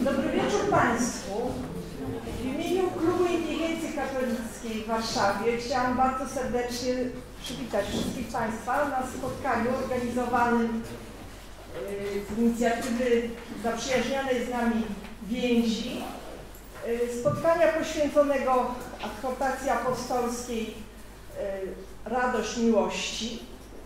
Dobry wieczór Państwu. W imieniu Klubu Inteligencji Katolickiej w Warszawie chciałam bardzo serdecznie przywitać wszystkich Państwa na spotkaniu organizowanym z inicjatywy zaprzyjaźnionej z nami więzi. Spotkania poświęconego adhortacji apostolskiej Radość Miłości.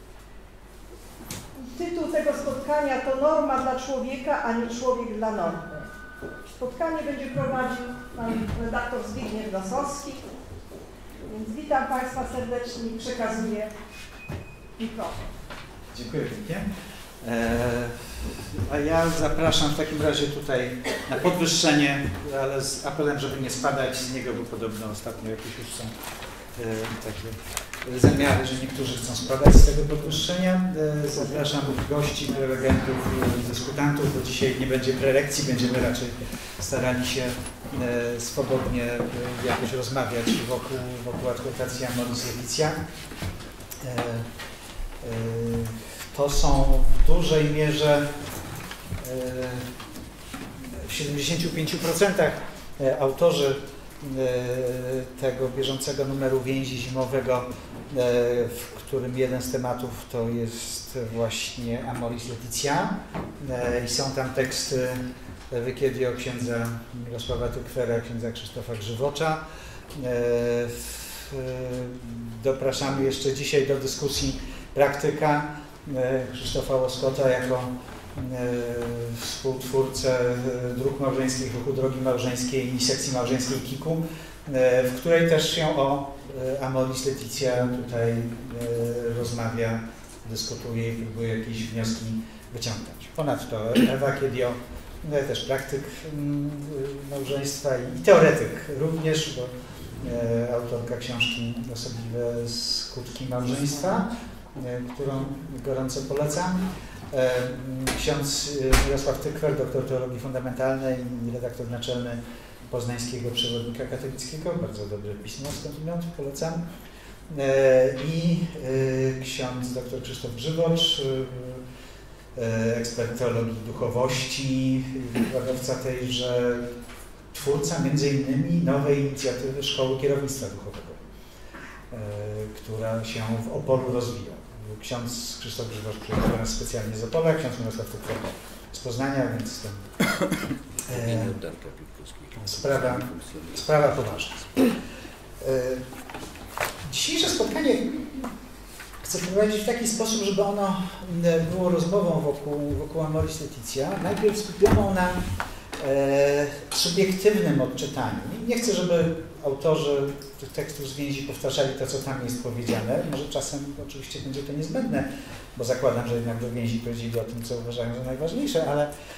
Tytuł tego spotkania to Norma dla człowieka, a nie człowiek dla normy. Spotkanie będzie prowadził pan redaktor Zbigniew Nosowski. Więc witam Państwa serdecznie i przekazuję mikrofon. Dziękuję pięknie. A ja zapraszam w takim razie tutaj na podwyższenie, ale z apelem, żeby nie spadać z niego, bo podobno ostatnio jakieś już są takie zamiary, że niektórzy chcą spadać z tego podwyższenia. Zapraszam gości, prelegentów, dyskutantów, bo dzisiaj nie będzie prelekcji, będziemy raczej starali się swobodnie jakoś rozmawiać wokół adhortacji Amoris Laetitia. To są w dużej mierze w 75% autorzy tego bieżącego numeru więzi zimowego, w którym jeden z tematów to jest właśnie Amoris Laetitia i są tam teksty Wykiedio księdza Mirosława Tykwera, księdza Krzysztofa Grzywocza. Dopraszamy jeszcze dzisiaj do dyskusji praktyka Krzysztofa Łoskota jako współtwórcę dróg małżeńskich, ruchu Drogi Małżeńskiej i sekcji małżeńskiej KIK-u, w której też się o Amoris Laetitia tutaj rozmawia, dyskutuje i próbuje jakieś wnioski wyciągać. Ponadto Ewa Kiedio, też praktyk małżeństwa i teoretyk również, bo autorka książki Osobliwe skutki małżeństwa, którą gorąco polecam. Ksiądz Mirosław Tykwer, doktor teologii fundamentalnej i redaktor naczelny Poznańskiego Przewodnika Katolickiego. Bardzo dobre pismo skądinąd, polecam. I ksiądz dr Krzysztof Grzywocz, ekspert teologii duchowości, wykładowca tejże, twórca m.in. nowej inicjatywy Szkoły Kierownictwa Duchowego, która się w Opolu rozwija. Ksiądz Krzysztof Grzywocz przyjechał do nas specjalnie z Opola, ksiądz Mirosław Tykwer z Poznania, więc sprawa poważna. Dzisiejsze spotkanie chcę prowadzić w taki sposób, żeby ono było rozmową wokół Amoris Laetitia. Najpierw skupioną na subiektywnym odczytaniu. Nie chcę, żeby autorzy tych tekstów z więzi powtarzali to, co tam jest powiedziane. Może czasem oczywiście będzie to niezbędne, bo zakładam, że jednak do więzi powiedzieli o tym, co uważają za najważniejsze,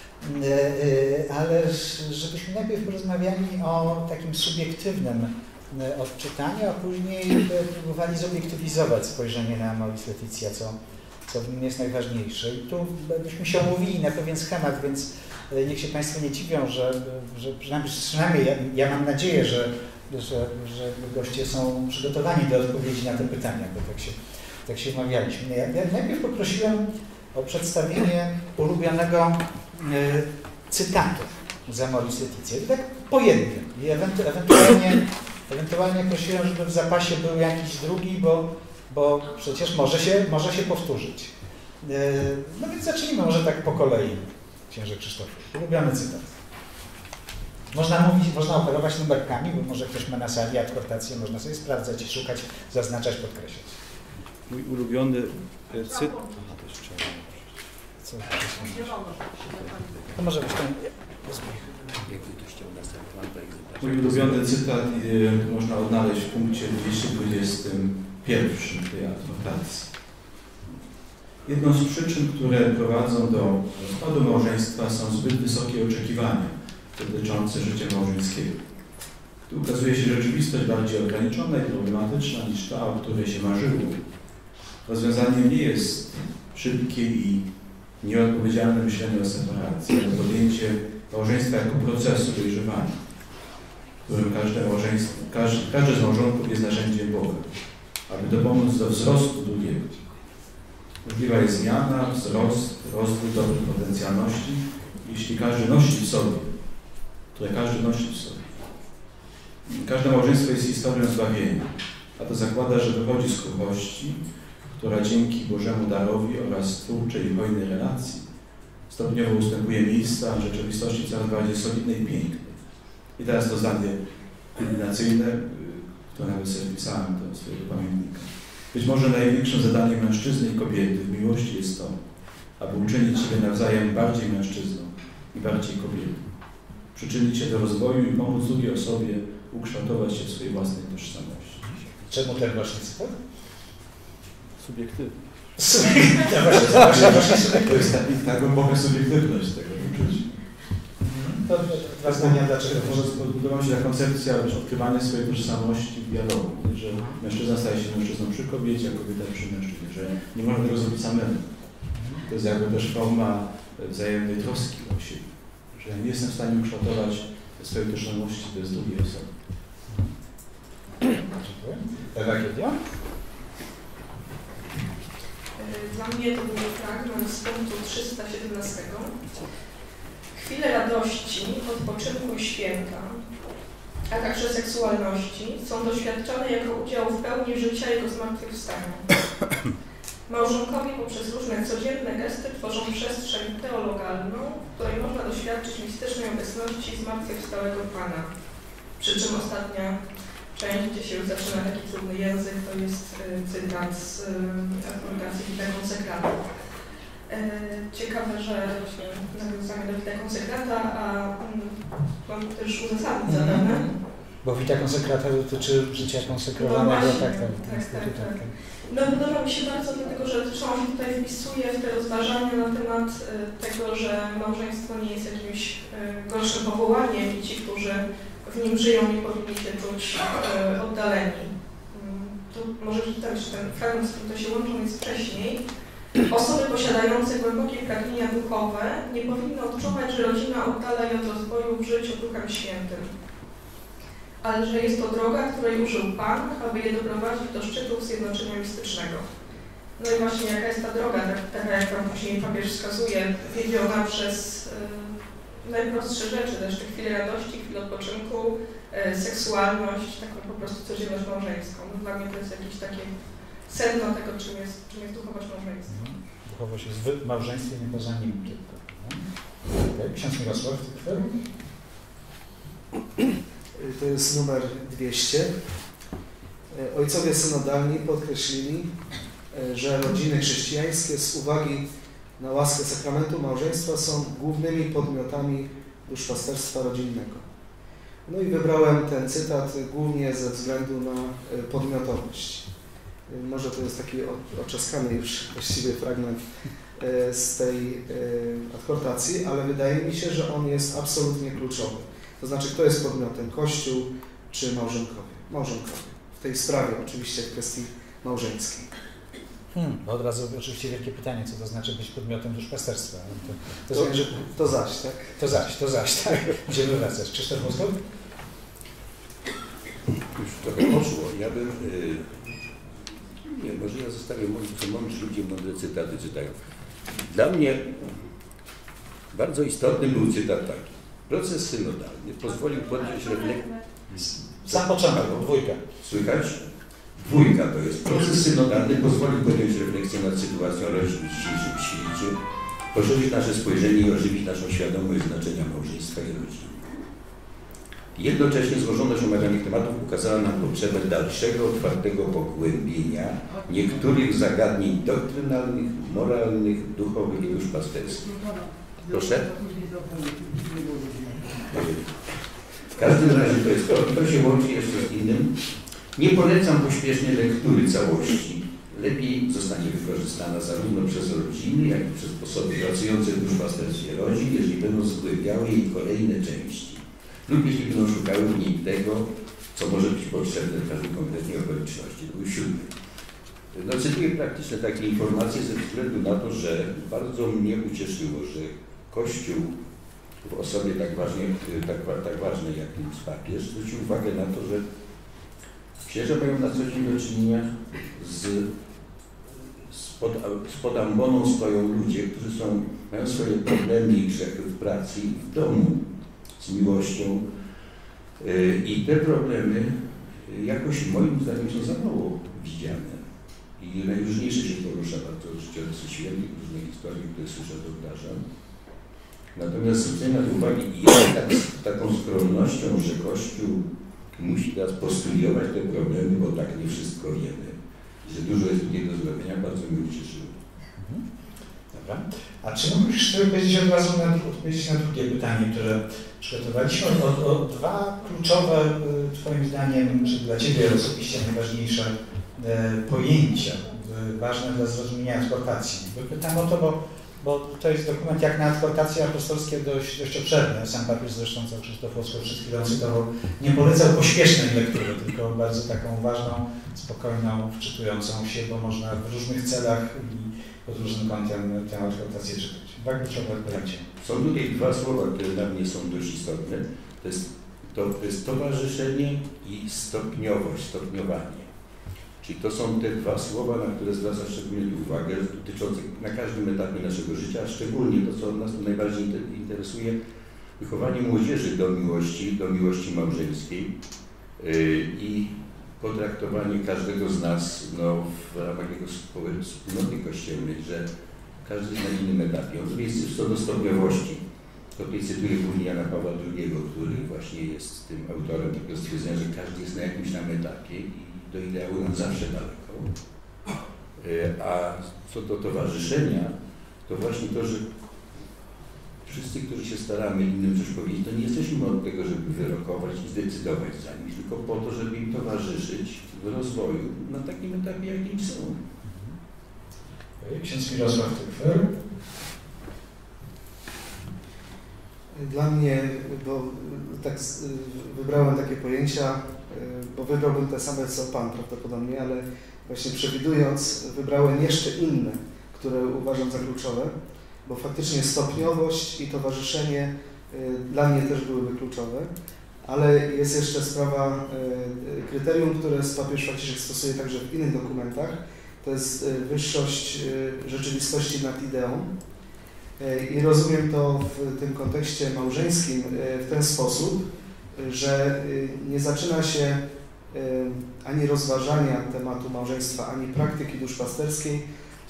ale żebyśmy najpierw porozmawiali o takim subiektywnym odczytaniu, a później próbowali zobiektywizować spojrzenie na Amoris Laetitia, co w nim jest najważniejsze. I tu byśmy się umówili na pewien schemat, więc niech się Państwo nie dziwią, że przynajmniej ja mam nadzieję, że goście są przygotowani do odpowiedzi na te pytania, bo tak się umawialiśmy. Ja najpierw poprosiłem o przedstawienie ulubionego cytatu z Amoris Laetitia. I tak po jednym. I ewentualnie prosiłem, żeby w zapasie był jakiś drugi, bo przecież może się powtórzyć. No więc zacznijmy może tak po kolei. Księże Krzysztofie, ulubiony cytat. Można operować numerkami, bo może ktoś ma na sali adhortację, można sobie sprawdzać i szukać, zaznaczać, podkreślać. Mój ulubiony cytat. To może być ten. Mój ulubiony cytat można odnaleźć w punkcie 221 tej adhortacji. Jedną z przyczyn, które prowadzą do rozpadu małżeństwa, są zbyt wysokie oczekiwania dotyczące życia małżeńskiego. Tu ukazuje się rzeczywistość bardziej ograniczona i problematyczna niż ta, o której się marzyło. Rozwiązaniem nie jest szybkie i nieodpowiedzialne myślenie o separacji, ale podjęcie małżeństwa jako procesu dojrzewania, w którym każdy z małżonków jest narzędziem Boga, aby dopomóc do wzrostu drugiego. Możliwa jest zmiana, wzrost, rozwój dobrych potencjalności, jeśli każdy nosi w sobie które każdy nosi w sobie. Każde małżeństwo jest historią zbawienia, a to zakłada, że wychodzi z kruchości, która dzięki Bożemu darowi oraz twórczej i hojnej relacji stopniowo ustępuje miejsca w rzeczywistości coraz bardziej solidnej i pięknej. I teraz to zdanie kulminacyjne, które nawet sobie wpisałem do swojego pamiętnika. Być może największym zadaniem mężczyzny i kobiety w miłości jest to, aby uczynić siebie nawzajem bardziej mężczyzną i bardziej kobietą. Przyczynić się do rozwoju i pomóc drugiej osobie ukształtować się w swojej własnej tożsamości. Czemu ten właśnie cytat? Subiektywny. To jest ta głęboka subiektywność tego uczucia. To dwa zdania, dlaczego? Może podoba mi się ta koncepcja odkrywania swojej tożsamości w dialogu, że mężczyzna staje się mężczyzną przy kobiecie, a kobieta przy mężczyźnie, że nie można tego zrobić samemu. To jest jakby też forma wzajemnej troski o siebie, że ja nie jestem w stanie ukształtować swojej tożsamości bez drugiej osoby. Dziękuję. Ewa. Dla mnie to był fragment z punktu 317. Chwile radości, odpoczynku i święta, a także seksualności są doświadczone jako udział w pełni życia Jego zmartwychwstania. Małżonkowie poprzez różne codzienne gesty tworzą przestrzeń teologalną, w której można doświadczyć mistycznej obecności zmartwychwstałego Pana. Przy czym ostatnia część, gdzie się już zaczyna taki trudny język, to jest cytat z argumentacji Vitae Consecrata. Ciekawe, że właśnie nawiązamy do Vitae Consecrata, a mam też uzasadnić zadane. Bo Vitae Consecrata dotyczy życia konsekrowanego. No tak. No podoba mi się bardzo, dlatego że książka tutaj wpisuje w te rozważania na temat tego, że małżeństwo nie jest jakimś gorszym powołaniem i ci, którzy w nim żyją, nie powinni się czuć oddaleni. Tu może przeczytać ten fragment, z którym to się łączą, jest wcześniej. Osoby posiadające głębokie pragnienia duchowe nie powinny odczuwać, że rodzina oddala je od rozwoju w życiu Duchem Świętym, ale że jest to droga, której użył Pan, aby je doprowadzić do szczytów zjednoczenia mistycznego. No i właśnie jaka jest ta droga, taka jak Wam później papież wskazuje, wiedziona przez najprostsze rzeczy, też te chwile radości, chwile odpoczynku, seksualność, taką po prostu codzienność małżeńską. No, dla mnie to jest jakieś takie sedno tego, czym jest duchowość małżeństwa. Duchowość jest w małżeństwie, nie poza nim tylko. Okay. Ksiądz Mirosław, to jest numer 200. Ojcowie synodalni podkreślili, że rodziny chrześcijańskie z uwagi na łaskę sakramentu małżeństwa są głównymi podmiotami duszpasterstwa rodzinnego. No i wybrałem ten cytat głównie ze względu na podmiotowość. Może to jest taki oczaskany już właściwie fragment z tej adhortacji, ale wydaje mi się, że on jest absolutnie kluczowy. To znaczy, kto jest podmiotem? Kościół czy małżonkowie? Małżonkowie. W tej sprawie oczywiście w kwestii małżeńskiej. Od razu oczywiście wielkie pytanie, co to znaczy być podmiotem duszpasterstwa. To zaś, tak? To zaś, tak. Będziemy wracać. Krzysztof Moskwa? Już trochę poszło. Ja bym... nie, może ja zostawię mówić, co mądrzy ludzie mądre cytaty czytają. Dla mnie bardzo istotny był cytat taki. Proces synodalny pozwolił podjąć refleksję... Sam początek, dwójka. Słychać? Dwójka to jest. Proces synodalny pozwolił podjąć refleksję nad sytuacją rodzin w dzisiejszym świecie, poszerzyć nasze spojrzenie i ożywić naszą świadomość znaczenia małżeństwa i rodziny. Jednocześnie złożoność omawianych tematów ukazała nam potrzebę dalszego, otwartego pogłębienia niektórych zagadnień doktrynalnych, moralnych, duchowych i duszpasterskich. Proszę? W każdym razie to jest to się łączy jeszcze z innym. Nie polecam pośpiesznej lektury całości. Lepiej zostanie wykorzystana zarówno przez rodziny, jak i przez osoby pracujące w duszpasterstwie rodzin, jeżeli będą zgłębiały jej kolejne części lub jeśli będą szukały w niej tego, co może być potrzebne w każdej konkretnej okoliczności. To był 7. No, cytuję praktycznie takie informacje ze względu na to, że bardzo mnie ucieszyło, że Kościół w osobie tak ważnej jak papież zwrócił uwagę na to, że księża mają na co dzień do czynienia pod amboną stoją ludzie, którzy mają swoje problemy i grzechy w pracy i w domu. z miłością. I te problemy jakoś moim zdaniem są za mało widziane. I najróżniejsze się porusza bardzo życiorysy świętych, różne historie, które słyszę od obdarza. Natomiast zwrócenie na to uwagi i taką skromnością, że Kościół musi teraz postuliować te problemy, bo tak nie wszystko wiemy. Że dużo jest tutaj do zrobienia, bardzo mnie ucieszyło. Dobra. A czy mógłbyś sobie powiedzieć od razu odpowiedzieć na drugie pytanie, które przygotowaliśmy? O dwa kluczowe, Twoim zdaniem, czy dla Ciebie osobiście najważniejsze pojęcia, ważne dla zrozumienia adhortacji. Pytam o to, bo to jest dokument jak na adhortacje apostolskie dość obszerny. Sam papież zresztą, co Krzysztof Oskar przed chwilą cytował, nie polecał pośpiesznej lektury, tylko bardzo taką ważną, spokojną, wczytującą się, bo można w różnych celach i pod różnym kątem tę adhortację czytać. Dwa kluczowe pojęcia. Są tutaj dwa słowa, które dla mnie są dość istotne. To jest towarzyszenie i stopniowość, stopniowanie. Czyli to są te dwa słowa, na które zwraca szczególnie uwagę, dotyczące na każdym etapie naszego życia, a szczególnie to, co nas tu najbardziej interesuje, wychowanie młodzieży do miłości małżeńskiej i potraktowanie każdego z nas w ramach jego wspólnoty kościelnej, że każdy jest na innym etapie. Co do stopniowości, to tutaj cytuję później Jana Pawła II, który właśnie jest tym autorem takiego stwierdzenia, że każdy jest na jakimś tam etapie i do ideału nam zawsze daleko. A co do towarzyszenia, to właśnie to, że wszyscy, którzy się staramy innym coś powiedzieć, to nie jesteśmy od tego, żeby wyrokować i zdecydować za nich, tylko po to, żeby im towarzyszyć w rozwoju na takim etapie, jakim są. Ksiądz Mirosław Tykwer. Dla mnie, bo tak wybrałem takie pojęcia, bo wybrałbym te same co Pan prawdopodobnie, ale właśnie przewidując, wybrałem jeszcze inne, które uważam za kluczowe, bo faktycznie stopniowość i towarzyszenie dla mnie też byłyby kluczowe, ale jest jeszcze sprawa kryterium, które papież Franciszek stosuje także w innych dokumentach, to jest wyższość rzeczywistości nad ideą. I rozumiem to w tym kontekście małżeńskim w ten sposób, że nie zaczyna się ani rozważania tematu małżeństwa, ani praktyki duszpasterskiej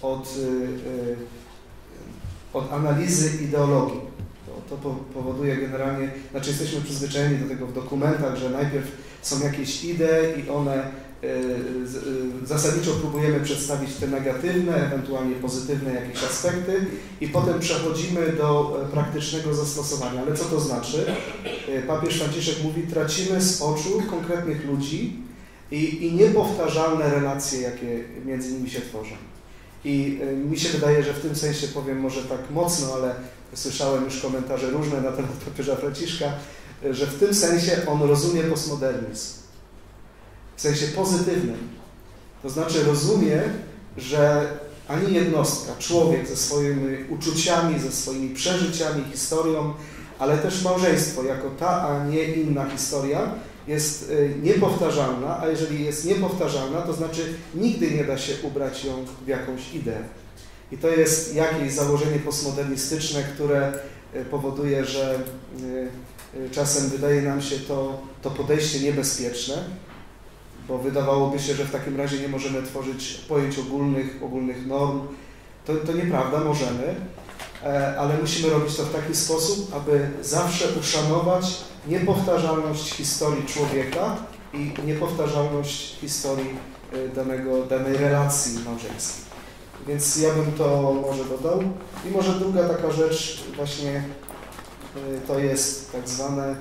od analizy ideologii. To powoduje generalnie, znaczy jesteśmy przyzwyczajeni do tego w dokumentach, że najpierw są jakieś idee i one zasadniczo próbujemy przedstawić te negatywne, ewentualnie pozytywne jakieś aspekty i potem przechodzimy do praktycznego zastosowania. Ale co to znaczy? Papież Franciszek mówi, tracimy z oczu konkretnych ludzi i niepowtarzalne relacje, jakie między nimi się tworzą. I mi się wydaje, że w tym sensie, powiem może tak mocno, ale słyszałem już komentarze różne na temat papieża Franciszka, że w tym sensie on rozumie postmodernizm. W sensie pozytywnym. To znaczy rozumie, że ani jednostka, człowiek ze swoimi uczuciami, ze swoimi przeżyciami, historią, ale też małżeństwo jako ta, a nie inna historia jest niepowtarzalna, a jeżeli jest niepowtarzalna, to znaczy nigdy nie da się ubrać ją w jakąś ideę. I to jest jakieś założenie postmodernistyczne, które powoduje, że czasem wydaje nam się to podejście niebezpieczne, bo wydawałoby się, że w takim razie nie możemy tworzyć pojęć ogólnych norm. To nieprawda, możemy, ale musimy robić to w taki sposób, aby zawsze uszanować niepowtarzalność historii człowieka i niepowtarzalność historii danej relacji małżeńskiej. Więc ja bym to może dodał. I może druga taka rzecz właśnie to jest tak zwane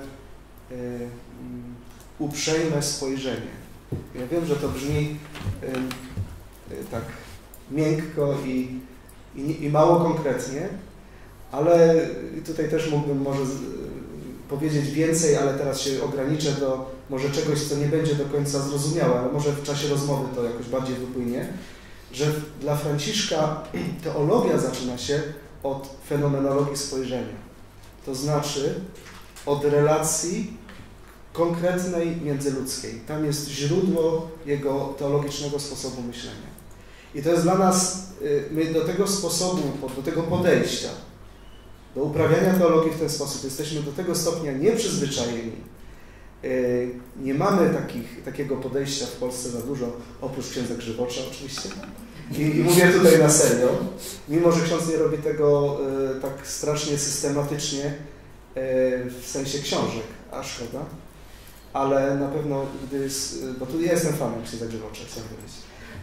uprzejme spojrzenie. Ja wiem, że to brzmi tak miękko i mało konkretnie, ale tutaj też mógłbym może powiedzieć więcej, ale teraz się ograniczę do może czegoś, co nie będzie do końca zrozumiałe, ale może w czasie rozmowy to jakoś bardziej wypłynie, że dla Franciszka teologia zaczyna się od fenomenologii spojrzenia. To znaczy od relacji konkretnej międzyludzkiej. Tam jest źródło jego teologicznego sposobu myślenia. I to jest dla nas, my do tego sposobu, do tego podejścia do uprawiania teologii w ten sposób. Jesteśmy do tego stopnia nieprzyzwyczajeni. Nie mamy takiego podejścia w Polsce za dużo, oprócz księdza Grzywocza oczywiście. I mówię tutaj na serio, mimo że ksiądz nie robi tego tak strasznie systematycznie w sensie książek, a szkoda, ale na pewno, bo tu ja jestem fanem księdza Grzywocza, chcę powiedzieć.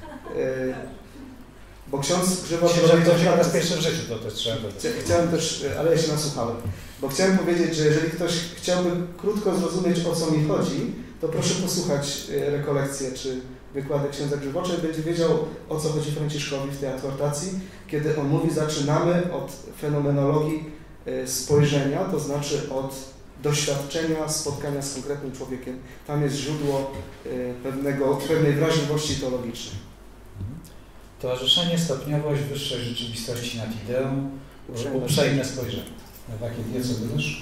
Bo ksiądz Grzywocz... To się raz pierwszy w życiu, to też trzeba powiedzieć. Chciałem też, ale ja się nasłuchałem, bo chciałem powiedzieć, że jeżeli ktoś chciałby krótko zrozumieć, o co mi chodzi, to proszę posłuchać rekolekcje czy wykłady księdza Grzywocza i będzie wiedział, o co chodzi Franciszkowi w tej adhortacji, kiedy on mówi, zaczynamy od fenomenologii spojrzenia, to znaczy od doświadczenia, spotkania z konkretnym człowiekiem. Tam jest źródło pewnej wrażliwości teologicznej. Towarzyszenie, stopniowość, wyższość rzeczywistości nad ideą, uprzejme spojrzenie. Jakie co mówisz?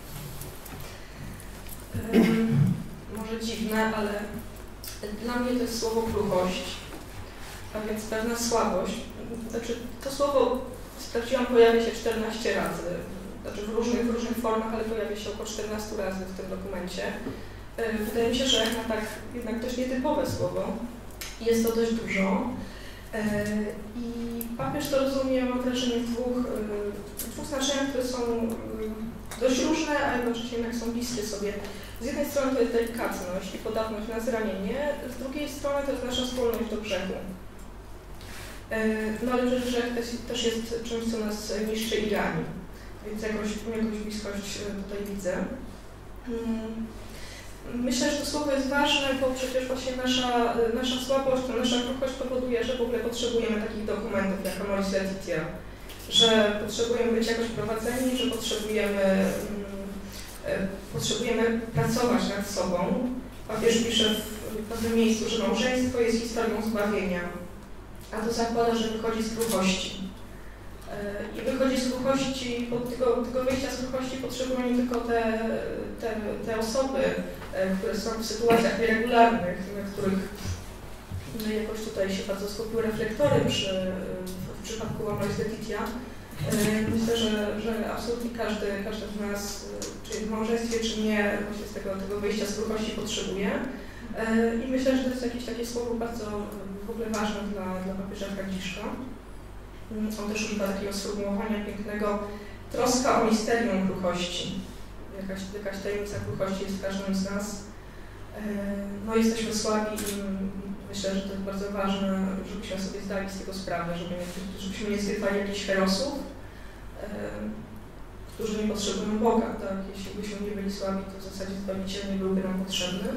Może dziwne, ale dla mnie to jest słowo kruchość, a więc pewna słabość. Znaczy, to słowo, sprawdziłam, pojawia się 14 razy. Znaczy w różnych formach, ale pojawia się około 14 razy w tym dokumencie. Wydaje mi się, że jednak dość nietypowe słowo. Jest to dość dużo. I papież to rozumie, mam wrażenie, w dwóch znaczeniach, które są dość różne, a jednocześnie jednak są bliskie sobie. Z jednej strony to jest delikatność i podatność na zranienie, z drugiej strony to jest nasza skłonność do grzechu. No ale grzech też jest czymś, co nas niszczy i rani, więc jakąś bliskość tutaj widzę. Myślę, że to słowo jest ważne, bo przecież właśnie nasza słabość, nasza kruchość powoduje, że w ogóle potrzebujemy takich dokumentów jak Amoris Laetitia, że potrzebujemy być jakoś prowadzeni, że potrzebujemy pracować nad sobą. Papież pisze w pewnym miejscu, że małżeństwo jest historią zbawienia, a to zakłada, że wychodzi z kruchości. I wychodzi z kruchości, od tego wyjścia z kruchości potrzebują nie tylko te osoby, które są w sytuacjach nieregularnych, na których jakoś tutaj się bardzo skupiły reflektory w przypadku Amoris Laetitia. Myślę, że absolutnie każdy z nas, czy w małżeństwie, czy nie, właśnie z tego wyjścia z kruchości potrzebuje. I myślę, że to jest jakieś takie słowo bardzo w ogóle ważne dla papieża Franciszka. On też używa takiego sformułowania pięknego: troska o misterium kruchości. Jakaś tajemnica kruchości jest w każdym z nas. No jesteśmy słabi i myślę, że to jest bardzo ważne, żebyśmy sobie zdali z tego sprawę, żebyśmy nie zgrywali jakichś herosów, którzy nie potrzebują Boga. Tak? Jeśli byśmy nie byli słabi, to w zasadzie Zbawiciel nie byłby nam potrzebny.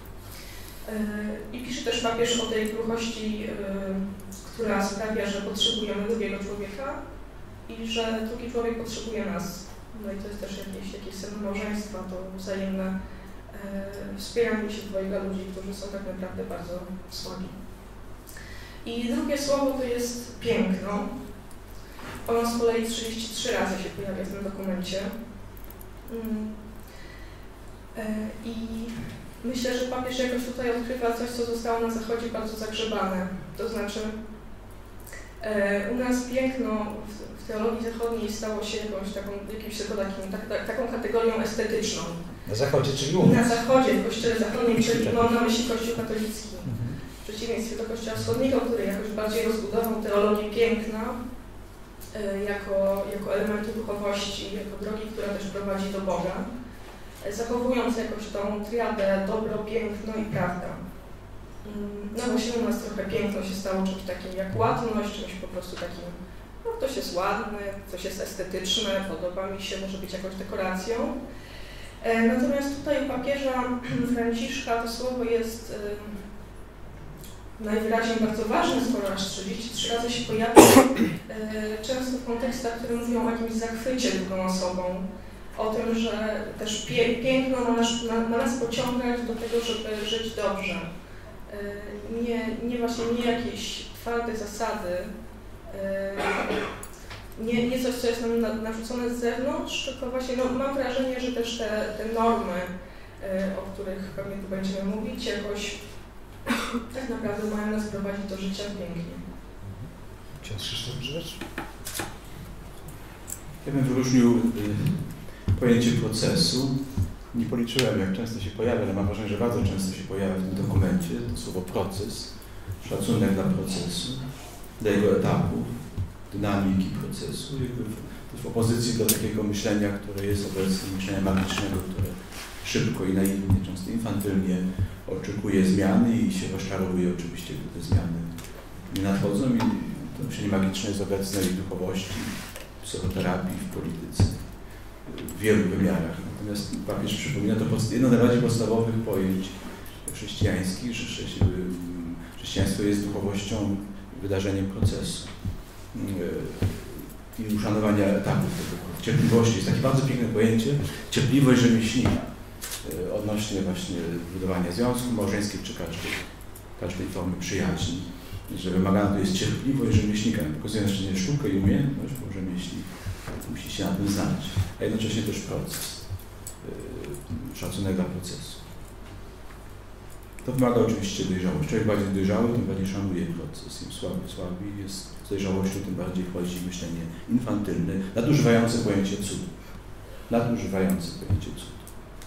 I pisze też papież o tej kruchości, która sprawia, że potrzebujemy drugiego człowieka i że drugi człowiek potrzebuje nas. No i to jest też jakieś sedno małżeństwa, to wzajemne wspieranie się dwojga ludzi, którzy są tak naprawdę bardzo słabi. I drugie słowo to jest piękno. Ono z kolei 33 razy się pojawia w tym dokumencie. I myślę, że papież jakoś tutaj odkrywa coś, co zostało na Zachodzie bardzo zagrzebane. To znaczy, u nas piękno w teologii zachodniej stało się jakimś taką kategorią estetyczną. Na Zachodzie, czyli u nas? Na Zachodzie, w Kościele Zachodnim, czyli mam na myśli Kościół katolicki. W przeciwieństwie do Kościoła Wschodniego, który jakoś bardziej rozbudował teologię piękna jako elementu duchowości, jako drogi, która też prowadzi do Boga, zachowując jakoś tą triadę dobro, piękno i prawda. No właśnie u nas trochę piękno się stało czymś takim jak ładność, czymś po prostu takim, no ktoś jest ładny, coś jest estetyczne, podoba mi się, może być jakąś dekoracją. Natomiast tutaj u papieża Franciszka to słowo jest najwyraźniej bardzo ważne, skoro aż 33 razy się pojawia, często w kontekstach, które mówią o jakimś zachwycie drugą osobą, o tym, że też piękno ma nas pociągać do tego, żeby żyć dobrze. Nie jakieś twarde zasady, nie coś, co jest nam narzucone z zewnątrz, tylko właśnie mam wrażenie, że też te normy, o których pewnie tu będziemy mówić, jakoś tak naprawdę mają nas prowadzić do życia pięknie. Ksiądz Krzysztof Grzywocz? Ja bym wyróżnił pojęcie procesu. Nie policzyłem, jak często się pojawia, ale mam wrażenie, że bardzo często się pojawia w tym dokumencie to słowo proces, szacunek dla procesu, dla jego etapów, dynamiki procesu, w opozycji do takiego myślenia, które jest obecnie, myślenia magicznego, które szybko i naiwnie, często infantylnie oczekuje zmiany i się rozczarowuje oczywiście, gdy te zmiany nie nadchodzą. I to myślenie magiczne jest obecne i w duchowości, w psychoterapii, w polityce, w wielu wymiarach. Natomiast papież przypomina to jedno z najbardziej podstawowych pojęć chrześcijańskich, że chrześcijaństwo jest duchowością, wydarzeniem procesu i uszanowania etapów tego. Cierpliwości jest takie bardzo piękne pojęcie, cierpliwość rzemieślnika odnośnie właśnie budowania związku małżeńskiego czy każdej formy przyjaźni. Że wymagana tu jest cierpliwość rzemieślnika, pokazując nie sztukę i umiejętność, bo rzemieślnik musi się na tym znać, a jednocześnie też proces, szacunek dla procesu. To wymaga oczywiście dojrzałości. Człowiek bardziej dojrzały, tym bardziej szanuje proces. Im słabiej jest z dojrzałością, tym bardziej wchodzi myślenie infantylne, nadużywające pojęcie cudu. Nadużywające pojęcie cudu.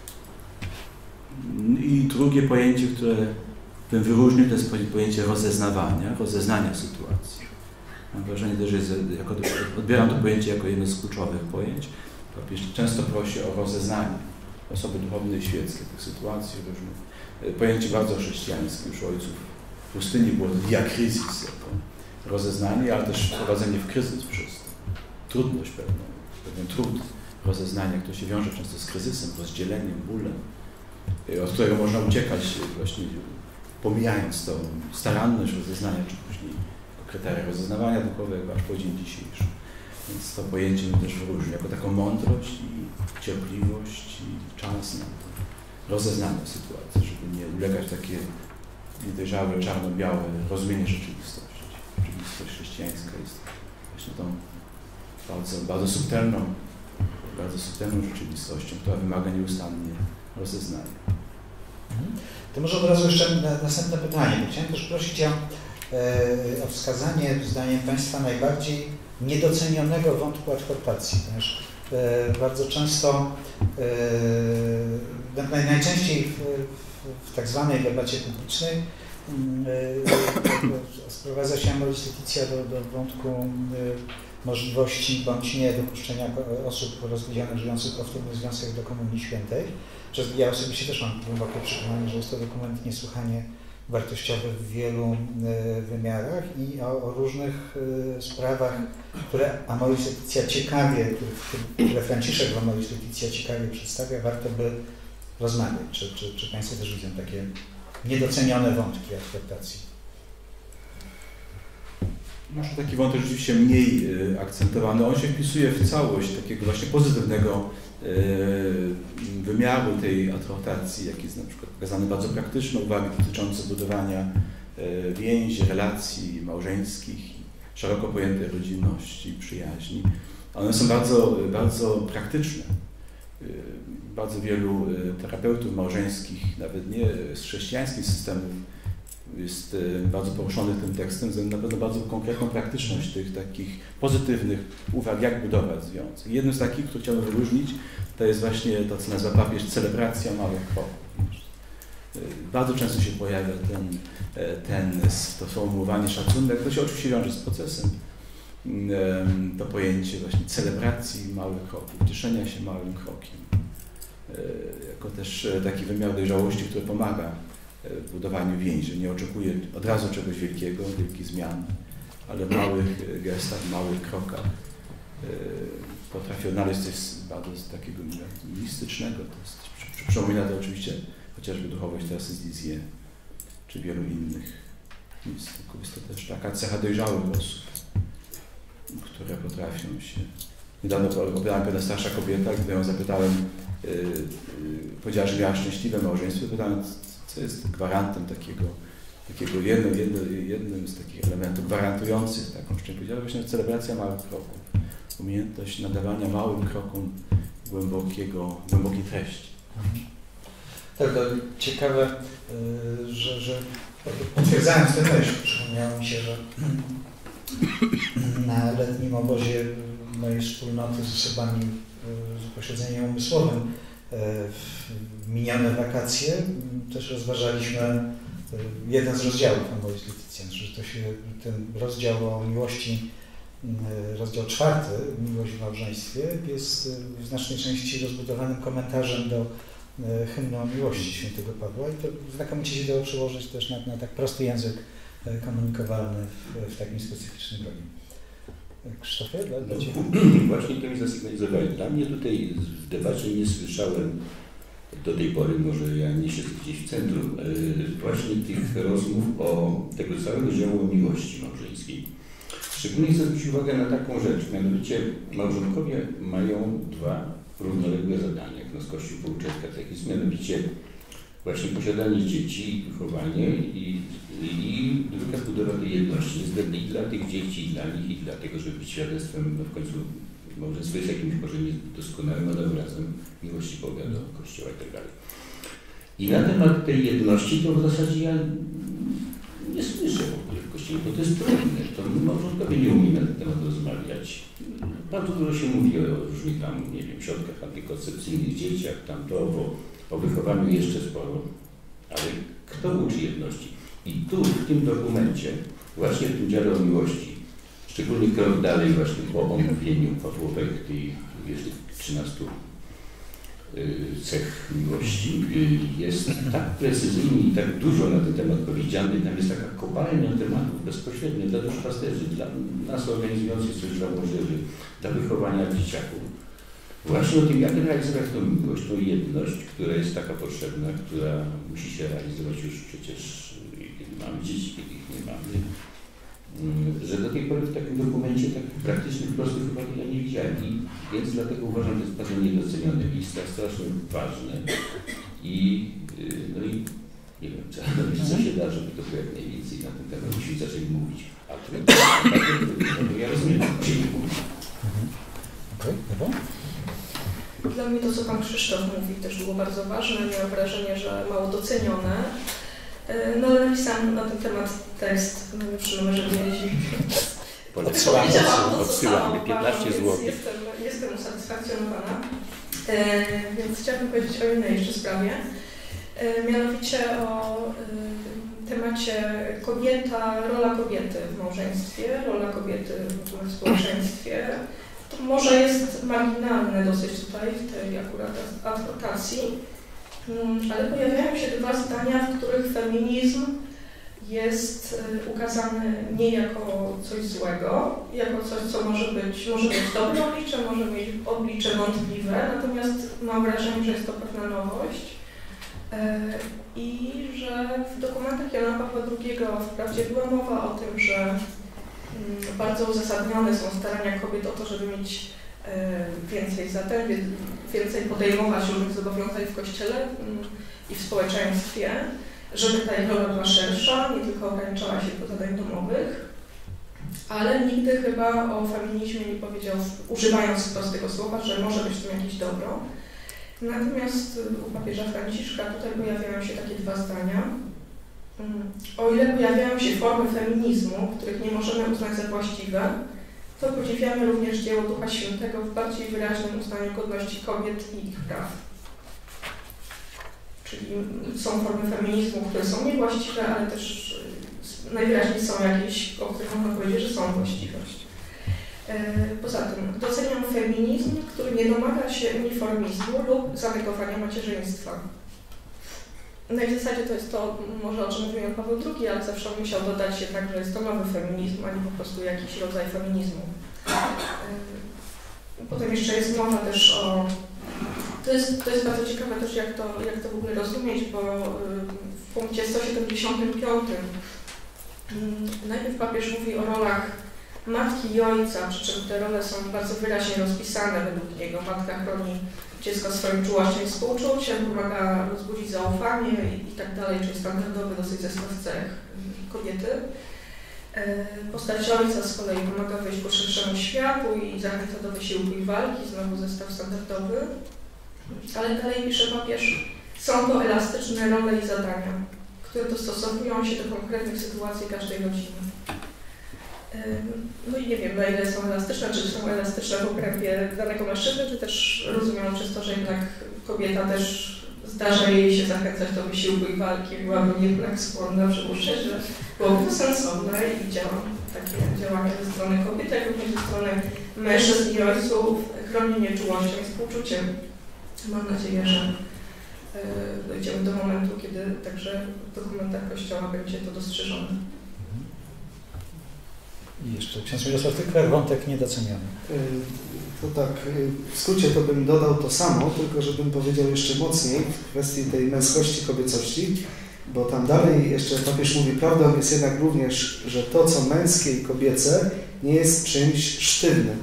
I drugie pojęcie, które bym wyróżnił, to jest pojęcie rozeznania sytuacji. Mam wrażenie też, że odbieram to pojęcie jako jedno z kluczowych pojęć. Papież często prosi o rozeznanie osoby duchownej i świeckie tych sytuacji różnych. Pojęcie bardzo chrześcijańskie już ojców w pustyni było diakryzis, jako rozeznanie, ale też wprowadzenie w kryzys przez to. Trudność pewien trud rozeznania, który się wiąże często z kryzysem, rozdzieleniem, bólem, od którego można uciekać właśnie pomijając tą staranność rozeznania, czy później kryteria rozeznawania duchowego aż po dzień dzisiejszy. Więc to pojęcie mi też wyróżni jako taką mądrość i cierpliwość i czas na to rozeznane sytuacje, żeby nie ulegać takie niedojrzałe, czarno-białe rozumienie rzeczywistości. Rzeczywistość chrześcijańska jest właśnie tą bardzo subtelną rzeczywistością, która wymaga nieustannie rozeznania. To może od razu jeszcze następne pytanie. Chciałem też prosić o wskazanie, zdaniem Państwa, najbardziej niedocenionego wątku adhortacji, ponieważ bardzo często, najczęściej w tak zwanej debacie publicznej sprowadza się Amoris Laetitia do wątku możliwości bądź nie dopuszczenia osób rozwiedzionych żyjących w powtórnych związkach do Komunii Świętej. Ja osobiście też mam głębokie przekonanie, że jest to dokument niesłychanie wartościowy w wielu wymiarach i o różnych sprawach, które Amoris Laetitia ciekawie, które Franciszek w Amoris Laetitia ciekawie przedstawia, warto by rozmawiać. Czy Państwo też widzą takie niedocenione wątki adhortacji? Może taki wątek rzeczywiście mniej akcentowany. On się wpisuje w całość takiego właśnie pozytywnego wymiaru tej adhortacji, jak jest na przykład pokazane bardzo praktyczne uwagi dotyczące budowania więzi, relacji małżeńskich, szeroko pojętej rodzinności, przyjaźni. One są bardzo, bardzo praktyczne. Bardzo wielu terapeutów małżeńskich, nawet nie z chrześcijańskich systemów, jest bardzo poruszony tym tekstem, ze względu na pewno bardzo konkretną praktyczność tych takich pozytywnych uwag, jak budować związek. Jednym z takich, które chciałbym wyróżnić, to jest właśnie to, co nazywa papież celebracja małych kroków. Bardzo często się pojawia to sformułowanie szacunek, to się oczywiście wiąże z procesem, to pojęcie właśnie celebracji małych kroków, cieszenia się małym krokiem, jako też taki wymiar dojrzałości, który pomaga w budowaniu więzi. Nie oczekuje od razu czegoś wielkiego, wielkich zmian, ale w małych gestach, w małych krokach potrafi odnaleźć coś bardzo takiego mistycznego. Przypomina to oczywiście chociażby duchowość teraz z Lizję, czy wielu innych mistyków. Jest to też taka cecha dojrzałych osób, które potrafią się... Niedawno opowiadałem pewna starsza kobieta, gdy ją zapytałem, powiedziała, że miała szczęśliwe małżeństwo, pytałem, co jest gwarantem takiego jednym z takich elementów gwarantujących taką szczęśliwość. Powiedziała właśnie celebracja małych kroków, umiejętność nadawania małym krokom głębokiej treści. Tak, to ciekawe, że potwierdzając tę myśl, przypomniało mi się, że na letnim obozie mojej wspólnoty z osobami z upośledzeniem umysłowym w minione wakacje też rozważaliśmy jeden z rozdziałów Amoris Laetitia, że to się ten rozdział o miłości, rozdział 4, miłość w małżeństwie, jest w znacznej części rozbudowanym komentarzem do hymnu o miłości świętego Pawła i to znakomicie się dało przełożyć też na tak prosty język komunikowalny w takim specyficznym gronie. Krzysztofie, dla Ciebie? Właśnie to mi zasygnalizowali. Dla mnie tutaj w debacie nie słyszałem do tej pory, może ja nie siedzę gdzieś w centrum, właśnie tych rozmów o tego całego działu o miłości małżeńskiej. Szczególnie chcę zwrócić uwagę na taką rzecz, mianowicie małżonkowie mają dwa równoległe zadania, jak nas Kościół poucza katechizm, mianowicie właśnie posiadanie dzieci, wychowanie i druga budowa tej jedności, niezbędnej i dla tych dzieci, i dla nich, i dla tego, żeby być świadectwem, no w końcu małżeństwo jest jakimś może niedoskonałym, ale obrazem miłości Boga do Kościoła i tak dalej. I na temat tej jedności to w zasadzie ja nie słyszę w ogóle w Kościele, bo to jest trudne, to małżonkowie nie umieją na ten temat rozmawiać. Bardzo dużo się mówi o różnych tam, nie wiem, środkach antykoncepcyjnych, dzieciach, tam to o wychowaniu jeszcze sporo, ale kto uczy jedności? I tu, w tym dokumencie, właśnie w tym dziale o miłości, szczególnie krok dalej właśnie po omówieniu Pawłowek, tych 13 cech miłości, jest tak precyzyjnie i tak dużo na ten temat powiedziane, tam jest taka kopalnia tematów bezpośrednio dla duszpasterzy, dla nas organizujących coś dla młodzieży, dla wychowania dzieciaków. Właśnie o tym, jak realizować tą miłość, tą jedność, która jest taka potrzebna, która musi się realizować już przecież, kiedy mamy dzieci, kiedy ich nie mamy. Że do tej pory w takim dokumencie takich praktycznych, prostych chyba ja nie widziałem. Więc dlatego uważam, że to jest bardzo niedocenione miejsce, strasznie ważne. No i nie wiem, trzeba robić, co się da, żeby to było jak najwięcej na ten temat. Musimy zacząć mówić. A to ja rozumiem, że nie mówić. Dla mnie to, co Pan Krzysztof mówi, też było bardzo ważne. Miałam wrażenie, że mało docenione. No ale napisałam na ten temat tekst przy numerze więzi. Odsyłamy 15 zł. Jestem usatysfakcjonowana. Więc chciałabym powiedzieć o innej jeszcze sprawie. Mianowicie o temacie kobieta, rola kobiety w małżeństwie, rola kobiety w społeczeństwie. To może jest marginalne dosyć tutaj w tej akurat adnotacji, ale pojawiają się dwa zdania, w których feminizm jest ukazany nie jako coś złego, jako coś, co może być dobre oblicze, może mieć oblicze wątpliwe, natomiast mam wrażenie, że jest to pewna nowość i że w dokumentach Jana Pawła II wprawdzie była mowa o tym, że bardzo uzasadnione są starania kobiet o to, żeby mieć więcej zadań, więcej podejmować różnych zobowiązań w Kościele i w społeczeństwie, żeby ta ich rola była szersza, nie tylko ograniczała się do zadań domowych, ale nigdy chyba o feminizmie nie powiedział, używając prostego słowa, że może być w tym jakieś dobro. Natomiast u papieża Franciszka tutaj pojawiają się takie dwa zdania. O ile pojawiają się formy feminizmu, których nie możemy uznać za właściwe, to podziwiamy również dzieło Ducha Świętego w bardziej wyraźnym uznaniu godności kobiet i ich praw. Czyli są formy feminizmu, które są niewłaściwe, ale też najwyraźniej są jakieś, o których można powiedzieć, że są właściwe. Poza tym doceniam feminizm, który nie domaga się uniformizmu lub zanegowania macierzyństwa. No i w zasadzie to jest to, może o czym mówił Jan Paweł II, ale zawsze musiał dodać jednak, że jest to nowy feminizm, a nie po prostu jakiś rodzaj feminizmu. Potem jeszcze jest mowa też o... To jest bardzo ciekawe też, jak to w ogóle rozumieć, bo w punkcie 175 najpierw papież mówi o rolach matki i ojca, przy czym te role są bardzo wyraźnie rozpisane według niego. Matka chroni dziecko swoim czułością i współczuciem, pomaga rozbudzić zaufanie i tak dalej, czyli standardowy dosyć zestaw cech kobiety. Postać ojca z kolei pomaga wyjść ku szerszemu światu i zachęca do wysiłku i walki, znowu zestaw standardowy. Ale dalej pisze papież, są to elastyczne role i zadania, które dostosowują się do konkretnych sytuacji każdej rodziny. No i nie wiem, na ile są elastyczne, czy są elastyczne w obrębie danego mężczyzny, czy też rozumiano przez to, że jednak kobieta też zdarza jej się zachęcać do wysiłku i walki, byłabym jednak skłonna przypuszczać, że byłoby to sensowne i takie działania ze strony kobiet, jak również ze strony mężczyzn i ojców, chronienie czułością i współczuciem. Mam nadzieję, że dojdziemy do momentu, kiedy także w dokumentach Kościoła będzie to dostrzeżone. I jeszcze ksiądz Mirosław Tykwer, wątek niedoceniony. To tak, w skrócie to bym dodał to samo, tylko żebym powiedział jeszcze mocniej w kwestii tej męskości, kobiecości, bo tam dalej jeszcze papież mówi, prawdą jest jednak również, że to, co męskie i kobiece, nie jest czymś sztywnym.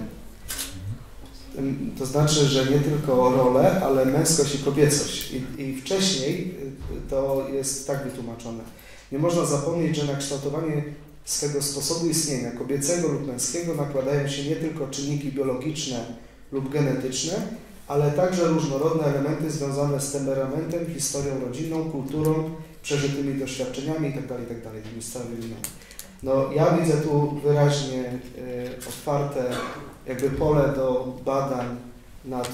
To znaczy, że nie tylko rolę, ale męskość i kobiecość. I wcześniej to jest tak wytłumaczone. Nie można zapomnieć, że na kształtowanie swego sposobu istnienia, kobiecego lub męskiego, nakładają się nie tylko czynniki biologiczne lub genetyczne, ale także różnorodne elementy związane z temperamentem, historią rodzinną, kulturą, przeżytymi doświadczeniami itd. Tymi starymi. No, ja widzę tu wyraźnie otwarte jakby pole do badań nad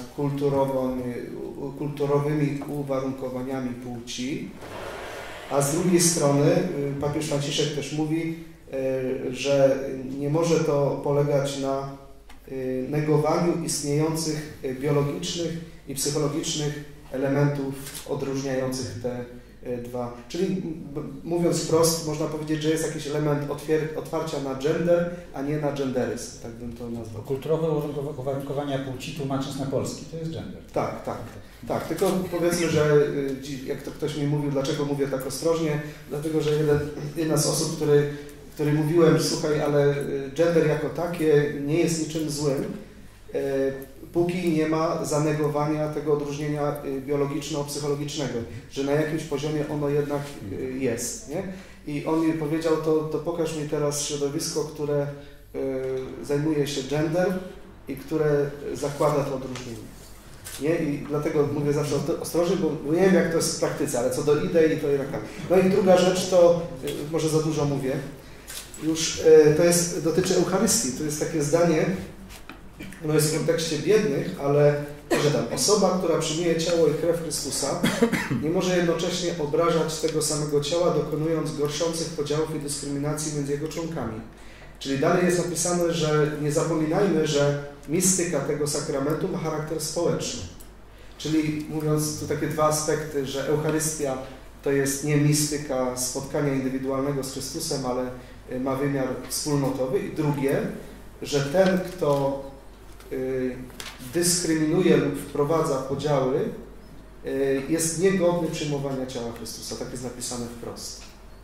kulturowymi uwarunkowaniami płci, a z drugiej strony papież Franciszek też mówi, że nie może to polegać na negowaniu istniejących biologicznych i psychologicznych elementów odróżniających te dwa. Czyli mówiąc wprost, można powiedzieć, że jest jakiś element otwarcia na gender, a nie na genderyzm, tak bym to nazwał. Kulturowe uwarunkowania płci tłumacząc na polski, to jest gender. Tak, tylko powiedzmy, że jak to ktoś mi mówił, dlaczego mówię tak ostrożnie, dlatego, że jedna z osób, który mówiłem, słuchaj, ale gender jako takie nie jest niczym złym, póki nie ma zanegowania tego odróżnienia biologiczno-psychologicznego, że na jakimś poziomie ono jednak jest. Nie? I on mi powiedział, to pokaż mi teraz środowisko, które zajmuje się gender i które zakłada to odróżnienie. Nie? I dlatego mówię zawsze ostrożnie, bo nie wiem, jak to jest w praktyce, ale co do idei, to jednak tak. No i druga rzecz, to może za dużo mówię, już to dotyczy Eucharystii. To jest takie zdanie, ono jest w kontekście biednych, ale czytam, osoba, która przyjmuje ciało i krew Chrystusa, nie może jednocześnie obrażać tego samego ciała, dokonując gorszących podziałów i dyskryminacji między jego członkami. Czyli dalej jest napisane, że nie zapominajmy, że mistyka tego sakramentu ma charakter społeczny. Czyli mówiąc tu takie dwa aspekty, że Eucharystia to jest nie mistyka spotkania indywidualnego z Chrystusem, ale ma wymiar wspólnotowy. I drugie, że ten, kto dyskryminuje lub wprowadza podziały, jest niegodny przyjmowania ciała Chrystusa. Tak jest napisane wprost.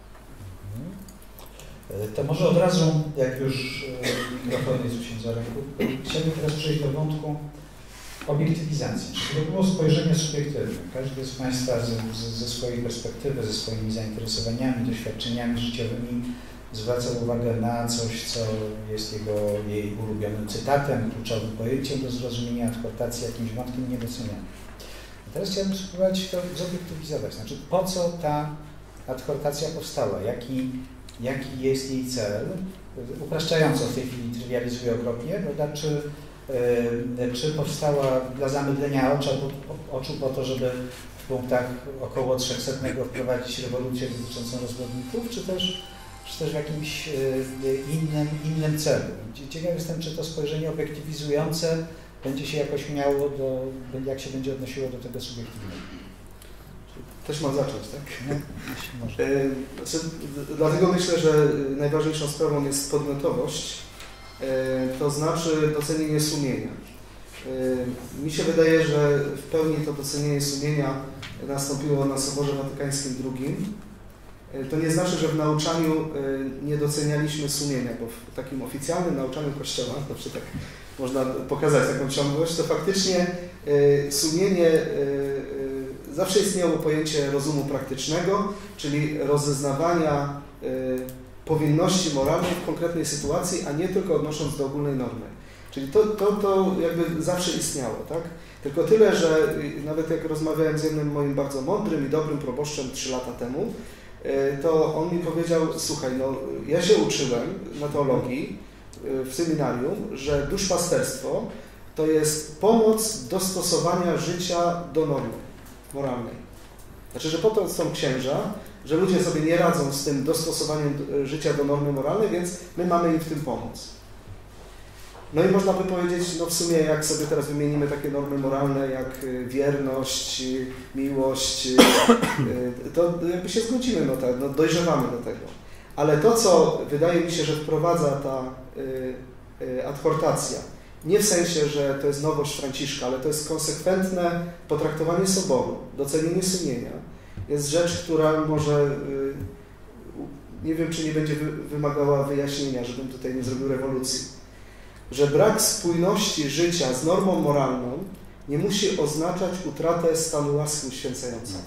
To może od razu, jak już mikrofon jest u księdza ręku, chciałbym teraz przejść do wątku obiektywizacji. Czyli to było spojrzenie subiektywne. Każdy z Państwa ze swojej perspektywy, ze swoimi zainteresowaniami, doświadczeniami życiowymi zwraca uwagę na coś, co jest jej ulubionym cytatem, kluczowym pojęciem do zrozumienia adhortacji, jakimś wątkiem niedocenianym. Teraz chciałbym spróbować to zobiektywizować. Znaczy, po co ta adhortacja powstała? Jaki jest jej cel? Upraszczająco w tej chwili trywializuję okropnie, prawda? Czy powstała dla zamydlenia oczu po to, żeby w punktach około 300 wprowadzić rewolucję dotyczącą rozwodników, czy też w jakimś innym celu? Ciekaw jestem, czy to spojrzenie obiektywizujące będzie się jakoś miało jak się będzie odnosiło do tego subiektywnego. Też mam zacząć, tak? No, dlatego myślę, że najważniejszą sprawą jest podmiotowość, to znaczy docenienie sumienia. Mi się wydaje, że w pełni to docenienie sumienia nastąpiło na Soborze Watykańskim II. To nie znaczy, że w nauczaniu nie docenialiśmy sumienia, bo w takim oficjalnym nauczaniu Kościoła, zawsze tak można pokazać taką ciągłość, to faktycznie sumienie zawsze istniało pojęcie rozumu praktycznego, czyli rozeznawania powinności moralnej w konkretnej sytuacji, a nie tylko odnosząc do ogólnej normy. Czyli to jakby zawsze istniało, tak? Tylko tyle, że nawet jak rozmawiałem z jednym moim bardzo mądrym i dobrym proboszczem 3 lata temu, to on mi powiedział, słuchaj, no ja się uczyłem na teologii w seminarium, że duszpasterstwo to jest pomoc dostosowania życia do normy moralnej. Znaczy, że po to są księża, że ludzie sobie nie radzą z tym dostosowaniem życia do normy moralnej, więc my mamy im w tym pomóc. No i można by powiedzieć, no w sumie jak sobie teraz wymienimy takie normy moralne jak wierność, miłość, to jakby się zgodzimy, no dojrzewamy do tego. Ale to, co wydaje mi się, że wprowadza ta adhortacja, nie w sensie, że to jest nowość Franciszka, ale to jest konsekwentne potraktowanie soboru, docenienie sumienia, jest rzecz, która może, nie wiem, czy nie będzie wymagała wyjaśnienia, żebym tutaj nie zrobił rewolucji. Że brak spójności życia z normą moralną nie musi oznaczać utratę stanu łaski uświęcającej.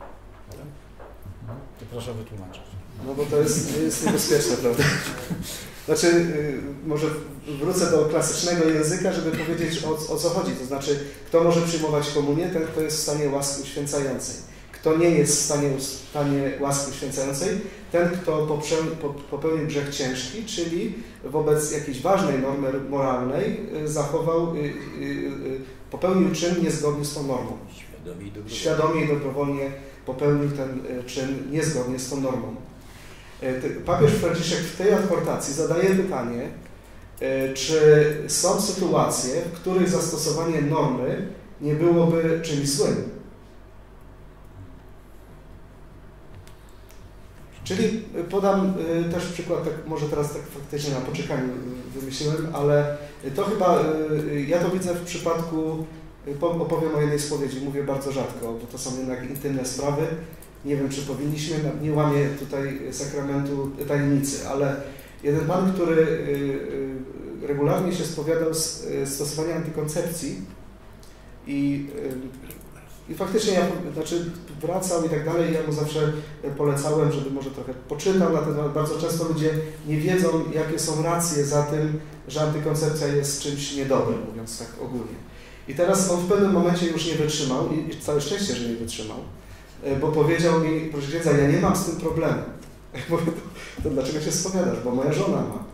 To proszę wytłumaczyć. No bo to jest niebezpieczne, prawda? Znaczy, może wrócę do klasycznego języka, żeby powiedzieć o co chodzi. To znaczy, kto może przyjmować komunię, ten, kto jest w stanie łaski uświęcającej. Kto nie jest w stanie łaski uświęcającej, ten, kto popełnił grzech ciężki, czyli wobec jakiejś ważnej normy moralnej popełnił czyn niezgodny z tą normą. Świadomie i dobrowolnie popełnił ten czyn niezgodnie z tą normą. Papież Franciszek w tej adhortacji zadaje pytanie, czy są sytuacje, w których zastosowanie normy nie byłoby czymś złym. Czyli podam też przykład, tak, może teraz tak faktycznie na poczekaniu wymyśliłem, ale to chyba, ja to widzę w przypadku, opowiem o jednej spowiedzi, mówię bardzo rzadko, bo to są jednak intymne sprawy. Nie wiem, czy powinniśmy, nie łamię tutaj sakramentu tajemnicy, ale jeden pan, który regularnie się spowiadał z stosowania antykoncepcji i faktycznie wracał i tak dalej, ja mu zawsze polecałem, żeby może trochę poczytał na ten temat. Bardzo często ludzie nie wiedzą, jakie są racje za tym, że antykoncepcja jest czymś niedobrym, mówiąc tak ogólnie. I teraz on w pewnym momencie już nie wytrzymał i całe szczęście, że nie wytrzymał, bo powiedział mi, proszę księdza, ja nie mam z tym problemu. Mówię, to dlaczego się spowiadasz? Bo moja żona ma.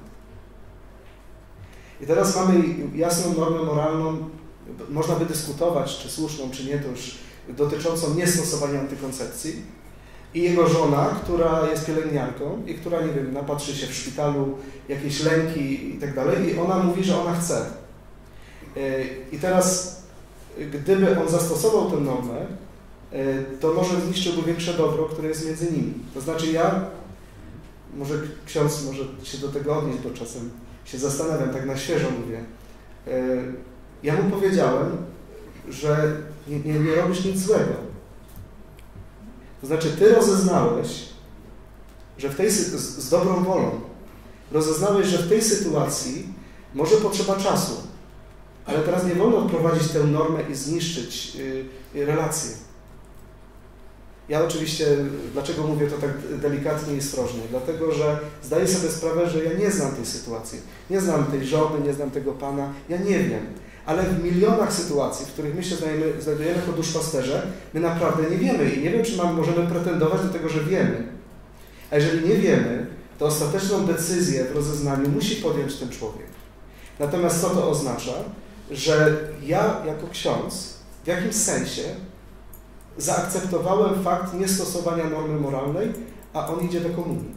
I teraz mamy jasną normę moralną, można by dyskutować, czy słuszną, czy nie, to już dotyczącą niestosowania antykoncepcji. I jego żona, która jest pielęgniarką i która, nie wiem, napatrzy się w szpitalu, jakieś lęki i tak dalej, i ona mówi, że ona chce. I teraz, gdyby on zastosował tę normę, to może zniszczyłby większe dobro, które jest między nimi. To znaczy może ksiądz może się do tego odnieść, bo czasem się zastanawiam, tak na świeżo mówię. Ja mu powiedziałem, że nie robisz nic złego. To znaczy, ty rozeznałeś, że z dobrą wolą, rozeznałeś, że w tej sytuacji może potrzeba czasu, ale teraz nie wolno wprowadzić tę normę i zniszczyć relacje. Ja oczywiście, dlaczego mówię to tak delikatnie i ostrożnie? Dlatego, że zdaję sobie sprawę, że ja nie znam tej sytuacji. Nie znam tej żony, nie znam tego pana, ja nie wiem. Ale w milionach sytuacji, w których my się znajdujemy jako duszpasterze, my naprawdę nie wiemy i nie wiem, czy możemy pretendować do tego, że wiemy. A jeżeli nie wiemy, to ostateczną decyzję w rozeznaniu musi podjąć ten człowiek. Natomiast co to oznacza? Że ja jako ksiądz w jakimś sensie zaakceptowałem fakt niestosowania normy moralnej, a on idzie do komunii.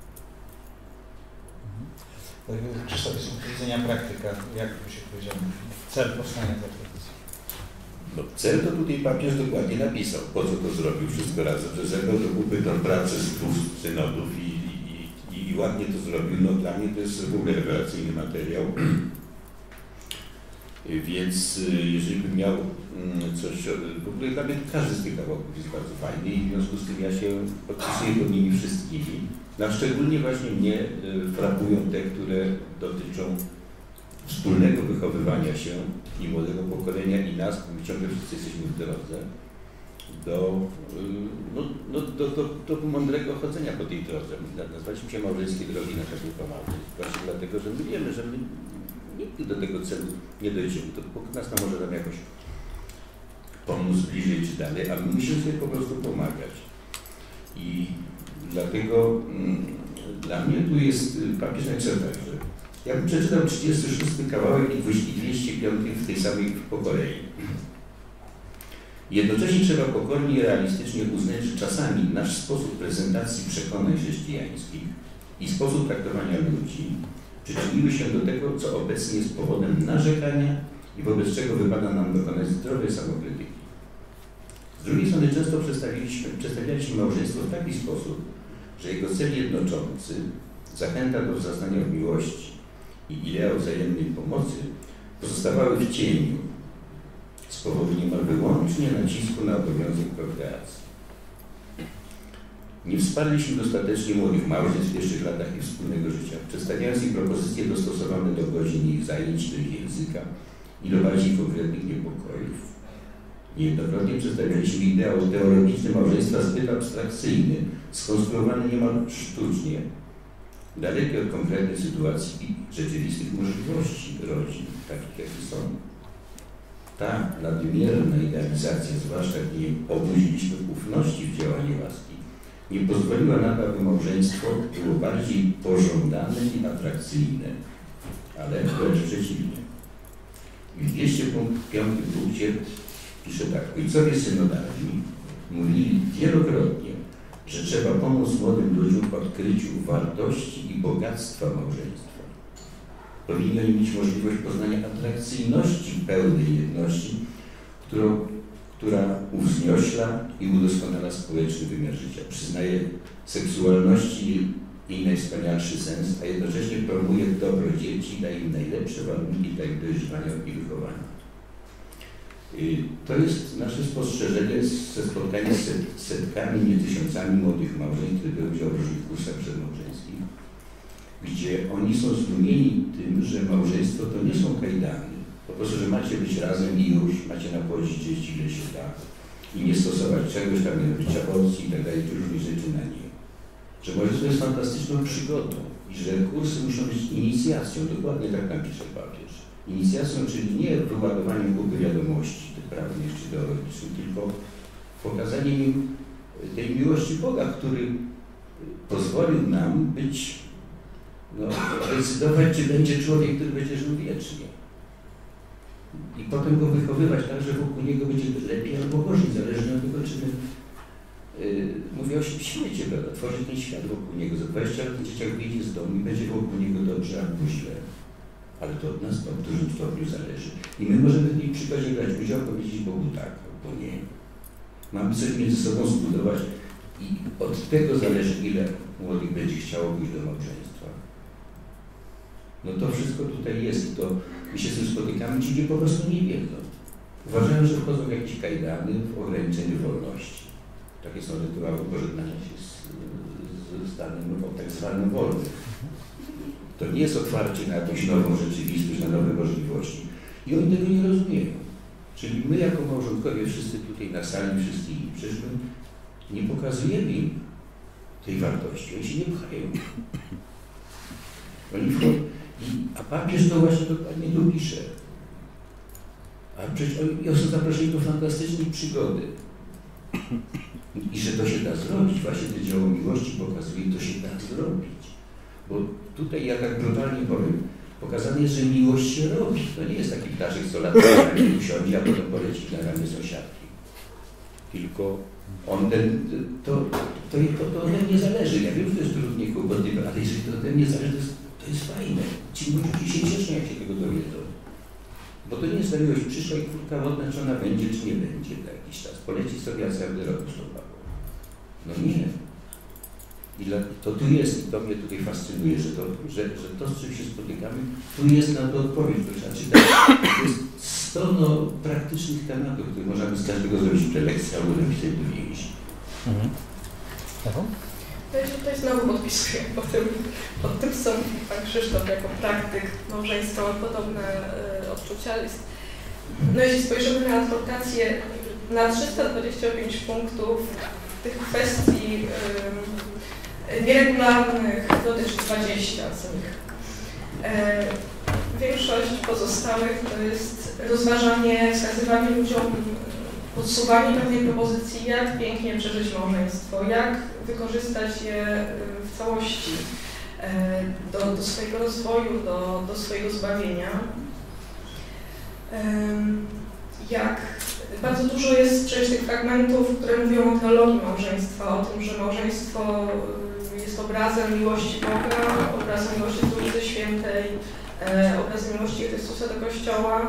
Czy sobie z punktu widzenia praktyka, jak by się powiedział, cel powstania tej tradycji? No, cel to tutaj papież dokładnie napisał, po co to zrobił wszystko razem, że zebrał do kupy tą pracę z 2 synodów i ładnie to zrobił. No dla mnie to jest w ogóle rewelacyjny materiał. Więc jeżeli bym miał coś, w ogóle dla mnie każdy z tych kawałków jest bardzo fajny i w związku z tym ja się podpisuję pod nimi wszystkimi. Szczególnie właśnie mnie frapują te, które dotyczą wspólnego wychowywania się i młodego pokolenia i nas, my ciągle wszyscy jesteśmy w drodze, do mądrego chodzenia po tej drodze. Nazwaliśmy się Małżeńskie Drogi Nasza Grupa Małżeństw. Właśnie dlatego, że my wiemy, że my nigdy do tego celu nie dojdziemy. To Bóg nas może nam jakoś pomóc bliżej czy dalej, a my musimy sobie po prostu pomagać. I Dlatego dla mnie tu jest papież napisał tak, że ja bym przeczytał 36 kawałek i 205 w tej samej po kolei. Jednocześnie trzeba pokornie i realistycznie uznać, że czasami nasz sposób prezentacji przekonań chrześcijańskich i sposób traktowania ludzi przyczyniły się do tego, co obecnie jest powodem narzekania i wobec czego wypada nam dokonać zdrowej samokrytyki. Z drugiej strony często przedstawialiśmy małżeństwo w taki sposób, że jego cel jednoczący, zachęta do wzrastania w miłości i idea wzajemnej pomocy pozostawały w cieniu z powodu niemal wyłącznie nacisku na obowiązek prokreacji. Nie wsparliśmy dostatecznie młodych małżeństw w pierwszych latach ich wspólnego życia, przedstawiając im propozycje dostosowane do godzin ich zajęć, do ich języka i do bardziej konkretnych niepokojów. Niejednokrotnie przedstawialiśmy ideał teologiczny małżeństwa zbyt abstrakcyjny, skonstruowany niemal sztucznie, daleki od konkretnych sytuacji i rzeczywistych możliwości rodzin, takich jakie są. Ta nadmierna idealizacja, zwłaszcza gdy nie obudziliśmy ufności w działanie łaski, nie pozwoliła na to, aby małżeństwo było bardziej pożądane i atrakcyjne, ale wręcz przeciwnie. W 205 punkcie pisze tak: ojcowie synodalni mówili wielokrotnie, że trzeba pomóc młodym ludziom w odkryciu wartości i bogactwa małżeństwa. Powinni oni mieć możliwość poznania atrakcyjności pełnej jedności, która uwzniośla i udoskonala społeczny wymiar życia, przyznaje seksualności jej najwspanialszy sens, a jednocześnie promuje dobro dzieci, daje im najlepsze warunki dla ich dojrzewania i wychowania. To jest nasze spostrzeżenie ze spotkania z setkami, nie tysiącami młodych małżeństw, które biorą udział w różnych kursach przedmałżeńskich, gdzie oni są zdumieni tym, że małżeństwo to nie są kajdany. Po prostu, że macie być razem i już, macie napłodzić dzieci, ile się da i nie stosować czegoś tam, nie robić aborcji i tak dalej, różnych rzeczy na nie. Że małżeństwo jest fantastyczną przygodą i że kursy muszą być inicjacją, dokładnie tak napisze papież. Inicjacją, czyli nie wyładowaniem kupy wiadomości prawnych czy teologicznych, tylko pokazaniem im tej miłości Boga, który pozwolił nam być, decydować, czy będzie człowiek, który będzie żył wiecznie. I potem go wychowywać tak, że wokół niego będzie lepiej albo gorzej, zależnie od tego, czy my, mówię o świecie, prawda, tworzyć ten świat wokół niego. Za 20 lat dzieciak wyjdzie z domu i będzie wokół niego dobrze albo źle. Ale to od nas w dużym stopniu zależy. I my możemy w tej przygodzie brać udział, powiedzieć Bogu tak albo nie. Mamy coś między sobą zbudować i od tego zależy, ile młodych będzie chciało pójść do małżeństwa. No to wszystko tutaj jest. To my się z tym spotykamy, ci ludzie po prostu nie wiedzą. Uważają, że wchodzą w jakieś kajdany w ograniczeniu wolności. Takie są rytuały pożegnania się z stanem tak zwanym wolnym. To nie jest otwarcie na jakąś nową rzeczywistość, na nowe możliwości. I oni tego nie rozumieją. Czyli my jako małżonkowie, wszyscy tutaj na sali, wszyscy inni, przecież my nie pokazujemy im tej wartości. Oni się nie pchają. Oni wchodzą. A papież to właśnie dokładnie tu pisze. A przecież oni są zaproszeni do fantastycznej przygody. I że to się da zrobić. Właśnie to dzieło miłości pokazuje, to się da zrobić. Bo tutaj, ja tak brutalnie powiem, pokazane jest, że miłość się robi. To nie jest taki ptaszek, co lata usiądzie, a potem poleci na ramię sąsiadki. Tylko on to ode mnie zależy. Ja wiem, że to jest trudnie kłopotliwe, ale jeżeli to ode mnie zależy, to jest fajne. Ci młodzi się cieszą, jak się tego dowiedzą. Bo to nie jest ta miłość przyszła i kurka wodna, czy ona będzie, czy nie będzie za jakiś czas. Poleci sobie, a co ja roku stopało. No nie. I to tu jest, i to mnie tutaj fascynuje, że to, z czym się spotykamy, tu jest na to odpowiedź. To znaczy, to jest 100 praktycznych tematów, które możemy z każdego zrobić prelekcję albo napisać do więzi. Ja się tutaj znowu podpisuję pod tym, co mówi pan Krzysztof jako praktyk małżeństwa, ma podobne odczucia. No jeśli spojrzymy na adwokację, na 325 punktów tych kwestii nieregularnych dotyczy 20 z nich. Większość pozostałych to jest rozważanie, wskazywanie ludziom podsuwanie pewnej propozycji, jak pięknie przeżyć małżeństwo, jak wykorzystać je w całości do swojego rozwoju, do swojego zbawienia. Jak bardzo dużo jest przecież tych fragmentów, które mówią o teologii małżeństwa, o tym, że małżeństwo jest obrazem miłości Boga, obrazem miłości Trójcy Świętej, obrazem miłości Chrystusa do Kościoła.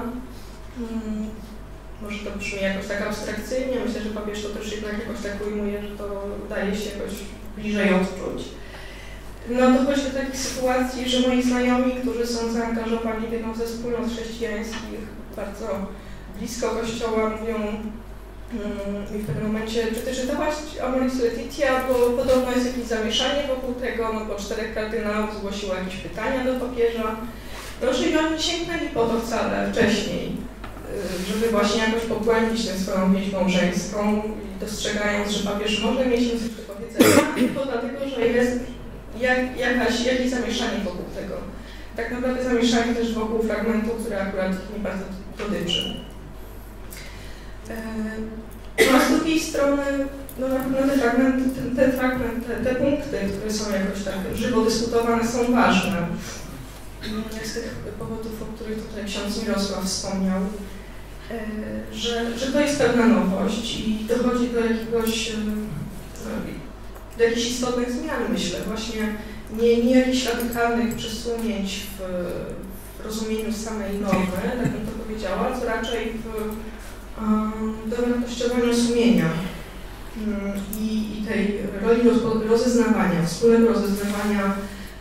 Może to brzmi jakoś tak abstrakcyjnie, myślę, że papież to też jednak jakoś tak ujmuje, że to daje się jakoś bliżej odczuć. No dochodzi do takich sytuacji, że moi znajomi, którzy są zaangażowani w jedną ze wspólnot chrześcijańskich, bardzo blisko Kościoła, mówią mi w pewnym momencie, czy ty czytałaś Amoris Laetitia, bo podobno jest jakieś zamieszanie wokół tego, no bo 4 kardynałów zgłosiło jakieś pytania do papieża. No, że oni nie sięgnęli po to wcale wcześniej, żeby właśnie jakoś pogłębić tę swoją więź małżeńską, dostrzegając, że papież może mieć coś do powiedzenia, tylko dlatego, że jest jakieś zamieszanie wokół tego. Tak naprawdę zamieszanie też wokół fragmentu, który akurat nie bardzo dotyczy. No, a z drugiej strony, no na pewno te punkty, które są jakoś tak żywo dyskutowane, są ważne. Z tych powodów, o których tutaj ksiądz Mirosław wspomniał, że to jest pewna nowość i dochodzi do jakichś istotnych zmian, myślę, właśnie nie jakichś radykalnych przesunięć w rozumieniu samej normy, tak bym to powiedziała, co raczej w dowartościowaniu sumienia i tej roli rozeznawania, wspólnego rozeznawania.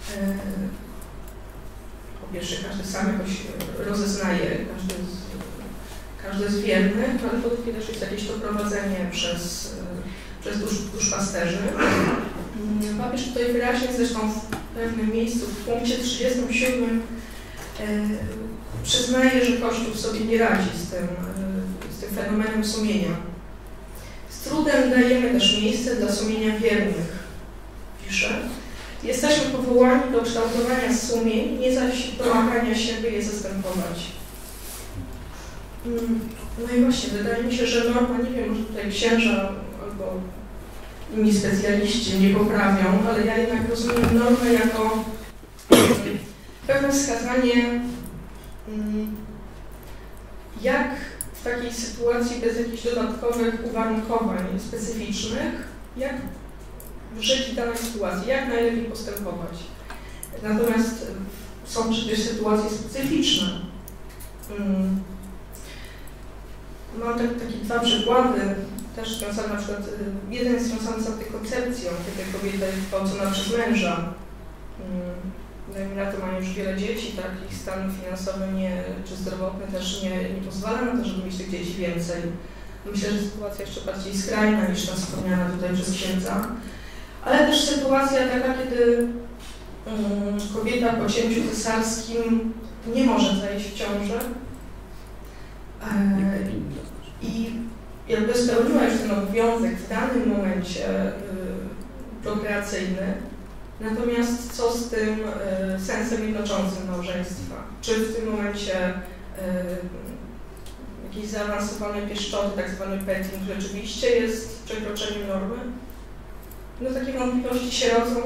Po pierwsze, każdy sam jakoś rozeznaje, każdy jest wierny, ale po drugie też jest jakieś to prowadzenie przez duszpasterzy. Papież tutaj wyraźnie, zresztą w pewnym miejscu, w punkcie 37, przyznaje, że Kościół sobie nie radzi z tym fenomenem sumienia. Z trudem dajemy też miejsce dla sumienia wiernych, pisze. Jesteśmy powołani do kształtowania sumień, nie zaś domagania się, by je zastępować. No i właśnie, wydaje mi się, że norma, nie wiem, może tutaj księża albo inni specjaliści nie poprawią, ale ja jednak rozumiem normę jako pewne wskazanie, jak w takiej sytuacji bez jakichś dodatkowych uwarunkowań specyficznych, jak żyć w danej sytuacji, jak najlepiej postępować. Natomiast są przecież sytuacje specyficzne. Mam takie 2 przykłady, też związane na przykład, jeden związany z antykoncepcją, kiedy kobieta jest gwałcona przez męża. Na to mają już wiele dzieci, tak, ich stan finansowy czy zdrowotny też nie pozwala na to, żeby mieć tych dzieci więcej. Myślę, że sytuacja jeszcze bardziej skrajna niż ta wspomniana tutaj przez księdza. Ale też sytuacja taka, kiedy kobieta po cięciu cesarskim nie może zajść w ciążę i jakby spełniła już ten obowiązek w danym momencie prokreacyjny. Natomiast co z tym sensem jednoczącym małżeństwa? Czy w tym momencie jakiejś zaawansowanej pieszczoty, tak zwany petting, rzeczywiście jest przekroczeniem normy? No takie wątpliwości się rodzą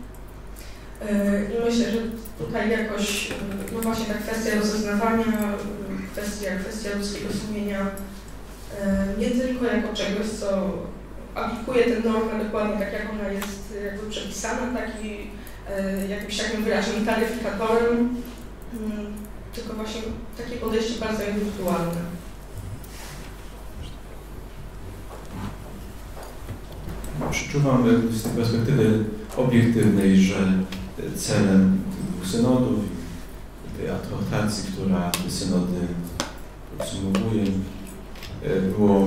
i myślę, że tutaj jakoś, no właśnie ta kwestia rozeznawania, kwestia ludzkiego sumienia, nie tylko jako czegoś, co aplikuje tę normę dokładnie tak, jak ona jest jakby przepisana, jakimś takim wyraźnym taryfikatorem, tylko właśnie takie podejście bardzo indywidualne. Przeczuwam z tej perspektywy obiektywnej, że celem dwóch synodów i tej adhortacji, która te synody podsumowuje, było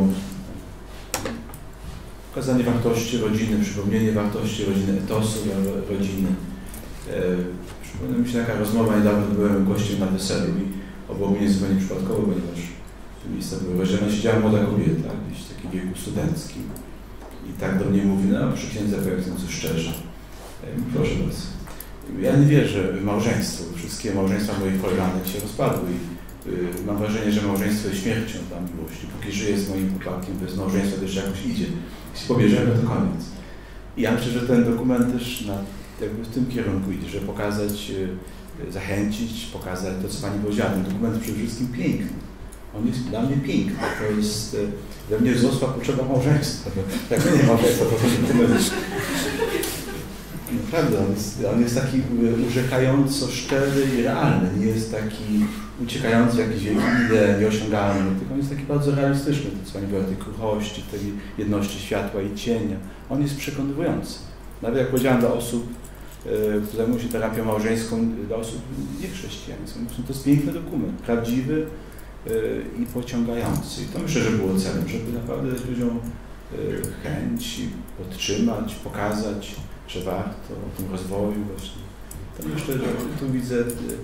pokazanie wartości rodziny, przypomnienie wartości rodziny, etosu rodziny. Przypomina mi się taka rozmowa, niedawno byłem gościem na weselu i było mi zupełnie przypadkowo, ponieważ te miejsca były rozdzielone, siedziała młoda kobieta, gdzieś w takim wieku studenckim. I tak do mnie mówi, no proszę księdza, powiedzmy coś szczerze. Proszę bardzo. Ja nie wierzę w małżeństwo. Wszystkie małżeństwa moich koleżanek się rozpadły i mam wrażenie, że małżeństwo jest śmiercią dla miłości. Póki żyję z moim chłopakiem, bez małżeństwa też jakoś idzie. Jeśli pobierzemy, to koniec. I ja myślę, że ten dokument też jakby w tym kierunku idzie, żeby pokazać, zachęcić, pokazać to, co Pani powiedziała. Ten dokument przede wszystkim piękny. On jest dla mnie piękny. To jest, dla mnie wzrosła potrzeba małżeństwa. Tak nie małżeństwa, to dokument. Naprawdę, on jest taki urzekająco szczery i realny. Nie jest taki uciekający w jakieś wielkie idee, nieosiągalny, tylko on jest taki bardzo realistyczny. To, co Pani mówiła o tej kruchości, tej jedności światła i cienia. On jest przekonywujący. Nawet jak powiedziałem dla osób, które zajmują się terapią małżeńską, dla osób niechrześcijańskich. To jest piękny dokument, prawdziwy i pociągający. I to myślę, że było celem, żeby naprawdę dać ludziom chęć podtrzymać, pokazać, że warto o tym rozwoju właśnie. To myślę, że tu widzę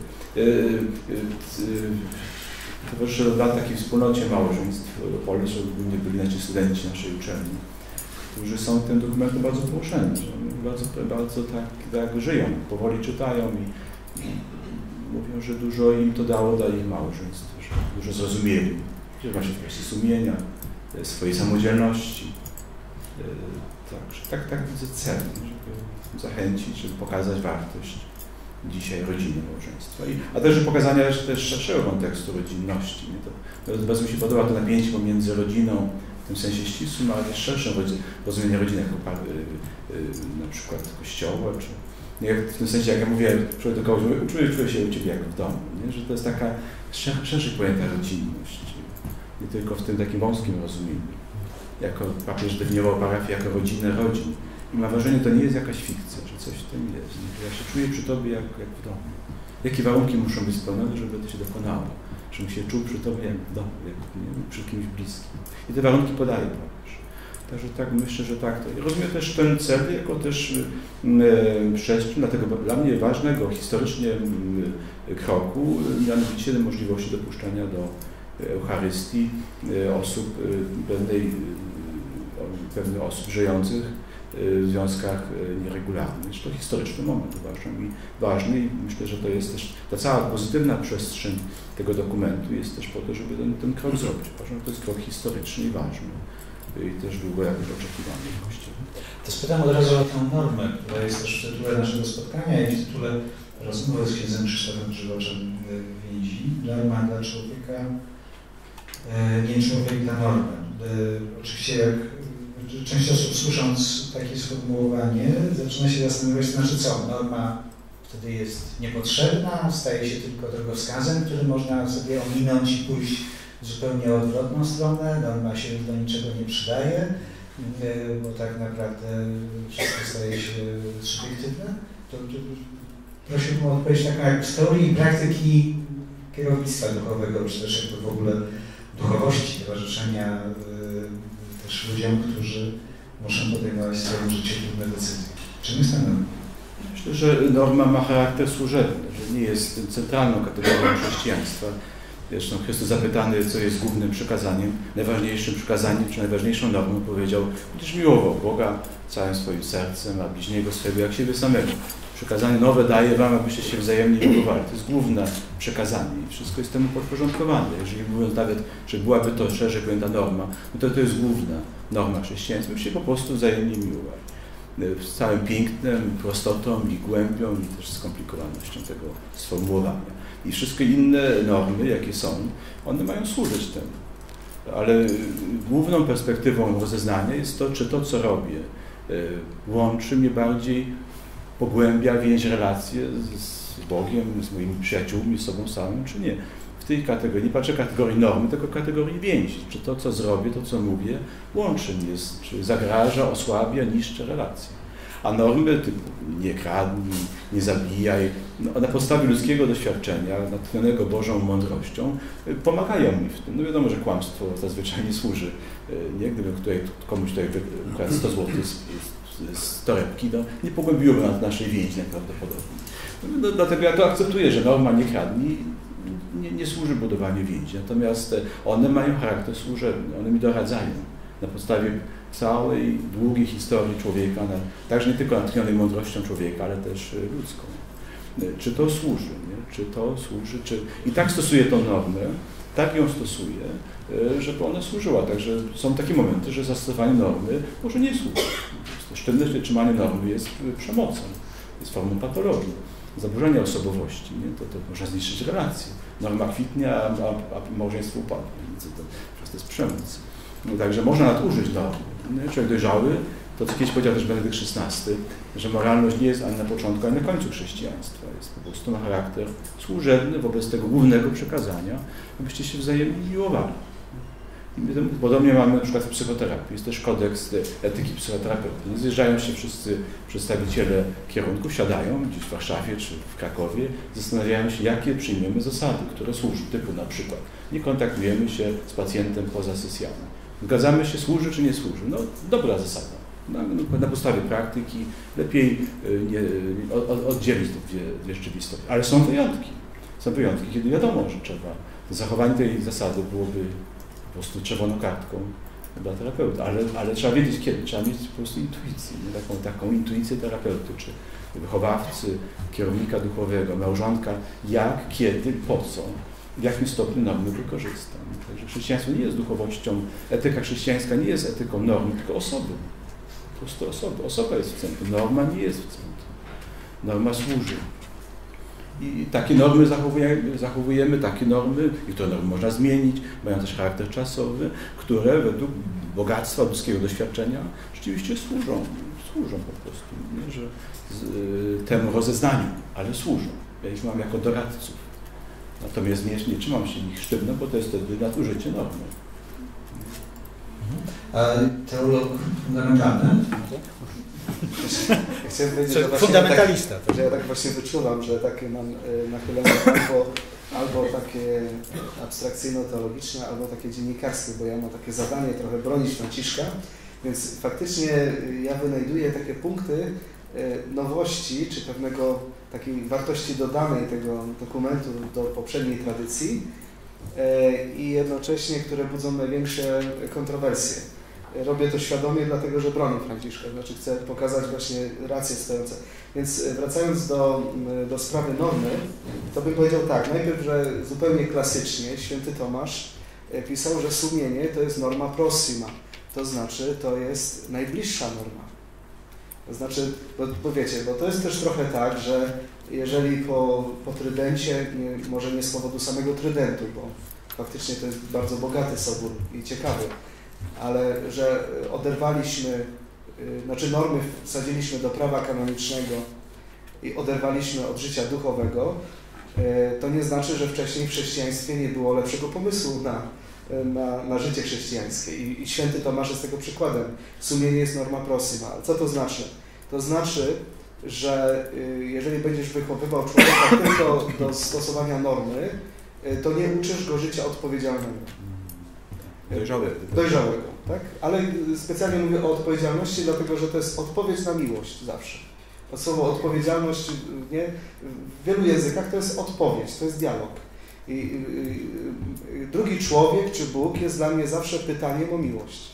towarzyszy od lat takiej wspólnocie małżeństw w Opolu, że głównie byli nasi studenci naszej uczelni, którzy są tym dokumentem bardzo poruszeni, że bardzo tak żyją, powoli czytają i mówią, że dużo im to dało dla ich małżeństw, że dużo zrozumieli, że właśnie w kwestii sumienia, swojej samodzielności. Tak widzę cel, żeby zachęcić, żeby pokazać wartość dzisiaj rodziny, małżeństwa. A też pokazania też szerszego kontekstu rodzinności. To bardzo mi się podoba to napięcie pomiędzy rodziną, w tym sensie ścisłym, ale też szerszym rozumienie rodziny jako na przykład kościoła, czy w tym sensie, jak ja mówię, do kogoś czuję się u Ciebie jak w domu, nie? Że to jest taka szerzej pojęta rodzinność, nie tylko w tym takim wąskim rozumieniu. Jako papież definiował parafię jako rodzinę rodzin. I mam wrażenie, że to nie jest jakaś fikcja, że coś w tym jest. Ja się czuję przy Tobie jak w domu. Jakie warunki muszą być spełnione, żeby to się dokonało? Żebym się czuł przy Tobie jak w domu, jak przy kimś bliskim. I te warunki podaje papież. Także tak myślę, że tak. Rozumiem też ten cel jako też przestrzeń, dlatego dla mnie ważnego historycznie kroku, mianowicie możliwości dopuszczenia do Eucharystii osób, pewnych osób żyjących w związkach nieregularnych. To historyczny moment uważam i ważny i myślę, że to jest też ta cała pozytywna przestrzeń tego dokumentu jest też po to, żeby ten krok zrobić. Uważam, że to jest krok historyczny i ważny i też długo jakoś oczekiwany w Kościele. To spytam od razu o tę normę, która jest też w tytule naszego spotkania i w tytule rozmowy z księdzem Krzysztofem Grzyboczem Więzi. Norma dla człowieka, nie człowiek dla normy. Oczywiście jak część osób słysząc takie sformułowanie zaczyna się zastanawiać, to znaczy co, norma wtedy jest niepotrzebna, staje się tylko drogowskazem, który można sobie ominąć i pójść w zupełnie odwrotną stronę, norma się już do niczego nie przydaje, bo tak naprawdę wszystko staje się subiektywne. To prosiłbym o odpowiedź taką jak z teorii i praktyki kierownictwa duchowego, czy też jakby w ogóle duchowości, towarzyszenia też ludziom, którzy muszą podejmować w swoim życiu trudne decyzje. Czym jest ta norma? Myślę, że norma ma charakter służebny, że nie jest centralną kategorią chrześcijaństwa. Zresztą Chrystus zapytany, co jest głównym przykazaniem, najważniejszym przykazaniem, czy najważniejszą normą, powiedział, będziesz miłował Boga całym swoim sercem, a bliźniego swego jak siebie samego. Przykazanie nowe daje wam, abyście się wzajemnie miłowali. To jest główne przekazanie i wszystko jest temu podporządkowane. Jeżeli mówiąc nawet, że byłaby to szerzej pojęta norma, no to jest główna norma chrześcijaństwa, byście po prostu wzajemnie miłowali. Z całym pięknem, prostotą i głębią i też skomplikowanością tego sformułowania. I wszystkie inne normy, jakie są, one mają służyć temu. Ale główną perspektywą rozeznania jest to, czy to, co robię, łączy mnie bardziej, pogłębia więź relacje z Bogiem, z moimi przyjaciółmi, z sobą samym, czy nie. W tej kategorii, nie patrzę kategorii normy, tylko kategorii więzi. Czy to, co zrobię, to, co mówię, łączy mnie, czy zagraża, osłabia, niszczy relacje. A normy typu nie kradnij, nie zabijaj, no, na podstawie ludzkiego doświadczenia, natchnionego Bożą mądrością, pomagają mi w tym. No wiadomo, że kłamstwo zazwyczaj nie służy. Nie? Gdyby komuś tutaj ukradł 100 zł z torebki, no, nie pogłębiłoby naszej więzi najprawdopodobniej. No, dlatego ja to akceptuję, że norma nie kradnij, nie służy budowaniu więzi. Natomiast one mają charakter służebny, one mi doradzają na podstawie całej długiej historii człowieka, także nie tylko natchnionej mądrością człowieka, ale też ludzką. czy to służy, nie? Czy to służy, i tak stosuje tą normę, tak ją stosuje, żeby ona służyła. Także są takie momenty, że zastosowanie normy może nie służyć. Sztywne trzymanie normy jest przemocą, jest formą patologii, zaburzenia osobowości. Nie? To można zniszczyć relacje. Norma kwitnie, a małżeństwo upadnie. To jest przemoc. No, także można nadużyć normy. Człowiek dojrzały, to co kiedyś powiedział też Benedykt XVI, że moralność nie jest ani na początku, ani na końcu chrześcijaństwa. Jest po prostu ma charakter służebny wobec tego głównego przekazania, abyście się wzajemnie miłowali. Podobnie mamy na przykład w psychoterapii. Jest też kodeks etyki psychoterapeuty. Nie zjeżdżają się wszyscy przedstawiciele kierunków, siadają gdzieś w Warszawie czy w Krakowie, zastanawiają się, jakie przyjmiemy zasady, które służą. Typu na przykład nie kontaktujemy się z pacjentem poza sesjami. Zgadzamy się, służy czy nie służy. No dobra zasada. Na podstawie praktyki lepiej oddzielić te dwie rzeczywistości. Ale są wyjątki. Są wyjątki, kiedy wiadomo, że trzeba. Zachowanie tej zasady byłoby po prostu czerwoną kartką dla terapeuty. Ale trzeba wiedzieć kiedy. Trzeba mieć po prostu intuicję. Taką intuicję terapeuty, czy wychowawcy, kierownika duchowego, małżonka, jak, kiedy, po co, w jakim stopniu normy wykorzystam. Także chrześcijaństwo nie jest duchowością, etyka chrześcijańska nie jest etyką normy, tylko osoby. Po prostu osoby. Osoba jest w centrum, norma nie jest w centrum. Norma służy. I takie normy zachowujemy, takie normy, i te normy można zmienić, mają też charakter czasowy, które według bogactwa ludzkiego doświadczenia rzeczywiście służą po prostu, nie? Że temu rozeznaniu, ale służą. Ja ich mam jako doradców. Natomiast nie trzymam się ich sztywno, bo to jest wtedy nadużycie normy. Teolog fundamentalny? Chciałem powiedzieć, że fundamentalista. Że ja tak właśnie wyczuwam, że takie mam nachylenie albo takie abstrakcyjno-teologiczne, albo takie dziennikarskie, bo ja mam takie zadanie trochę bronić Franciszka, więc faktycznie ja wynajduję takie punkty nowości, czy pewnego takiej wartości dodanej tego dokumentu do poprzedniej tradycji i jednocześnie, które budzą największe kontrowersje. Robię to świadomie, dlatego że bronię Franciszka, znaczy chcę pokazać właśnie racje stojące. Więc wracając do sprawy normy, to bym powiedział tak, najpierw, że zupełnie klasycznie święty Tomasz pisał, że sumienie to jest norma prossima, to znaczy to jest najbliższa norma. To znaczy, bo wiecie, bo to jest też trochę tak, że jeżeli po trydencie, może nie z powodu samego trydentu, bo faktycznie to jest bardzo bogaty sobór i ciekawy, ale że oderwaliśmy, znaczy normy wsadziliśmy do prawa kanonicznego i oderwaliśmy od życia duchowego, to nie znaczy, że wcześniej w chrześcijaństwie nie było lepszego pomysłu na życie chrześcijańskie. I święty Tomasz jest tego przykładem. Sumienie jest norma prossima. Co to znaczy? To znaczy, że jeżeli będziesz wychowywał człowieka tylko do stosowania normy, to nie uczysz go życia odpowiedzialnego. Dojrzałego, tak? Ale specjalnie mówię o odpowiedzialności, dlatego że to jest odpowiedź na miłość zawsze. To słowo odpowiedzialność, nie? W wielu językach to jest odpowiedź, to jest dialog. I drugi człowiek czy Bóg jest dla mnie zawsze pytaniem o miłość.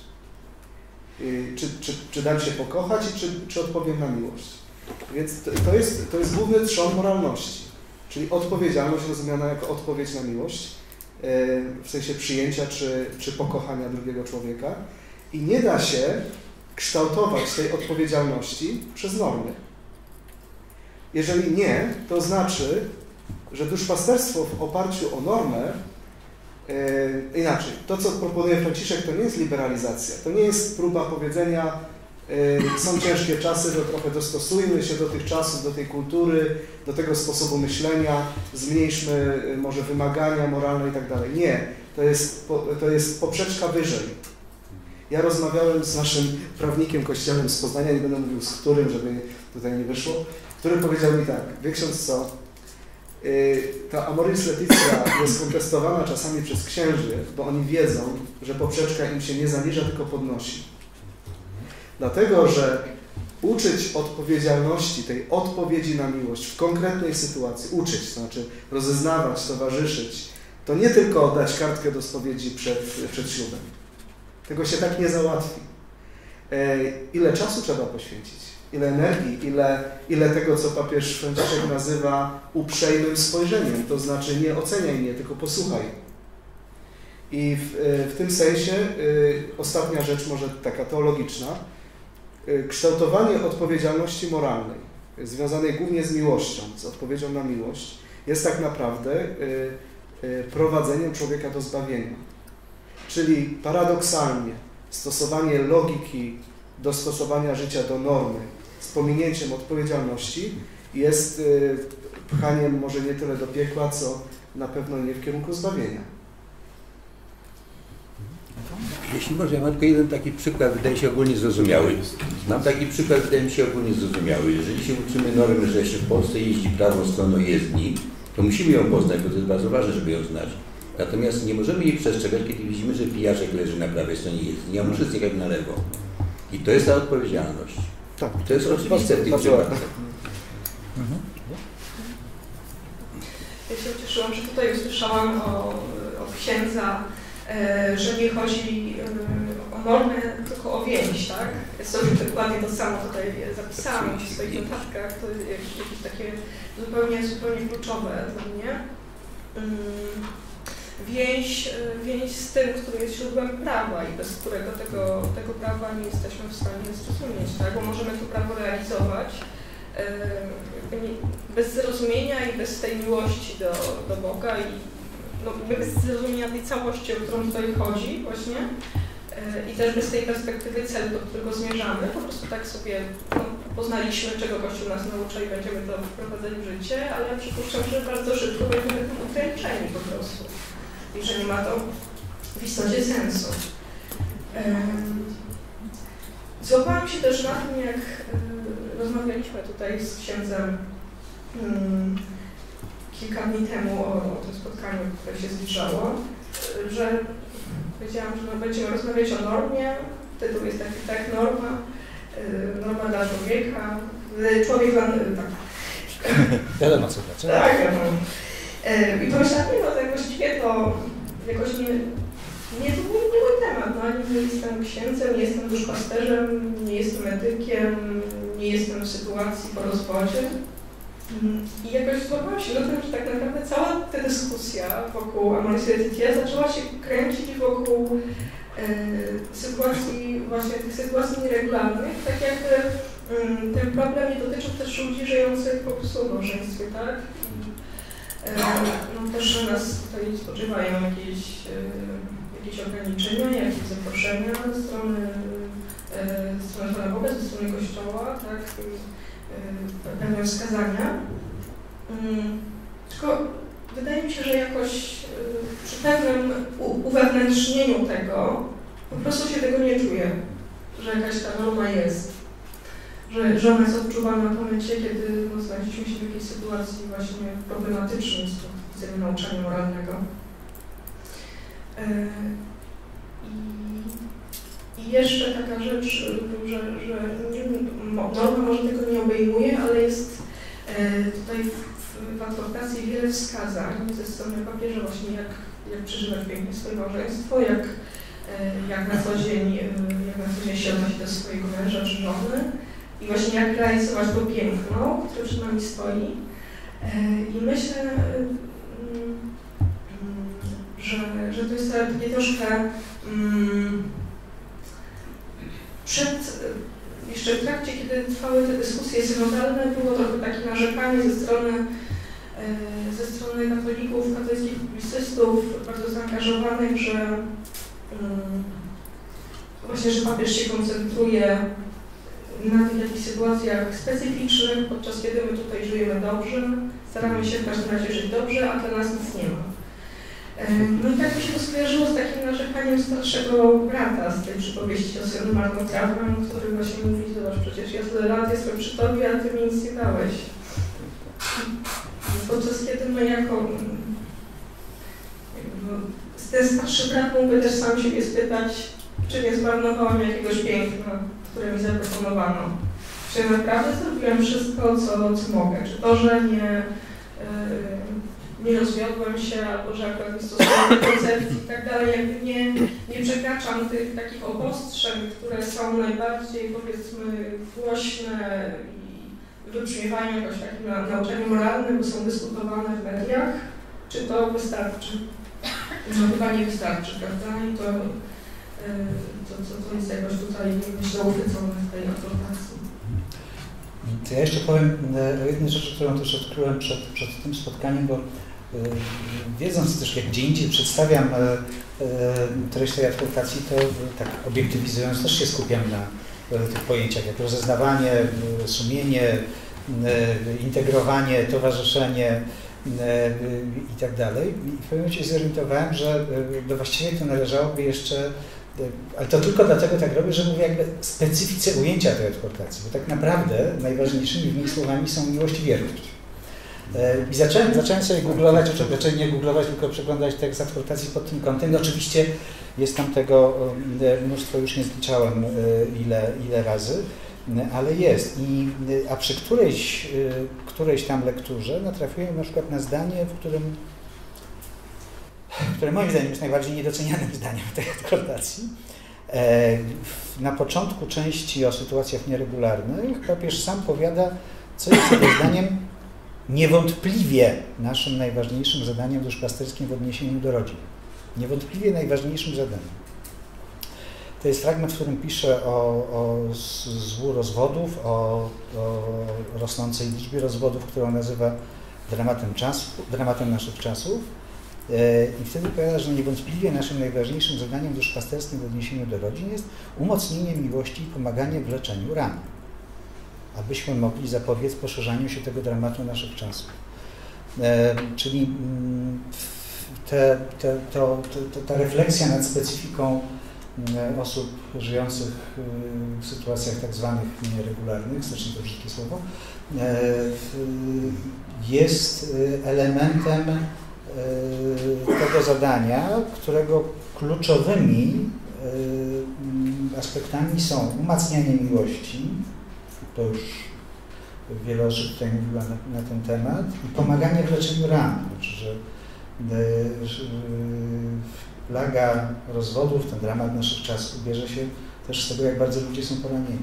Czy dam się pokochać i czy odpowiem na miłość. Więc to jest główny trzon moralności, czyli odpowiedzialność rozumiana jako odpowiedź na miłość, w sensie przyjęcia czy pokochania drugiego człowieka i nie da się kształtować tej odpowiedzialności przez normy. Jeżeli nie, to znaczy, że duszpasterstwo w oparciu o normę, inaczej, to co proponuje Franciszek, to nie jest liberalizacja, to nie jest próba powiedzenia, są ciężkie czasy, to trochę dostosujmy się do tych czasów, do tej kultury, do tego sposobu myślenia, zmniejszmy może wymagania moralne i tak dalej. Nie, to jest poprzeczka wyżej. Ja rozmawiałem z naszym prawnikiem kościelnym z Poznania, nie będę mówił z którym, żeby tutaj nie wyszło, który powiedział mi tak, wie ksiądz co, ta amoris laetitia jest kontestowana czasami przez księży, bo oni wiedzą, że poprzeczka im się nie zaniża, tylko podnosi. Dlatego, że uczyć odpowiedzialności, tej odpowiedzi na miłość w konkretnej sytuacji, uczyć, to znaczy rozeznawać, towarzyszyć, to nie tylko dać kartkę do spowiedzi przed ślubem. Tego się tak nie załatwi. Ile czasu trzeba poświęcić? Ile energii, ile tego, co papież Franciszek nazywa uprzejmym spojrzeniem, to znaczy nie oceniaj mnie, tylko posłuchaj. I w tym sensie ostatnia rzecz, może taka teologiczna, kształtowanie odpowiedzialności moralnej, związanej głównie z miłością, z odpowiedzią na miłość, jest tak naprawdę prowadzeniem człowieka do zbawienia. Czyli paradoksalnie stosowanie logiki do stosowania życia do normy z pominięciem odpowiedzialności jest pchaniem może nie tyle do piekła, co na pewno nie w kierunku zbawienia. Jeśli może, ja mam tylko jeden taki przykład, wydaje się ogólnie zrozumiały. Mam taki przykład, wydaje mi się ogólnie zrozumiały. Jeżeli się uczymy normy, że się w Polsce jeździ prawą stroną jezdni, to musimy ją poznać, bo to jest bardzo ważne, żeby ją znać. Natomiast nie możemy jej przestrzegać, kiedy widzimy, że pijaczek leży na prawej stronie jezdni. Ja muszę zjechać na lewo. I to jest ta odpowiedzialność. Tak. To jest oczywiste w tych przypadkach. Ja się ucieszyłam, że tutaj usłyszałam od księdza, że nie chodzi o normę, tylko o więź, tak? Ja sobie dokładnie to samo tutaj zapisałam w swoich notatkach, to jest jakieś takie zupełnie kluczowe dla mnie. Więź z tym, który jest źródłem prawa i bez którego tego prawa nie jesteśmy w stanie zrozumieć, tak? Bo możemy to prawo realizować bez zrozumienia i bez tej miłości do Boga i bez zrozumienia tej całości, o którą tutaj chodzi właśnie i też bez tej perspektywy celu, do którego zmierzamy. Po prostu tak sobie poznaliśmy, czego Kościół nas naucza i będziemy to wprowadzać w życie, ale ja przypuszczam, że bardzo szybko będziemy utręczeni po prostu i że nie ma to w istocie sensu. Złapałam się też na tym, jak rozmawialiśmy tutaj z księdzem kilka dni temu o tym spotkaniu, które się zbliżało, że powiedziałam, że będziemy rozmawiać o normie. Tytuł jest taki, tak, norma dla człowieka. Człowiek dla... tak. Wiadomo co znaczy. Tak, i pomyślałam, tak właściwie to jakoś to był nie mój temat. No, ani nie jestem księdzem, nie jestem duszpasterzem, nie jestem etykiem, nie jestem w sytuacji po rozwodzie. I jakoś złapałam się na tym, że tak naprawdę cała ta dyskusja wokół Amoris Laetitia zaczęła się kręcić wokół sytuacji, właśnie tych sytuacji nieregularnych, tak jakby ten problem nie dotyczył też ludzi żyjących po prostu w małżeństwie, tak? Też u nas tutaj spoczywają jakieś ograniczenia, jakieś zaproszenia ze strony Pana Boga, ze strony Kościoła, tak? Pewne wskazania. Tylko wydaje mi się, że jakoś przy pewnym uwewnętrznieniu tego po prostu się tego nie czuje, że jakaś ta norma jest, że ona jest odczuwalna w momencie, kiedy znaleźliśmy się w jakiejś sytuacji właśnie problematycznej z widzenia nauczania moralnego. I jeszcze taka rzecz, że norma może tego nie obejmuje, ale jest tutaj w adwokacji wiele wskazań ze strony papieża właśnie jak przeżywać pięknie swoje małżeństwo, jak na co dzień się odnosić do swojego męża czy żony i właśnie jak realizować to piękno, które przed nami stoi. I myślę, że to jest takie troszkę jeszcze w trakcie, kiedy trwały te dyskusje synodalne, było trochę takie narzekanie ze strony katolików, katolickich publicystów, bardzo zaangażowanych, że właśnie, że papież się koncentruje na tych jakichś sytuacjach specyficznych, podczas kiedy my tutaj żyjemy dobrze, staramy się w każdym razie żyć dobrze, a dla nas nic nie ma. No i tak mi się to skojarzyło z takim narzekaniem starszego brata z tej przypowieści o synu marnotrawnym, który właśnie mówi, zobacz, przecież ja tyle lat jestem przy tobie, a ty mi nic nie dałeś. Podczas kiedy my jako ten starszy brat mógłby też sam siebie spytać, czy nie zmarnowałem jakiegoś piękna, które mi zaproponowano. Czy naprawdę zrobiłem wszystko, co mogę? Czy to, że nie rozwiodłem się, albo że akurat nie stosuję koncepcji i tak dalej, jakby nie przekraczam tych takich obostrzeń, które są najbardziej, powiedzmy, głośne i wybrzmiewają jakoś takim nauczaniem moralnym, bo są dyskutowane w mediach, czy to wystarczy? No chyba nie wystarczy, prawda? I to jest jakoś tutaj, myślę, uchwycone w tej adwokacji. To ja jeszcze powiem o jednej rzeczy, którą też odkryłem przed tym spotkaniem, bo wiedząc też, jak gdzie indziej przedstawiam treść tej adwokacji, to tak obiektywizując też się skupiam na tych pojęciach jak rozeznawanie, sumienie, integrowanie, towarzyszenie i tak dalej. I w pewnym momencie zorientowałem, że właściwie to należałoby jeszcze, ale to tylko dlatego tak robię, że mówię jakby specyfice ujęcia tej adwokacji, bo tak naprawdę najważniejszymi w niej słowami są miłość i wierność. I zacząłem sobie googlować, raczej nie googlować, tylko przeglądać tekst adwokacji pod tym kątem. No oczywiście jest tam tego mnóstwo, już nie zliczałem ile razy, ale jest. A przy którejś tam lekturze natrafiłem na przykład na zdanie, które moim zdaniem jest najbardziej niedocenianym zdaniem tej adwokacji. Na początku części o sytuacjach nieregularnych papież sam powiada, co jest jego zdaniem niewątpliwie naszym najważniejszym zadaniem duszpasterskim w odniesieniu do rodzin. Niewątpliwie najważniejszym zadaniem. To jest fragment, w którym pisze o złu rozwodów, o rosnącej liczbie rozwodów, którą nazywa dramatem naszych czasów. I wtedy powiada, że niewątpliwie naszym najważniejszym zadaniem duszpasterskim w odniesieniu do rodzin jest umocnienie miłości i pomaganie w leczeniu ran, abyśmy mogli zapobiec poszerzaniu się tego dramatu naszych czasów. Czyli ta refleksja nad specyfiką osób żyjących w sytuacjach tak zwanych nieregularnych, znacznie to brzydkie słowo, jest elementem tego zadania, którego kluczowymi aspektami są umacnianie miłości, to już wiele osób tutaj mówiła na ten temat, i pomaganie w leczeniu ran, znaczy, że plaga rozwodów, ten dramat naszych czasów bierze się też z tego, jak bardzo ludzie są poranieni.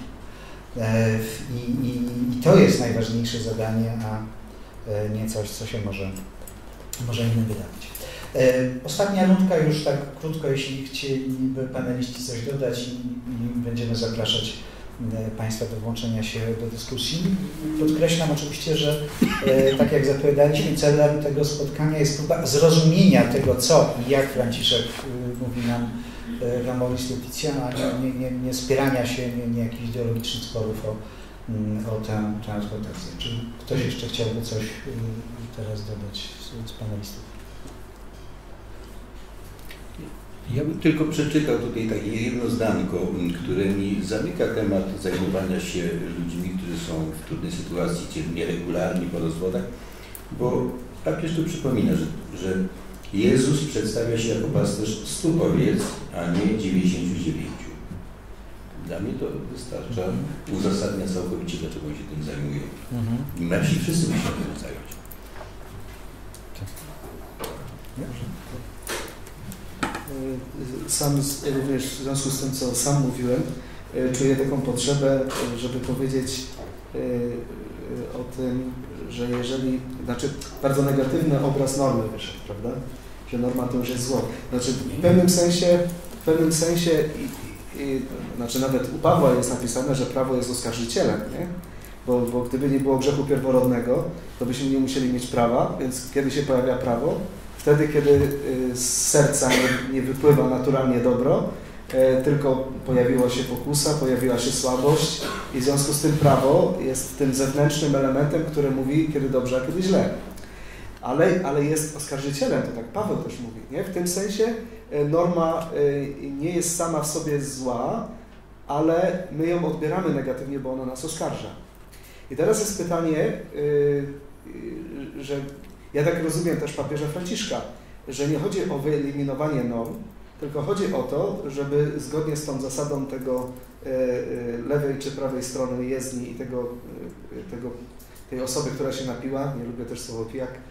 I to jest najważniejsze zadanie, a nie coś, co się może innym wydawać. Ostatnia rundka, już tak krótko, jeśli chcieliby paneliści coś dodać i będziemy zapraszać Państwa do włączenia się do dyskusji. Podkreślam oczywiście, że tak jak zapowiadaliśmy, celem tego spotkania jest próba zrozumienia tego, co i jak Franciszek mówi nam w Amoris Laetitia, a nie spierania się, nie jakichś ideologicznych sporów o tę adwokację. Czy ktoś jeszcze chciałby coś teraz dodać z panelistów? Ja bym tylko przeczytał tutaj takie jedno zdanko, które mi zamyka temat zajmowania się ludźmi, którzy są w trudnej sytuacji, ci nieregularni po rozwodach, bo papież tu przypomina, że Jezus przedstawia się jako pasterz 100 owiec, a nie 99. Dla mnie to wystarcza, uzasadnia całkowicie, dlaczego oni się tym zajmują. I merci wszyscy muszą tym zająć. Sam również w związku z tym, co sam mówiłem, czuję taką potrzebę, żeby powiedzieć o tym, że jeżeli, znaczy bardzo negatywny obraz normy wyszedł, prawda? Że norma to już jest zło. Znaczy w pewnym sensie znaczy nawet u Pawła jest napisane, że prawo jest oskarżycielem, nie? Bo gdyby nie było grzechu pierworodnego, to byśmy nie musieli mieć prawa, więc kiedy się pojawia prawo? Wtedy, kiedy z serca nie wypływa naturalnie dobro, tylko pojawiła się pokusa, pojawiła się słabość i w związku z tym prawo jest tym zewnętrznym elementem, który mówi, kiedy dobrze, a kiedy źle. Ale jest oskarżycielem, to tak Paweł też mówi, nie? W tym sensie norma nie jest sama w sobie zła, ale my ją odbieramy negatywnie, bo ona nas oskarża. I teraz jest pytanie, że ja tak rozumiem też papieża Franciszka, że nie chodzi o wyeliminowanie norm, tylko chodzi o to, żeby zgodnie z tą zasadą tego lewej czy prawej strony jezdni i tej osoby, która się napiła, nie lubię też słowa pijak,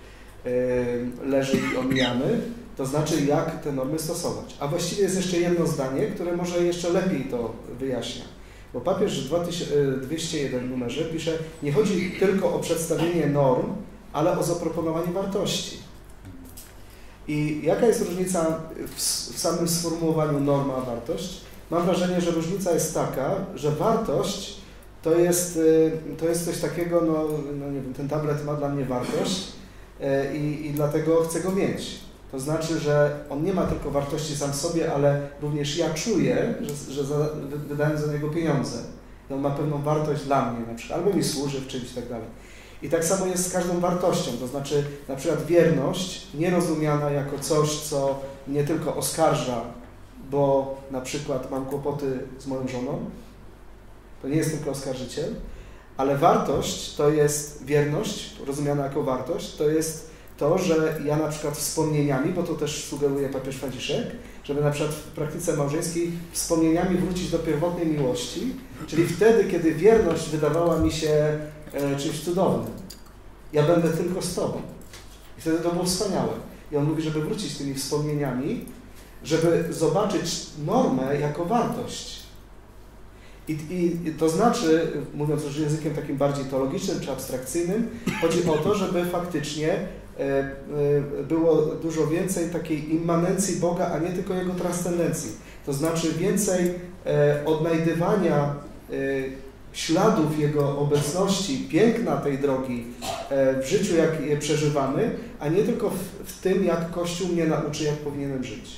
leży i omijany, to znaczy jak te normy stosować. A właściwie jest jeszcze jedno zdanie, które może jeszcze lepiej to wyjaśnia. Bo papież w 201 numerze pisze, nie chodzi tylko o przedstawienie norm, ale o zaproponowanie wartości. I jaka jest różnica w samym sformułowaniu norma a wartość? Mam wrażenie, że różnica jest taka, że wartość to jest coś takiego, no nie wiem, ten tablet ma dla mnie wartość i dlatego chcę go mieć. To znaczy, że on nie ma tylko wartości sam w sobie, ale również ja czuję, że wydając za niego pieniądze. I on ma pewną wartość dla mnie na przykład, albo mi służy w czymś i tak dalej. I tak samo jest z każdą wartością, to znaczy na przykład wierność nie rozumiana jako coś, co mnie tylko oskarża, bo na przykład mam kłopoty z moją żoną, to nie jest tylko oskarżyciel, ale wartość to jest wierność, rozumiana jako wartość, to jest to, że ja na przykład wspomnieniami, bo to też sugeruje papież Franciszek, żeby na przykład w praktyce małżeńskiej wspomnieniami wrócić do pierwotnej miłości, czyli wtedy, kiedy wierność wydawała mi się czymś cudownym. Ja będę tylko z Tobą. I wtedy to było wspaniałe. I on mówi, żeby wrócić tymi wspomnieniami, żeby zobaczyć normę jako wartość. I to znaczy, mówiąc już językiem takim bardziej teologicznym czy abstrakcyjnym, chodzi o to, żeby faktycznie było dużo więcej takiej immanencji Boga, a nie tylko Jego transcendencji. To znaczy więcej odnajdywania śladów Jego obecności, piękna tej drogi w życiu, jak je przeżywamy, a nie tylko w tym, jak Kościół mnie nauczy, jak powinienem żyć.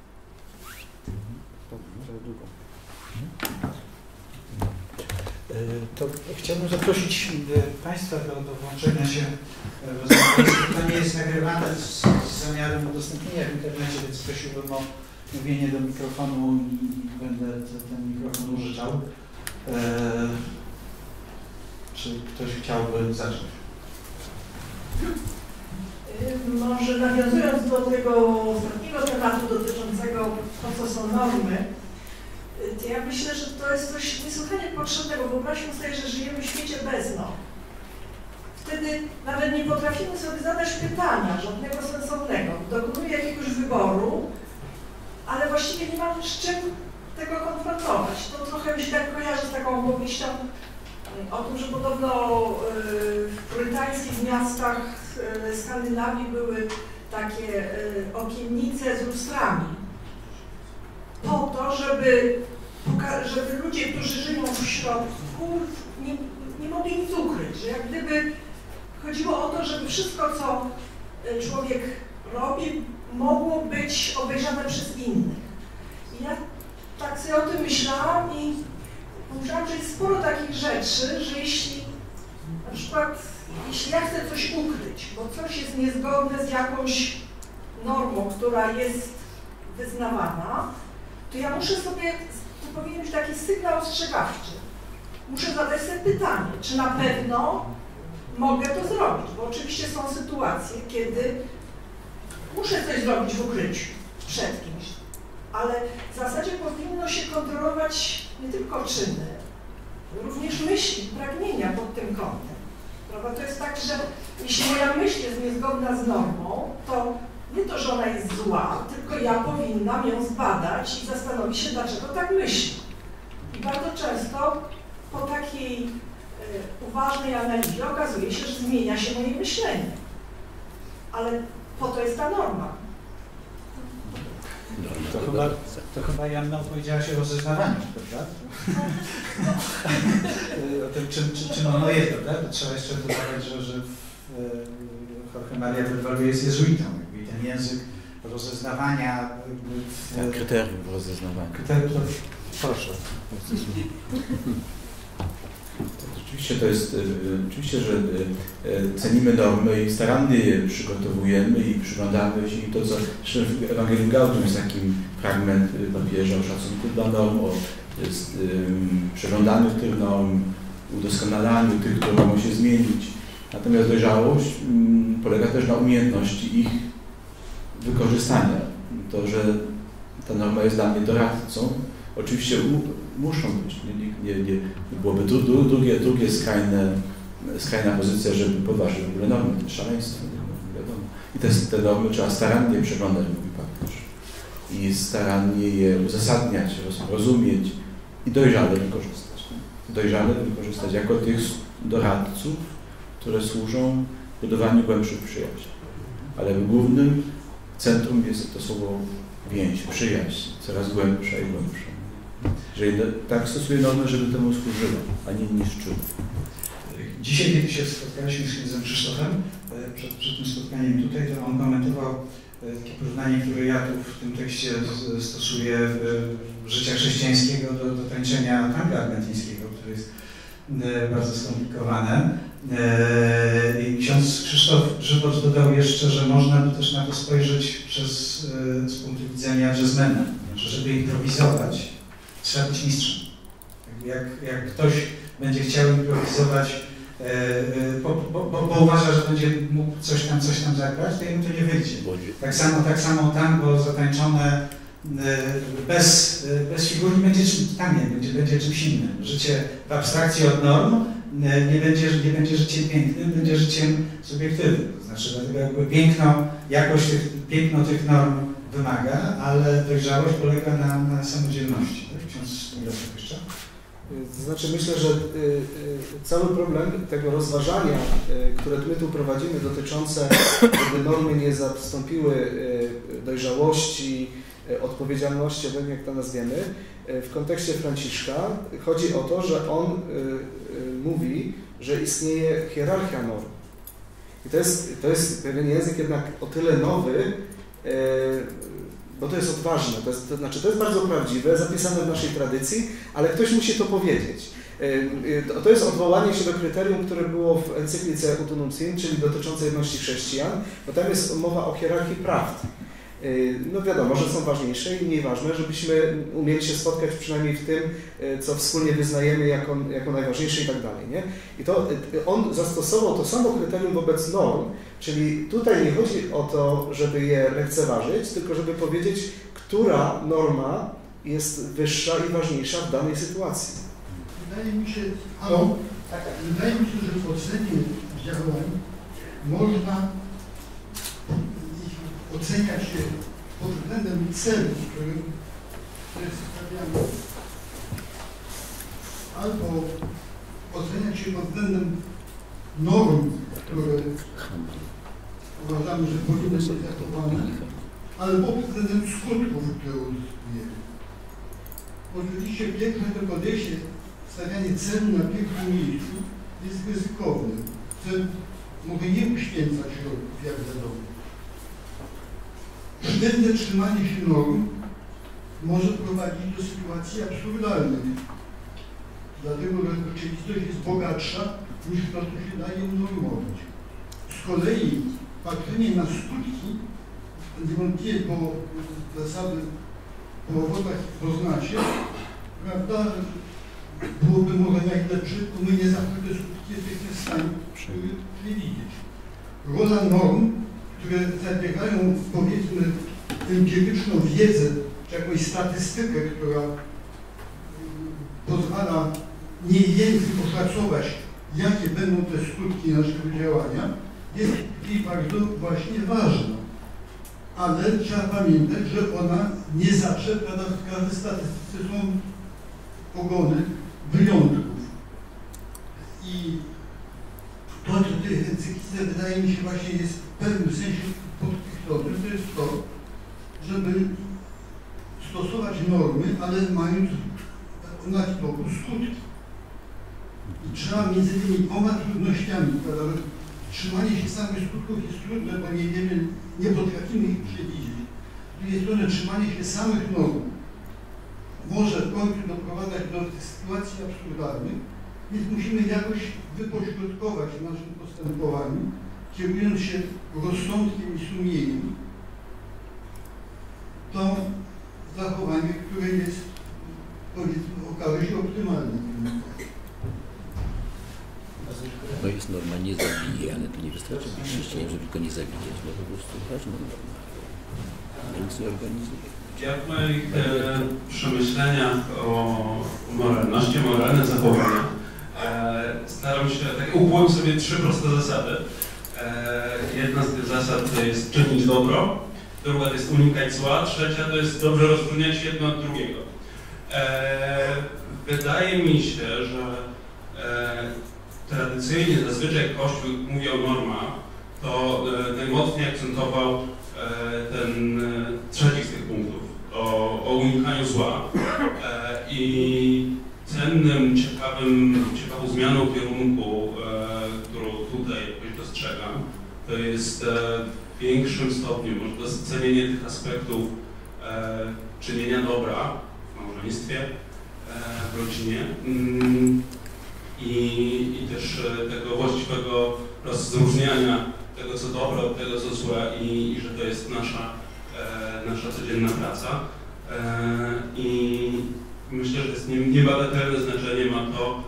To chciałbym zaprosić Państwa do włączenia się. To nie jest nagrywane z zamiarem udostępnienia w internecie, więc prosiłbym o mówienie do mikrofonu i będę ten mikrofon użyczał. Czy ktoś chciałby zacząć? Może nawiązując do tego ostatniego tematu dotyczącego po co są normy, to ja myślę, że to jest coś niesłychanie potrzebnego. Wyobraźmy sobie, że żyjemy w świecie bez norm. Wtedy nawet nie potrafimy sobie zadać pytania żadnego sensownego. Dokonuję jakiegoś wyboru, ale właściwie nie mam z czym tego konfrontować. To trochę mi się tak kojarzy z taką opowieścią o tym, że podobno w purytańskich miastach Skandynawii były takie okiennice z lustrami. Po to, żeby ludzie, którzy żyją w środku, nie mogli nic ukryć. Że jak gdyby chodziło o to, żeby wszystko, co człowiek robi, mogło być obejrzane przez innych. I ja tak sobie o tym myślałam i pomyślałam, że jest sporo takich rzeczy, że jeśli na przykład, jeśli ja chcę coś ukryć, bo coś jest niezgodne z jakąś normą, która jest wyznawana, to ja muszę sobie, to powinien być taki sygnał ostrzegawczy. Muszę zadać sobie pytanie, czy na pewno mogę to zrobić, bo oczywiście są sytuacje, kiedy muszę coś zrobić w ukryciu przed kimś, ale w zasadzie powinno się kontrolować nie tylko czyny, również myśli, pragnienia pod tym kątem. Prawda? To jest tak, że jeśli moja myśl jest niezgodna z normą, to nie to, że ona jest zła, tylko ja powinnam ją zbadać i zastanowić się, dlaczego tak myśli. I bardzo często po takiej uważnej analizie okazuje się, że zmienia się moje myślenie. Ale po to jest ta norma. To chyba Janna opowiedziałaś o rozeznawaniu, prawda? O tym, czym ono jest, prawda? To trzeba jeszcze dodawać, że Jorge Maria Bergoglio jest jezuitą i ten język rozeznawania... Kryterium rozeznawania. Proszę. Rzeczywiście to jest, oczywiście, że cenimy normy i starannie je przygotowujemy i przyglądamy się i to, co w Ewangelii Gaudium jest takim fragment papieża o szacunku dla norm, o przeglądaniu tych norm, udoskonalaniu tych, które mogą się zmienić. Natomiast dojrzałość polega też na umiejętności ich wykorzystania. To, że ta norma jest dla mnie doradcą, oczywiście muszą być. Nie byłoby drugie skrajna pozycja, żeby podważyć w ogóle normy, szaleństwo, wiadomo. I te normy trzeba starannie przeglądać, mówi papież. I starannie je uzasadniać, rozumieć i dojrzale wykorzystać. Dojrzale wykorzystać jako tych doradców, które służą budowaniu głębszych przyjaźni. Ale w głównym centrum jest to słowo więź, przyjaźń, coraz głębsza i głębsza. Że tak stosuje normę, żeby temu służyła, a nie niszczyła. Dzisiaj, kiedy się spotkaliśmy z księdzem Krzysztofem, przed tym spotkaniem tutaj, to on komentował takie porównanie, które ja tu w tym tekście stosuję życia chrześcijańskiego do tańczenia tanga argentyńskiego, które jest bardzo skomplikowane. I ksiądz Krzysztof Grzybocz dodał jeszcze, że można by też na to spojrzeć z punktu widzenia jazzmena. Znaczy, żeby improwizować, trzeba być mistrzem. Jak ktoś będzie chciał improwizować, bo uważa, że będzie mógł coś tam zagrać, to jemu to nie wyjdzie. Tak samo tango zatańczone bez figury nie będzie czymś tangiem, będzie czymś innym. Życie w abstrakcji od norm nie będzie życiem pięknym, będzie życiem subiektywnym. To znaczy, dlatego jakby piękno tych norm wymaga, ale dojrzałość polega na samodzielności. Tak? Ksiądz jeszcze? To znaczy myślę, że cały problem tego rozważania, które my tu prowadzimy, dotyczące, żeby normy nie zastąpiły dojrzałości, odpowiedzialności, obojętnie jak to nazwiemy, w kontekście Franciszka chodzi o to, że on mówi, że istnieje hierarchia norm. I to jest pewien język jednak o tyle nowy, bo to jest odważne, to jest bardzo prawdziwe, zapisane w naszej tradycji, ale ktoś musi to powiedzieć. To jest odwołanie się do kryterium, które było w encyklice Ut Nuntium, czyli dotyczącej jedności chrześcijan, bo tam jest mowa o hierarchii prawd. No wiadomo, że są ważniejsze i mniej ważne, żebyśmy umieli się spotkać przynajmniej w tym, co wspólnie wyznajemy jako najważniejsze i tak dalej. Nie? I to on zastosował to samo kryterium wobec norm, czyli tutaj nie chodzi o to, żeby je lekceważyć, tylko żeby powiedzieć, która norma jest wyższa i ważniejsza w danej sytuacji. Wydaje mi się, że w ocenie działań można oceniać się pod względem celów, które stawiamy, albo oceniać się pod względem norm, które uważamy, że powinny być zachowane, albo pod względem skutków, które uzyskujemy. Oczywiście pierwsze to podejście, stawianie celu na pierwszym miejscu jest ryzykowne. Cel może nie uświęcać środków, jak wiadomo. Sztywne trzymanie się norm może prowadzić do sytuacji absurdalnych, dlatego że rzeczywistość jest bogatsza niż to, co się daje unormować. Z kolei patrzenie na skutki, niewątpliwie po zasady po owocach poznacie, prawda, byłoby może najlepsze, bo my nie zawsze te skutki jesteśmy w stanie przewidzieć. Rola norm, które zawierają, powiedzmy, empiryczną wiedzę, czy jakąś statystykę, która pozwala mniej więcej oszacować, jakie będą te skutki naszego działania, jest i bardzo właśnie ważna. Ale trzeba pamiętać, że ona nie zawsze, prawda, w każdej statystyce są ogony wyjątków. I to, co w tej encyklice wydaje mi się właśnie jest w pewnym sensie podkreślone, to jest to, żeby stosować normy, ale mając na boku skutki. I trzeba między tymi dwoma trudnościami, prawda, trzymanie się samych skutków jest trudne, bo nie wiemy, nie potrafimy ich przewidzieć. Z drugiej strony trzymanie się samych norm może w końcu doprowadzać do sytuacji absurdalnych, więc musimy jakoś wypośrodkować w naszym postępowaniu, kierując się rozsądkiem i sumieniem, to zachowanie, które jest, powiedzmy, okaże się optymalne. No jest norma nie zabije, ale to nie wystarczy być chrześcijaninem, żeby tylko nie zabijać, bo po prostu ważna norma. Nic nie organizuje. Ja w moich przemyśleniach o moralności, moralne zachowania staram się, tak upływ sobie 3 proste zasady. jedna z tych zasad to jest czynić dobro, druga to jest unikać zła, trzecia to jest dobrze rozróżniać jedno od drugiego. Wydaje mi się, że tradycyjnie zazwyczaj Kościół mówi o normach, to najmocniej akcentował ten trzeci z tych punktów, o unikaniu zła. I cennym, ciekawą zmianą kierunku, którą tutaj jakoś dostrzegam, to jest w większym stopniu może docenienie tych aspektów czynienia dobra w małżeństwie, w rodzinie i też tego właściwego rozróżniania tego, co dobre, od tego, co złe i że to jest nasza codzienna praca. I myślę, że jest niebagatelne znaczenie ma to,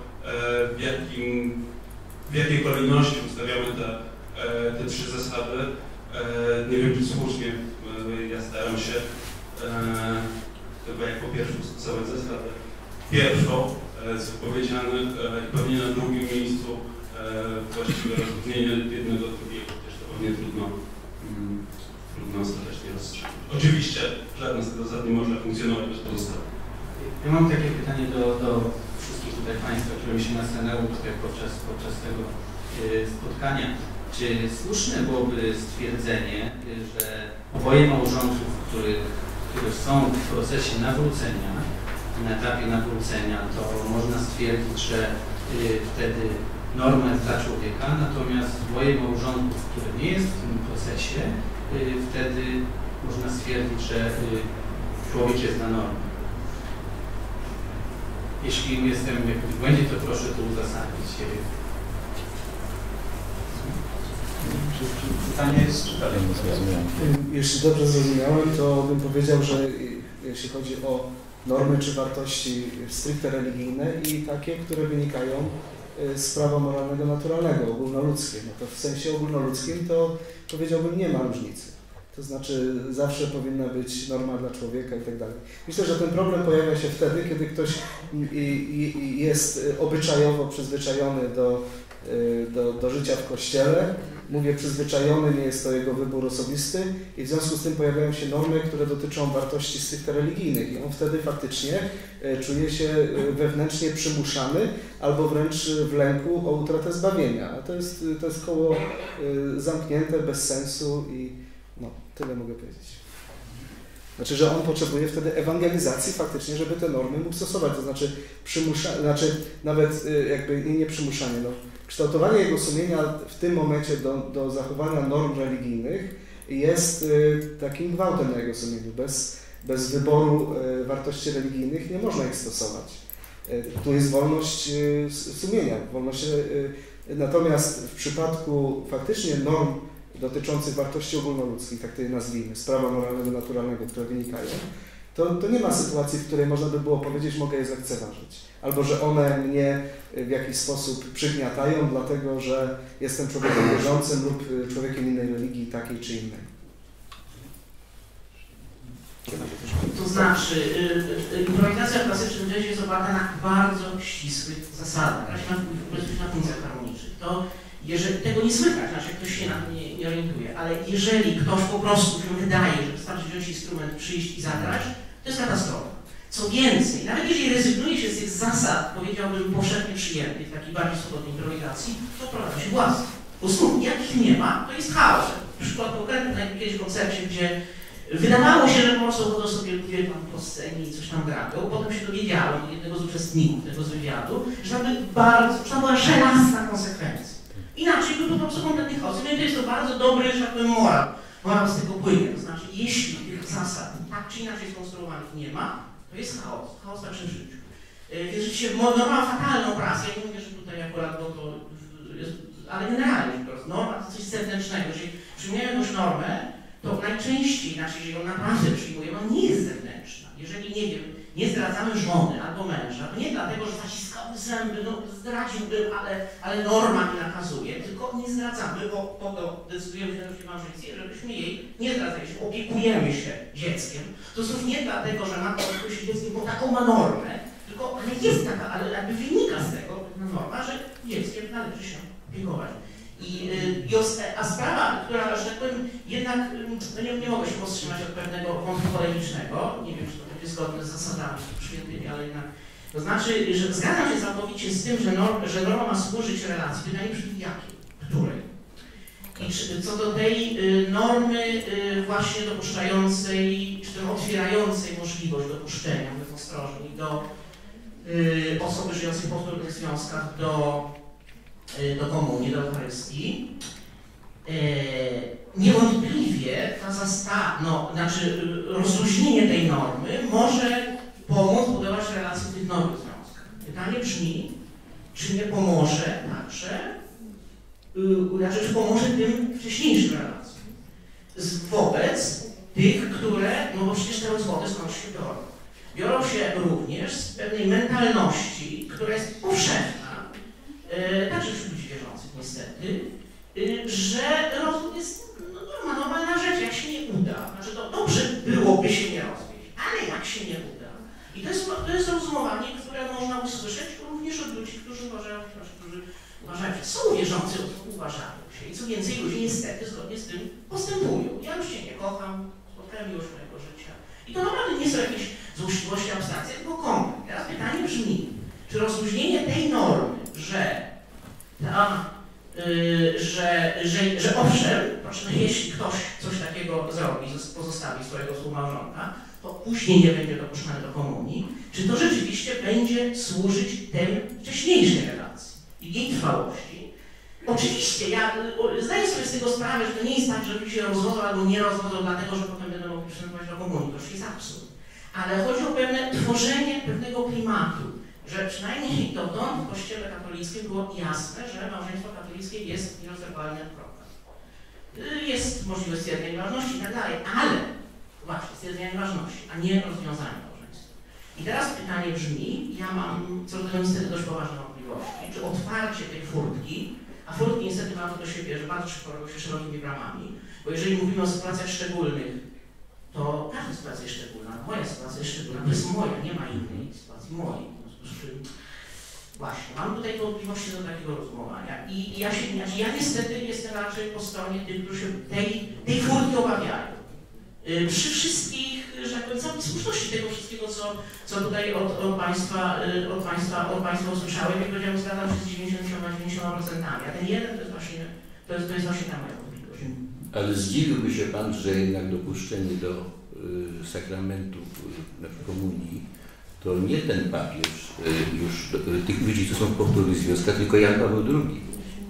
w jakiej kolejności ustawiamy te trzy zasady. Nie wiem, czy słusznie, ja staram się chyba jako pierwszą stosować zasadę pierwszą z wypowiedzianych i pewnie na drugim miejscu właściwe rozróżnienie jednego od drugiego, chociaż to pewnie trudno ostatecznie rozstrzygnąć. Oczywiście żadna z tych zasad nie może funkcjonować bez pozostałych. Ja mam takie pytanie do wszystkich tutaj Państwa, które mi się nasunęło tutaj podczas tego spotkania. Czy słuszne byłoby stwierdzenie, że oboje małżonków, które są w procesie nawrócenia, na etapie nawrócenia, to można stwierdzić, że wtedy norma jest dla człowieka, natomiast dwoje małżonków, które nie jest w tym procesie, wtedy można stwierdzić, że człowiek jest dla normy. Jeśli jestem w błędzie, to proszę to uzasadnić. Pytanie jest czytelne. Jeśli dobrze zrozumiałem, to bym powiedział, że jeśli chodzi o normy czy wartości stricte religijne i takie, które wynikają z prawa moralnego naturalnego, ogólnoludzkie, no to w sensie ogólnoludzkim to powiedziałbym nie ma różnicy. To znaczy zawsze powinna być norma dla człowieka i tak dalej. Myślę, że ten problem pojawia się wtedy, kiedy ktoś jest obyczajowo przyzwyczajony do życia w Kościele. Mówię przyzwyczajony, nie jest to jego wybór osobisty i w związku z tym pojawiają się normy, które dotyczą wartości stricte religijnych i on wtedy faktycznie czuje się wewnętrznie przymuszany albo wręcz w lęku o utratę zbawienia. A to jest koło zamknięte, bez sensu i no, tyle mogę powiedzieć. Znaczy, że on potrzebuje wtedy ewangelizacji faktycznie, żeby te normy mógł stosować, to znaczy nawet jakby nie przymuszanie, no, kształtowanie jego sumienia w tym momencie do zachowania norm religijnych jest takim gwałtem na jego sumieniu. Bez wyboru wartości religijnych nie można ich stosować. Tu jest wolność sumienia, natomiast w przypadku faktycznie norm dotyczących wartości ogólnoludzkich, tak to je nazwijmy, z prawa moralnego, naturalnego, które wynikają, to nie ma sytuacji, w której można by było powiedzieć, mogę je zlekceważyć. Albo, że one mnie w jakiś sposób przygniatają, dlatego, że jestem człowiekiem wierzącym lub człowiekiem innej religii, takiej czy innej. To znaczy, improwizacja w klasycznym jazzie jest oparta na bardzo ścisłych zasadach, na funkcjach harmonicznych. To jeżeli tego nie słychać, znaczy ktoś się na to nie orientuje, ale jeżeli ktoś po prostu się wydaje, że wystarczy wziąć instrument, przyjść i zagrać, to jest katastrofa. Co więcej, nawet jeżeli rezygnuje się z tych zasad, powiedziałbym powszechnie przyjętych, w takiej bardziej swobodnej improwizacji, to wprowadza się własne. Bo znów, jak ich nie ma, to jest chaos. Przykład konkretny na jakimś koncercie, gdzie wydawało się, że po prostu chodzą sobie ludzie tam po scenie i coś tam grają. Potem się dowiedziałem od jednego z uczestników tego wywiadu, że tam była żelazna konsekwencja. Inaczej by po prostu kompletnie chaos. I to jest to bardzo dobry, że tak powiem, moral z tego płynie. To znaczy, jeśli tych zasad tak czy inaczej skonstruowanych nie ma, to jest chaos także w życiu. Więc rzeczywiście norma fatalną pracę, ja nie mówię, że tutaj akurat to jest, ale generalnie rzecz biorąc, norma to coś zewnętrznego. Jeżeli przyjmujemy jakąś normę, to najczęściej, znaczy jeżeli ją naprawdę przyjmujemy, ona nie jest zewnętrzna. Jeżeli, nie wiem, nie zdradzamy żony albo męża, to nie dlatego, że zaciskamy zęby, no zdradziłbym, ale norma mi nakazuje, tylko nie zdradzamy, bo po to decydujemy się na małżeństwie, żebyśmy jej nie zdradzali się, opiekujemy się dzieckiem. To znów nie dlatego, że matka opiekuje się dzieckiem, bo taką ma normę, tylko ale jest taka, ale jakby wynika z tego pewna norma, że dzieckiem należy się opiekować. A sprawa, która, że tak powiem, jednak no nie mogę się powstrzymać od pewnego wątku polemicznego, nie wiem, czy to będzie zgodne z zasadami przyjętymi, ale jednak. To znaczy, że zgadzam się całkowicie z tym, że norma ma służyć relacji. Pytanie brzmi jakiej? Której? I co do tej normy właśnie dopuszczającej, czy też otwierającej możliwość dopuszczenia, mówię ostrożnie, do osoby żyjącej w powtórnych związkach do komunii, do Eucharystii, niewątpliwie znaczy rozluźnienie tej normy może pomóc budować relacje w tych nowych związkach. Pytanie brzmi, czy nie pomoże także, czy pomoże tym wcześniejszym relacjom wobec tych, które, no bo przecież te rozwody skąd się biorą. Biorą się również z pewnej mentalności, która jest powszechna, także wśród ludzi wierzących niestety, że rozwód jest normalna rzecz, jak się nie uda. Znaczy to dobrze byłoby się nie rozwieść, ale jak się nie uda. I to jest rozumowanie, które można usłyszeć również od ludzi, którzy uważają, że są wierzący, uważają się. I co więcej, ludzie niestety zgodnie z tym postępują. Ja już Cię nie kocham, spotkałem już mojego życia. I to naprawdę nie są jakieś złośliwości, abstrakcje, tylko konkret. Teraz pytanie brzmi, czy rozluźnienie tej normy, że owszem, jeśli ktoś coś takiego zrobi, pozostawi swojego współmałżonka, to później nie będzie dopuszczany do komunii, czy to rzeczywiście będzie służyć tej wcześniejszej relacji i jej trwałości. Oczywiście, ja zdaję sobie z tego sprawę, że to nie jest tak, że ludzie się rozwodzą albo nie rozwodzą, dlatego że potem będą mogli przystępować do komunii. To już jest absurd. Ale chodzi o pewne tworzenie pewnego klimatu, że przynajmniej dotąd w Kościele katolickim było jasne, że małżeństwo katolickie jest nierozerwalne od program. Jest możliwe stwierdzenie ważności i tak dalej, ale właśnie stwierdzenie ważności, a nie rozwiązanie małżeństwa. I teraz pytanie brzmi, ja mam co do tego niestety dość poważne wątpliwości, czy otwarcie tej furtki, a furtki niestety mamy do siebie, że bardzo szybko robią się szerokimi bramami, bo jeżeli mówimy o sytuacjach szczególnych, to każda sytuacja jest szczególna, moja sytuacja jest szczególna, to jest moja, nie ma innej sytuacji mojej. Właśnie, mam tutaj wątpliwości do takiego rozumowania i ja niestety jestem raczej po stronie tych, którzy się tej furtki obawiają. Przy wszystkich, że tak powiem, całej słuszności tego wszystkiego, co tutaj od Państwa usłyszałem, jak powiedziałem, zgadzam się z 90%, a ten jeden to jest właśnie ta moja wątpliwość. Ale zdziwiłby się Pan, że jednak dopuszczenie do sakramentu komunii to nie ten papież już tych ludzi, co są w powtórnych związkach, tylko Jan Paweł II.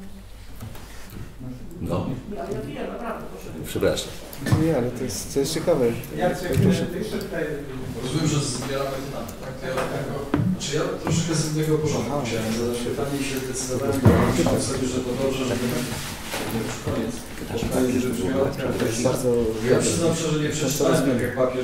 No. Przepraszam. Nie, ale to jest ciekawe. Rozumiem, że zbieramy tematy, tak? Ja troszkę z innego porządku chciałem zadać pytanie i się zdecydowałem, bo sobie, że to dobrze, żeby już koniec. Ja przyznam szczerze, że nie przeczytałem, tak jak papież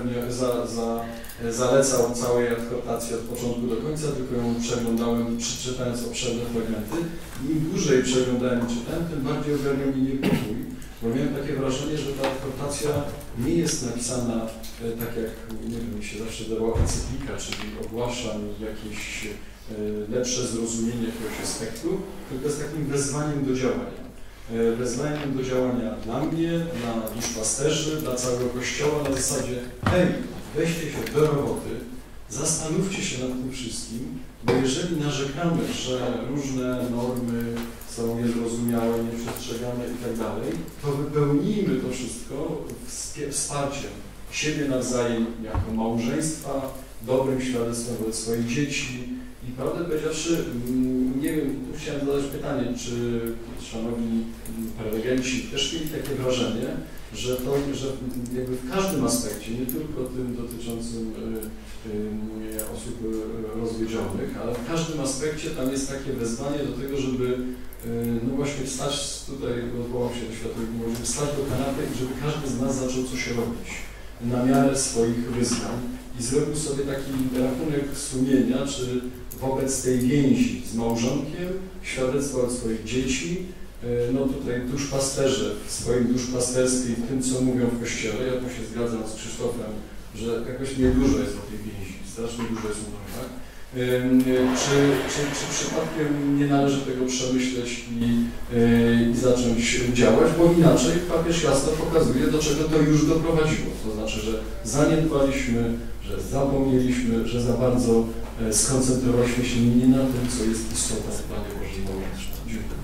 zalecał całej adhortacji od początku do końca, tylko ją przeglądałem, czytając obszerne fragmenty. Im dłużej przeglądałem i czytałem, tym bardziej ogarniał mnie niepokój, bo miałem takie wrażenie, że ta adhortacja nie jest napisana tak jak, nie wiem, mi się zawsze dawało encyklika, czyli ogłaszam jakieś lepsze zrozumienie jakiegoś aspektu, tylko z takim wezwaniem do działania. Wezwaniem do działania dla mnie, dla duszpasterzy, dla całego Kościoła na zasadzie hej, weźcie się do roboty, zastanówcie się nad tym wszystkim, bo jeżeli narzekamy, że różne normy są niezrozumiałe, nieprzestrzegane i tak dalej, to wypełnijmy to wszystko wsparciem siebie nawzajem jako małżeństwa, dobrym świadectwem wobec swoich dzieci. I prawdę powiedziawszy, nie wiem, tu chciałem zadać pytanie, czy szanowni prelegenci też mieli takie wrażenie, że jakby w każdym aspekcie, nie tylko tym dotyczącym osób rozwiedzionych, ale w każdym aspekcie tam jest takie wezwanie do tego, żeby no właśnie wstać, tutaj odwołam się do światłej miłości, wstać do kanapy i żeby każdy z nas zaczął coś robić na miarę swoich wyznań i zrobił sobie taki rachunek sumienia, czy wobec tej więzi z małżonkiem, świadectwa od swoich dzieci, no tutaj duszpasterze w swoim duszpasterstwie i w tym, co mówią w Kościele. Ja tu się zgadzam z Krzysztofem, że jakoś niedużo jest o tej więzi, strasznie dużo jest o normach. Czy przypadkiem nie należy tego przemyśleć i zacząć działać, bo inaczej papież jasno pokazuje, do czego to już doprowadziło. To znaczy, że zaniedbaliśmy, że zapomnieliśmy, że za bardzo skoncentrowaliśmy się nie na tym, co jest istotne w planie Bożym małżeństwa. Dziękuję.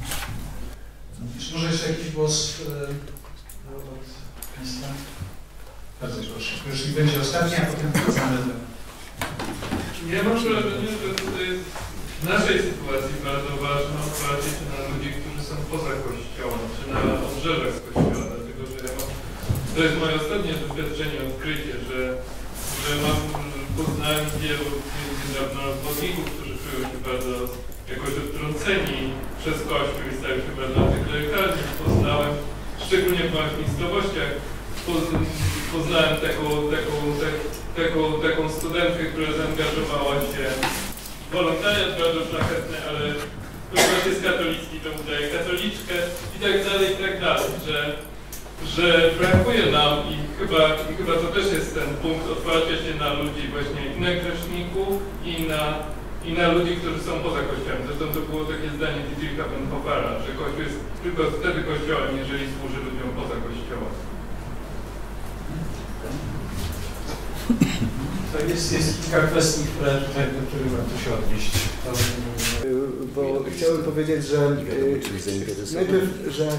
Może jeszcze jakiś głos od Państwa? Bardzo proszę. Jeśli będzie ostatni, a potem wracamy do... Ja mam wrażenie, że tutaj jest w naszej sytuacji bardzo ważne otwarcie się na ludzi, którzy są poza Kościołem, czy na obrzeżach Kościoła, dlatego że ja mam, to jest moje ostatnie doświadczenie, odkrycie, że poznałem wielu modlitwów, którzy czują się bardzo jakoś odtrąceni przez Kościół i stają się bardzo antyklerykalni. Poznałem, szczególnie w małych miejscowościach, poznałem taką studentkę, która zaangażowała się w wolontariat bardzo szlachetny, ale ponieważ jest katolicki, to udaje katoliczkę i tak dalej, że brakuje nam i chyba to też jest ten punkt otwarcia się na ludzi właśnie i na grzeszników i na ludzi, którzy są poza Kościołem. Zresztą to było takie zdanie Dietricha Bonhoeffera, że Kościół jest tylko wtedy Kościołem, jeżeli służy ludziom poza Kościołem. To jest kilka kwestii, do których warto się odnieść. Bo chciałbym powiedzieć, że najpierw, że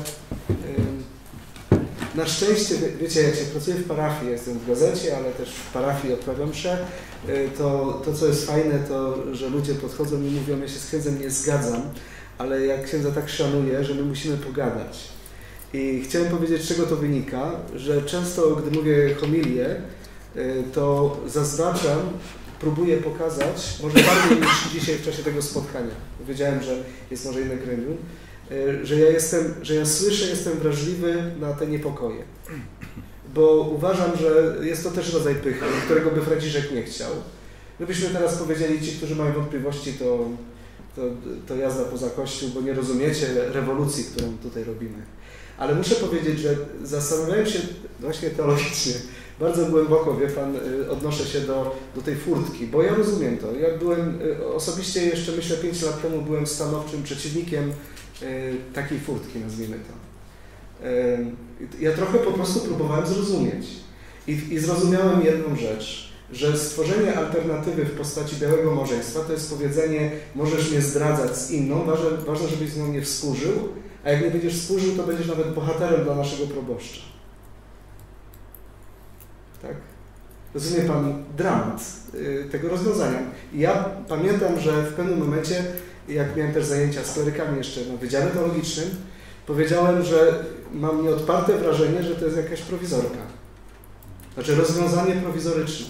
na szczęście, wiecie, jak się pracuje w parafii, jestem w gazecie, ale też w parafii odprawiam mszę, to co jest fajne, to że ludzie podchodzą i mówią, ja się z księdzem nie zgadzam, ale jak księdza tak szanuję, że my musimy pogadać. I chciałem powiedzieć, z czego to wynika, że często, gdy mówię homilię, to zaznaczam, próbuję pokazać, może bardziej niż dzisiaj w czasie tego spotkania. Powiedziałem, że jest może inne gremium, że ja słyszę, jestem wrażliwy na te niepokoje. Bo uważam, że jest to też rodzaj pychy, którego by Franciszek nie chciał. Gdybyśmy teraz powiedzieli, ci, którzy mają wątpliwości, to jazda poza Kościół, bo nie rozumiecie rewolucji, którą tutaj robimy. Ale muszę powiedzieć, że zastanawiałem się właśnie teologicznie, bardzo głęboko, wie Pan, odnoszę się do tej furtki, bo ja rozumiem to. Ja byłem osobiście jeszcze, myślę, 5 lat temu byłem stanowczym przeciwnikiem takiej furtki, nazwijmy to. Ja trochę po prostu próbowałem zrozumieć i zrozumiałem jedną rzecz, że stworzenie alternatywy w postaci białego małżeństwa to jest powiedzenie, możesz mnie zdradzać z inną, ważne, żebyś z nią nie współżył, a jak nie będziesz współżył, to będziesz nawet bohaterem dla naszego proboszcza. Tak? Rozumie Pan dramat tego rozwiązania. I ja pamiętam, że w pewnym momencie, jak miałem też zajęcia z klerykami jeszcze na Wydziale Teologicznym, powiedziałem, że mam nieodparte wrażenie, że to jest jakaś prowizorka. Znaczy rozwiązanie prowizoryczne.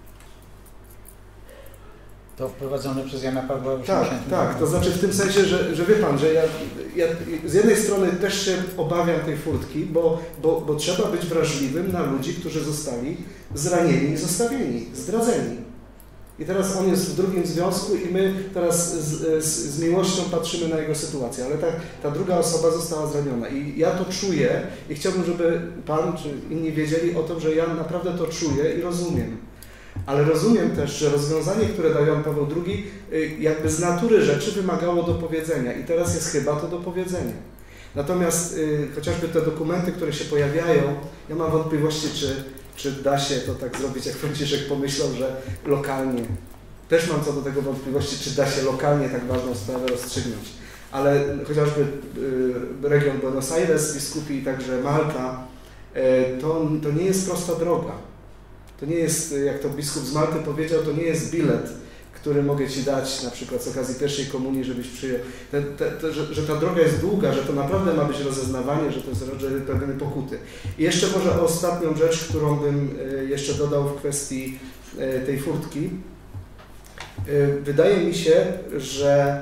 To wprowadzone przez Jana Pawła II. Tak. To znaczy w tym sensie, że wie Pan, że ja z jednej strony też się obawiam tej furtki, bo trzeba być wrażliwym na ludzi, którzy zostali zranieni i zostawieni, zdradzeni. I teraz on jest w drugim związku i my teraz z miłością patrzymy na jego sytuację, ale ta druga osoba została zraniona. I ja to czuję i chciałbym, żeby Pan czy inni wiedzieli o tym, że ja naprawdę to czuję i rozumiem. Ale rozumiem też, że rozwiązanie, które dał Jan Paweł II, jakby z natury rzeczy wymagało dopowiedzenia i teraz jest chyba to dopowiedzenie. Natomiast chociażby te dokumenty, które się pojawiają, ja mam wątpliwości, czy da się to tak zrobić, jak Franciszek pomyślał, że lokalnie. Też mam co do tego wątpliwości, czy da się lokalnie tak ważną sprawę rozstrzygnąć. Ale chociażby region Buenos Aires, biskupi i także Malta, to nie jest prosta droga. To nie jest, jak to biskup z Malty powiedział, to nie jest bilet, który mogę Ci dać na przykład z okazji pierwszej komunii, żebyś przyjął. Że ta droga jest długa, że to naprawdę ma być rozeznawanie, że to jest rodzaj pewnej pokuty. I jeszcze może ostatnią rzecz, którą bym jeszcze dodał w kwestii tej furtki. Wydaje mi się, że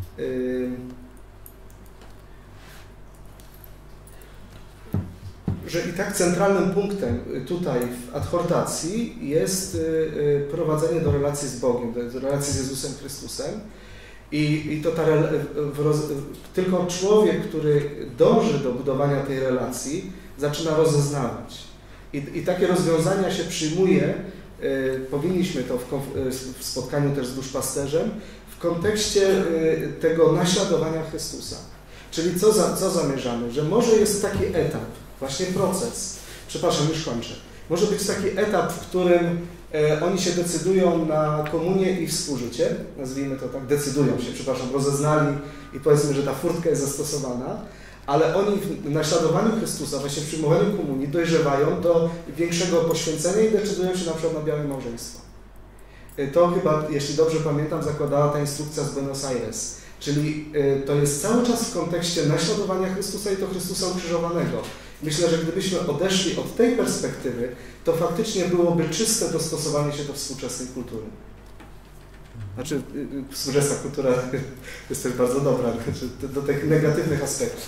i tak centralnym punktem tutaj w adhortacji jest prowadzenie do relacji z Bogiem, do relacji z Jezusem Chrystusem. I to tylko człowiek, który dąży do budowania tej relacji, zaczyna rozeznawać. I takie rozwiązania się przyjmuje powinniśmy to w spotkaniu też z duszpasterzem w kontekście tego naśladowania Chrystusa. Czyli co zamierzamy? Że może jest taki etap, właśnie proces, przepraszam, już kończę, może być taki etap, w którym oni się decydują na komunię i współżycie, nazwijmy to tak, decydują się, przepraszam, rozeznali i powiedzmy, że ta furtka jest zastosowana, ale oni w naśladowaniu Chrystusa, właśnie w przyjmowaniu komunii dojrzewają do większego poświęcenia i decydują się na przykład na białe małżeństwo. To chyba, jeśli dobrze pamiętam, zakładała ta instrukcja z Buenos Aires. Czyli to jest cały czas w kontekście naśladowania Chrystusa i to Chrystusa ukrzyżowanego. Myślę, że gdybyśmy odeszli od tej perspektywy, to faktycznie byłoby czyste dostosowanie się do współczesnej kultury. Znaczy, współczesna kultura jest też bardzo dobra, do tych negatywnych aspektów.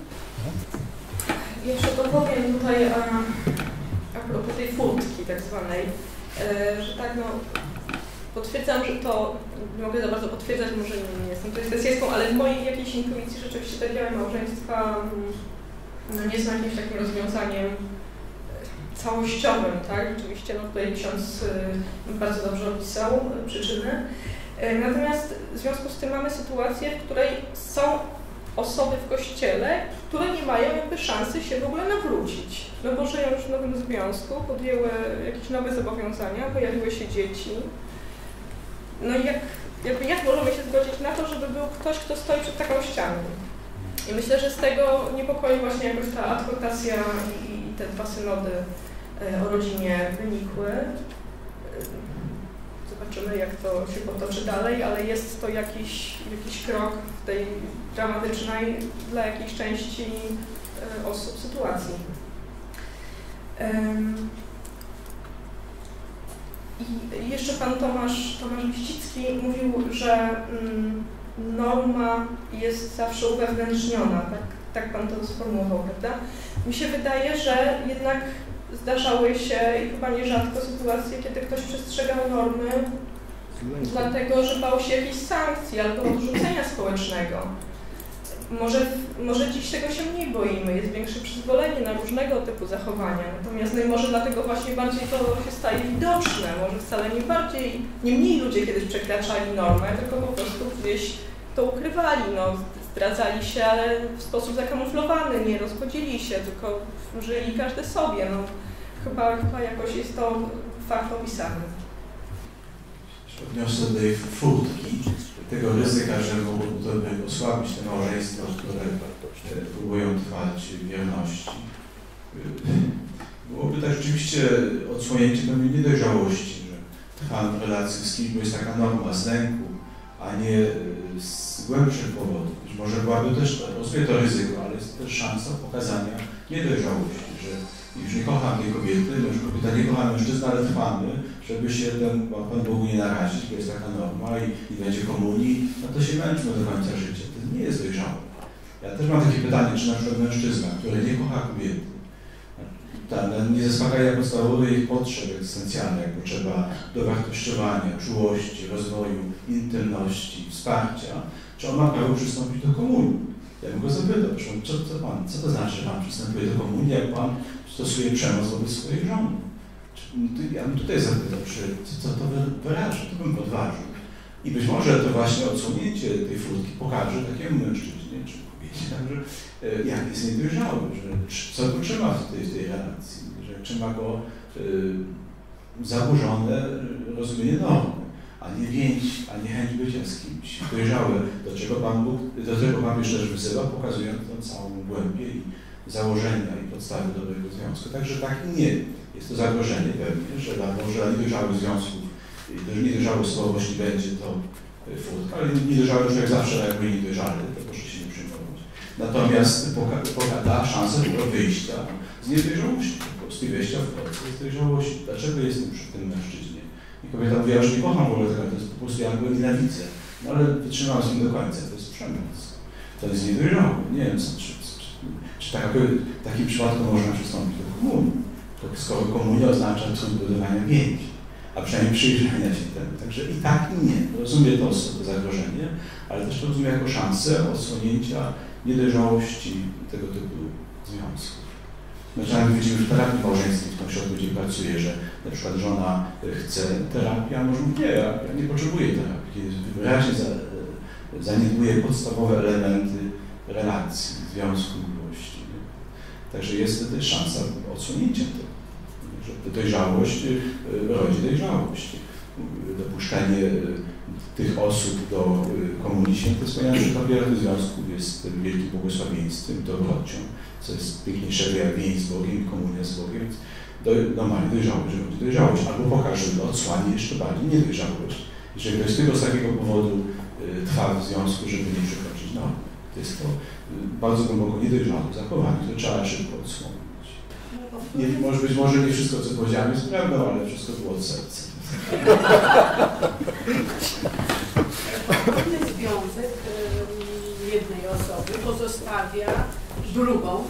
Jeszcze dopowiem tutaj a propos tej furtki tak zwanej, że tak no, potwierdzam, że to, nie mogę za bardzo potwierdzać, może nie jestem tutaj specjalistką, ale w mojej jakiejś intuicji rzeczywiście te białe małżeństwa no, nie są jakimś takim rozwiązaniem całościowym, tak? Rzeczywiście no, tutaj ksiądz bardzo dobrze opisał przyczyny. Natomiast w związku z tym mamy sytuację, w której są osoby w Kościele, które nie mają jakby szansy się w ogóle nawrócić. No bo żyją już w nowym związku, podjęły jakieś nowe zobowiązania, pojawiły się dzieci. No i jak możemy się zgodzić na to, żeby był ktoś, kto stoi przed taką ścianą? I myślę, że z tego niepokoju właśnie jakoś ta adhortacja i te dwa synody o rodzinie wynikły. Zobaczymy, jak to się potoczy dalej, ale jest to jakiś krok w tej dramatycznej dla jakiejś części osób sytuacji. I jeszcze pan Tomasz Liścicki mówił, że norma jest zawsze uwewnętrzniona, tak pan to sformułował, prawda? Mi się wydaje, że jednak zdarzały się i chyba nierzadko sytuacje, kiedy ktoś przestrzegał normy dlatego, że bał się jakichś sankcji albo odrzucenia społecznego. Może dziś tego się mniej boimy, jest większe przyzwolenie na różnego typu zachowania, natomiast no i może dlatego właśnie bardziej to się staje widoczne, może wcale nie mniej ludzie kiedyś przekraczali normę, tylko po prostu gdzieś to ukrywali, no, zdradzali się, ale w sposób zakamuflowany, nie rozchodzili się, tylko żyli każdy sobie, no. Chyba jakoś jest to fakt opisany. Odniosę do tej furtki, tego ryzyka, że mogłoby osłabić te małżeństwa, które próbują trwać w wierności. Byłoby tak rzeczywiście odsłonięcie pewnej niedojrzałości, że trwam w relacji z kimś, bo jest taka norma z lęku, a nie z głębszych powodów. Być może byłaby też, rozumiem to ryzyko, ale jest też szansa pokazania niedojrzałości, że już nie kocham tej kobiety, że kobieta nie kocha mężczyzny, ale trwamy, żeby się Pan Bogu nie narazić, bo jest taka norma i będzie komunii, no to się męczmy do końca życia. To nie jest dojrzałe. Ja też mam takie pytanie, czy na przykład mężczyzna, który nie kocha kobiety, nie zaspokaja podstawowych ich potrzeb egzystencjalnych, jak potrzeba dowartościowania, czułości, rozwoju, intymności, wsparcia, czy on ma prawo przystąpić do komunii? Ja bym go zapytał, co to znaczy, że Pan przystępuje do komunii, jak Pan stosuje przemoc wobec swojej żony? Ja bym tutaj zapytał, co to wyraża, to bym podważył. I być może to właśnie odsłonięcie tej furtki pokaże takiemu mężczyźnie, czy kobiecie, że jak jest niedojrzały, że co go trzyma w tej relacji, że trzyma go zaburzone rozumienie normy, a nie więź, a nie chęć bycia z kimś. Dojrzałe, do czego Pan jeszcze wzywa, pokazując tą całą głębię i założenia i podstawy dobrego związku. Także tak i nie. Jest to zagrożenie pewnie, że dla niedojrzałych związków i też niedojrzałej słowości będzie to furtka, ale niedojrzały człowiek zawsze reaguje niedojrzały, to proszę się nie przejmować. Natomiast da szansę do wyjścia z niedojrzałości, po prostu i wejścia w proces z dojrzałości. Dlaczego jestem przy tym mężczyźnie? I kobieta mówi, ja już nie kocham w ogóle tego, to jest po prostu, ja go nienawidzę. No ale wytrzymam z nim do końca, to jest przemoc. To jest niedojrzały. Nie wiem, czy w takim przypadku można przystąpić do komunii. Skoro komunia oznacza trud budowania więzi, a przynajmniej przyjrzenia się temu. Także i tak i nie. Rozumiem to zagrożenie, ale też to rozumiem jako szansę odsłonięcia niedojrzałości tego typu związków. Czasami widzimy w terapii małżeńskiej, w tym środku, gdzie pracuję, że na przykład żona chce terapii, a mąż mówi, nie, ja nie potrzebuję terapii, kiedy wyraźnie zaniedbuje podstawowe elementy relacji, związku, miłości. Także jest też szansa odsunięcia tego, że dojrzałość rodzi dojrzałość. Dopuszczenie tych osób do Komunii Świętej wspomniane, że dopiero w związku jest wielkim błogosławieństwem, dobrocią, co jest piękniejszego jak więź z Bogiem i komunia z Bogiem. Normalnie dojrzałość rodzi dojrzałość, albo pokaże, że odsłania jeszcze bardziej niedojrzałość. Jeżeli ktoś z tego samego powodu trwa w związku, żeby nie przekroczyć normy. To jest to bardzo głęboko niedojrzałe zachowanie, które trzeba szybko odsłonić. Może nie wszystko, co powiedziałem, jest prawdą, ale wszystko było od serca. Ten związek jednej osoby pozostawia drugą.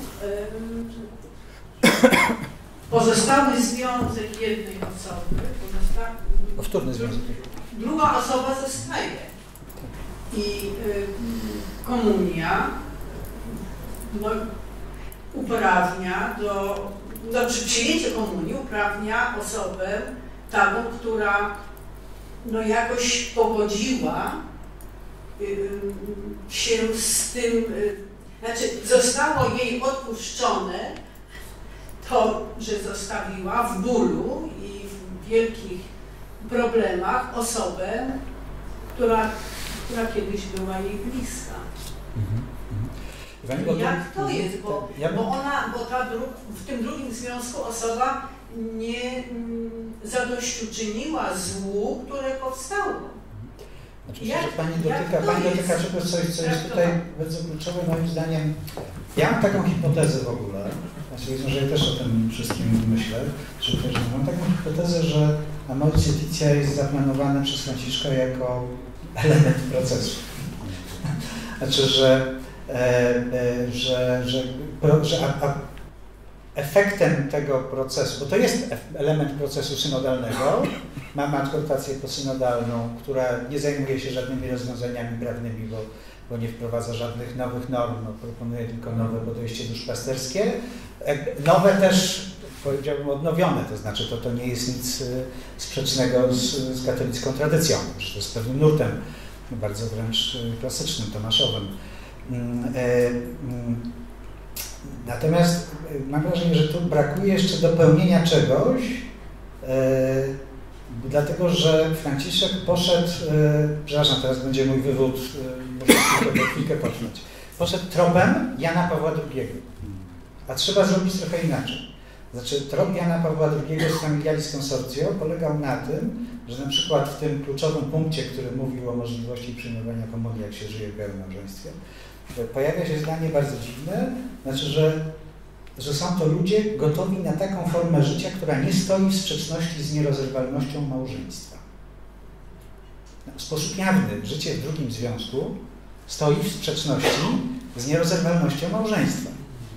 Pozostały związek jednej osoby, powtórny związek. Druga osoba zostaje. I komunia uprawnia czy przyjęcie komunii uprawnia osobę taką, która jakoś pogodziła się z tym, zostało jej odpuszczone to, że zostawiła w bólu i w wielkich problemach osobę, która kiedyś była jej bliska. Jak to jest? Bo w tym drugim związku osoba nie zadośćuczyniła złu, które powstało. Znaczy, że Pani dotyka czegoś, co jest tutaj bardzo kluczowe moim zdaniem. Ja mam taką hipotezę w ogóle, znaczy, że ja też o tym wszystkim myślę, że mam taką hipotezę, że Amoris Laetitia jest zaplanowane przez Franciszka jako element procesu. Znaczy, że efektem tego procesu, bo to jest element procesu synodalnego, mamy adhortację posynodalną, która nie zajmuje się żadnymi rozwiązaniami prawnymi, bo nie wprowadza żadnych nowych norm, proponuje tylko nowe podejście duszpasterskie. Nowe też, powiedziałbym, odnowione, to znaczy to nie jest nic sprzecznego z katolicką tradycją, że to jest pewnym nurtem, bardzo wręcz klasycznym, tomaszowym. Natomiast mam wrażenie, że tu brakuje jeszcze dopełnienia czegoś, dlatego że Franciszek poszedł, przepraszam, teraz będzie mój wywód, muszę chwilkę potrwać, poszedł tropem Jana Pawła II, a trzeba zrobić trochę inaczej. Znaczy trop Jana Pawła II z Familiaris Consortio polegał na tym, że na przykład w tym kluczowym punkcie, który mówił o możliwości przyjmowania komunii, jak się żyje w białym małżeństwie, pojawia się zdanie bardzo dziwne, znaczy, że są to ludzie gotowi na taką formę życia, która nie stoi w sprzeczności z nierozerwalnością małżeństwa. W sposób jawny życie w drugim związku stoi w sprzeczności z nierozerwalnością małżeństwa.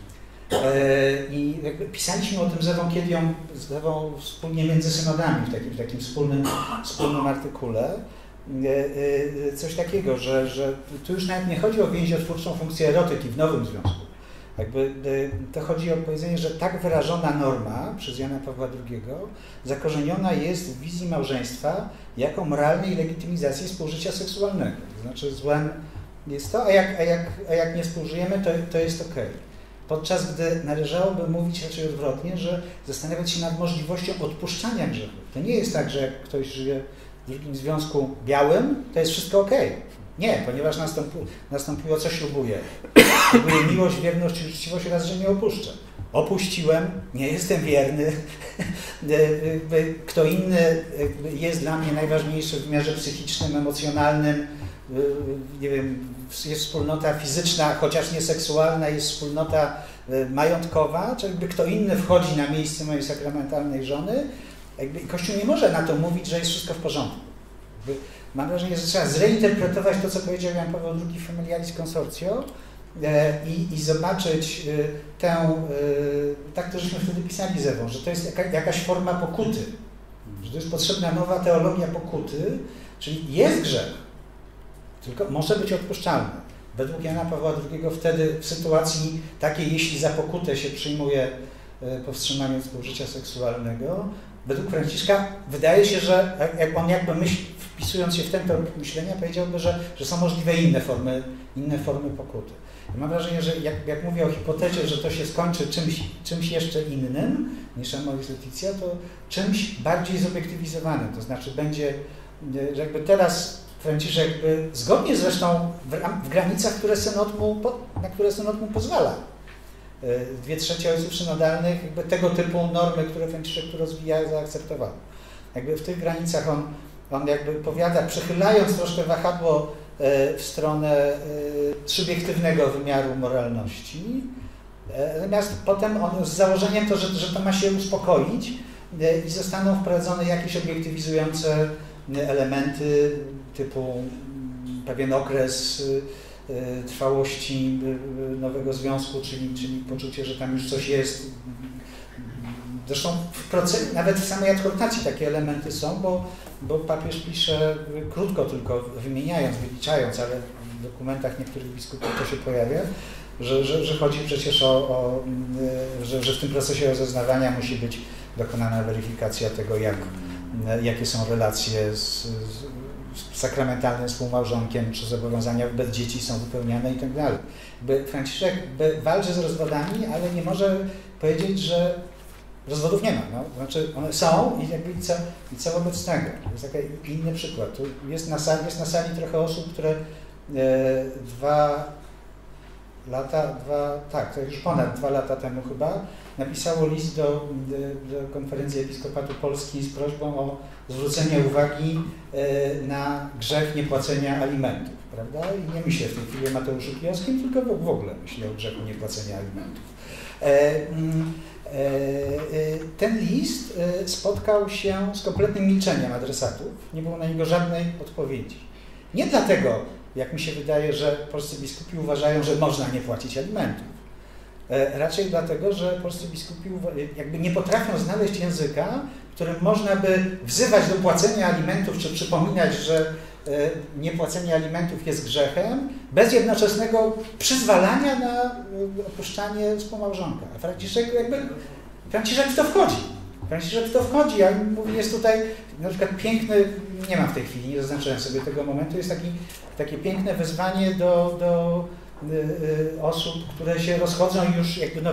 I pisaliśmy o tym z Ewą wspólnie między synodami, w takim wspólnym artykule. Coś takiego, że tu już nawet nie chodzi o więziotwórczą funkcję erotyki w nowym związku. To chodzi o powiedzenie, że tak wyrażona norma przez Jana Pawła II zakorzeniona jest w wizji małżeństwa jako moralnej legitymizacji współżycia seksualnego. To znaczy złem jest to, a jak nie współżyjemy, to jest okej. Podczas gdy należałoby mówić raczej odwrotnie, że zastanawiać się nad możliwością odpuszczania grzechów. To nie jest tak, że jak ktoś żyje w drugim związku białym, to jest wszystko okej. Nie, ponieważ nastąpiło, co ślubuje. Ślubuję miłość, wierność i uczciwość oraz, że nie opuszczę. Opuściłem, nie jestem wierny. Kto inny jest dla mnie najważniejszy w wymiarze psychicznym, emocjonalnym. Nie wiem, jest wspólnota fizyczna, chociaż nie seksualna, jest wspólnota majątkowa, czy jakby kto inny wchodzi na miejsce mojej sakramentalnej żony. Kościół nie może na to mówić, że jest wszystko w porządku. Mam wrażenie, że trzeba zreinterpretować to, co powiedział Jan Paweł II w Familiaris Consortio i zobaczyć tak to żeśmy wtedy pisali z Ewą, że to jest jakaś forma pokuty, że to jest potrzebna nowa teologia pokuty, czyli jest grzech, tylko może być odpuszczalny. Według Jana Pawła II wtedy w sytuacji takiej, jeśli za pokutę się przyjmuje powstrzymaniu współżycia seksualnego. Według Franciszka wydaje się, że on jakby wpisując się w ten tor myślenia, powiedziałby, że są możliwe inne formy pokuty. I mam wrażenie, że jak mówię o hipotezie, że to się skończy czymś jeszcze innym niż Amoris Laetitia, to czymś bardziej zobiektywizowanym. To znaczy będzie, że jakby teraz Franciszek zgodnie zresztą w granicach, na które synod mu pozwala. 2/3 ojców synodalnych jakby tego typu normy, które Franciszek tu rozwija, zaakceptował. Jakby w tych granicach on jakby powiada, przechylając troszkę wahadło w stronę subiektywnego wymiaru moralności, natomiast potem on z założeniem to, że to ma się uspokoić i zostaną wprowadzone jakieś obiektywizujące elementy typu pewien okres trwałości nowego związku, czyli poczucie, że tam już coś jest. Zresztą nawet w samej adhortacji takie elementy są, bo papież pisze krótko tylko wymieniając, wyliczając, ale w dokumentach niektórych biskupów to się pojawia, że chodzi przecież że w tym procesie rozeznawania musi być dokonana weryfikacja tego, jakie są relacje z sakramentalnym współmałżonkiem, czy zobowiązania wobec dzieci są wypełniane i tak dalej. Franciszek walczy z rozwodami, ale nie może powiedzieć, że rozwodów nie ma. No. Znaczy one są i co wobec tego. To jest taki inny przykład. Tu jest na sali trochę osób, które 2 lata, to już ponad 2 lata temu chyba, napisało list do Konferencji Episkopatu Polski z prośbą o zwrócenie uwagi na grzech niepłacenia alimentów, prawda? I nie myślę w tej chwili o Mateuszu Kijowskim, tylko w ogóle myślę o grzechu niepłacenia alimentów. Ten list spotkał się z kompletnym milczeniem adresatów, nie było na niego żadnej odpowiedzi. Nie dlatego, jak mi się wydaje, że polscy biskupi uważają, że można nie płacić alimentów. Raczej dlatego, że polscy biskupi jakby nie potrafią znaleźć języka, którym można by wzywać do płacenia alimentów, czy przypominać, że niepłacenie alimentów jest grzechem, bez jednoczesnego przyzwalania na opuszczanie współmałżonka. A Franciszek w to wchodzi. Franciszek w to wchodzi, a mówi, jest tutaj na przykład piękny, nie mam w tej chwili, nie zaznaczyłem sobie tego momentu, jest takie piękne wezwanie do osób, które się rozchodzą i już jakby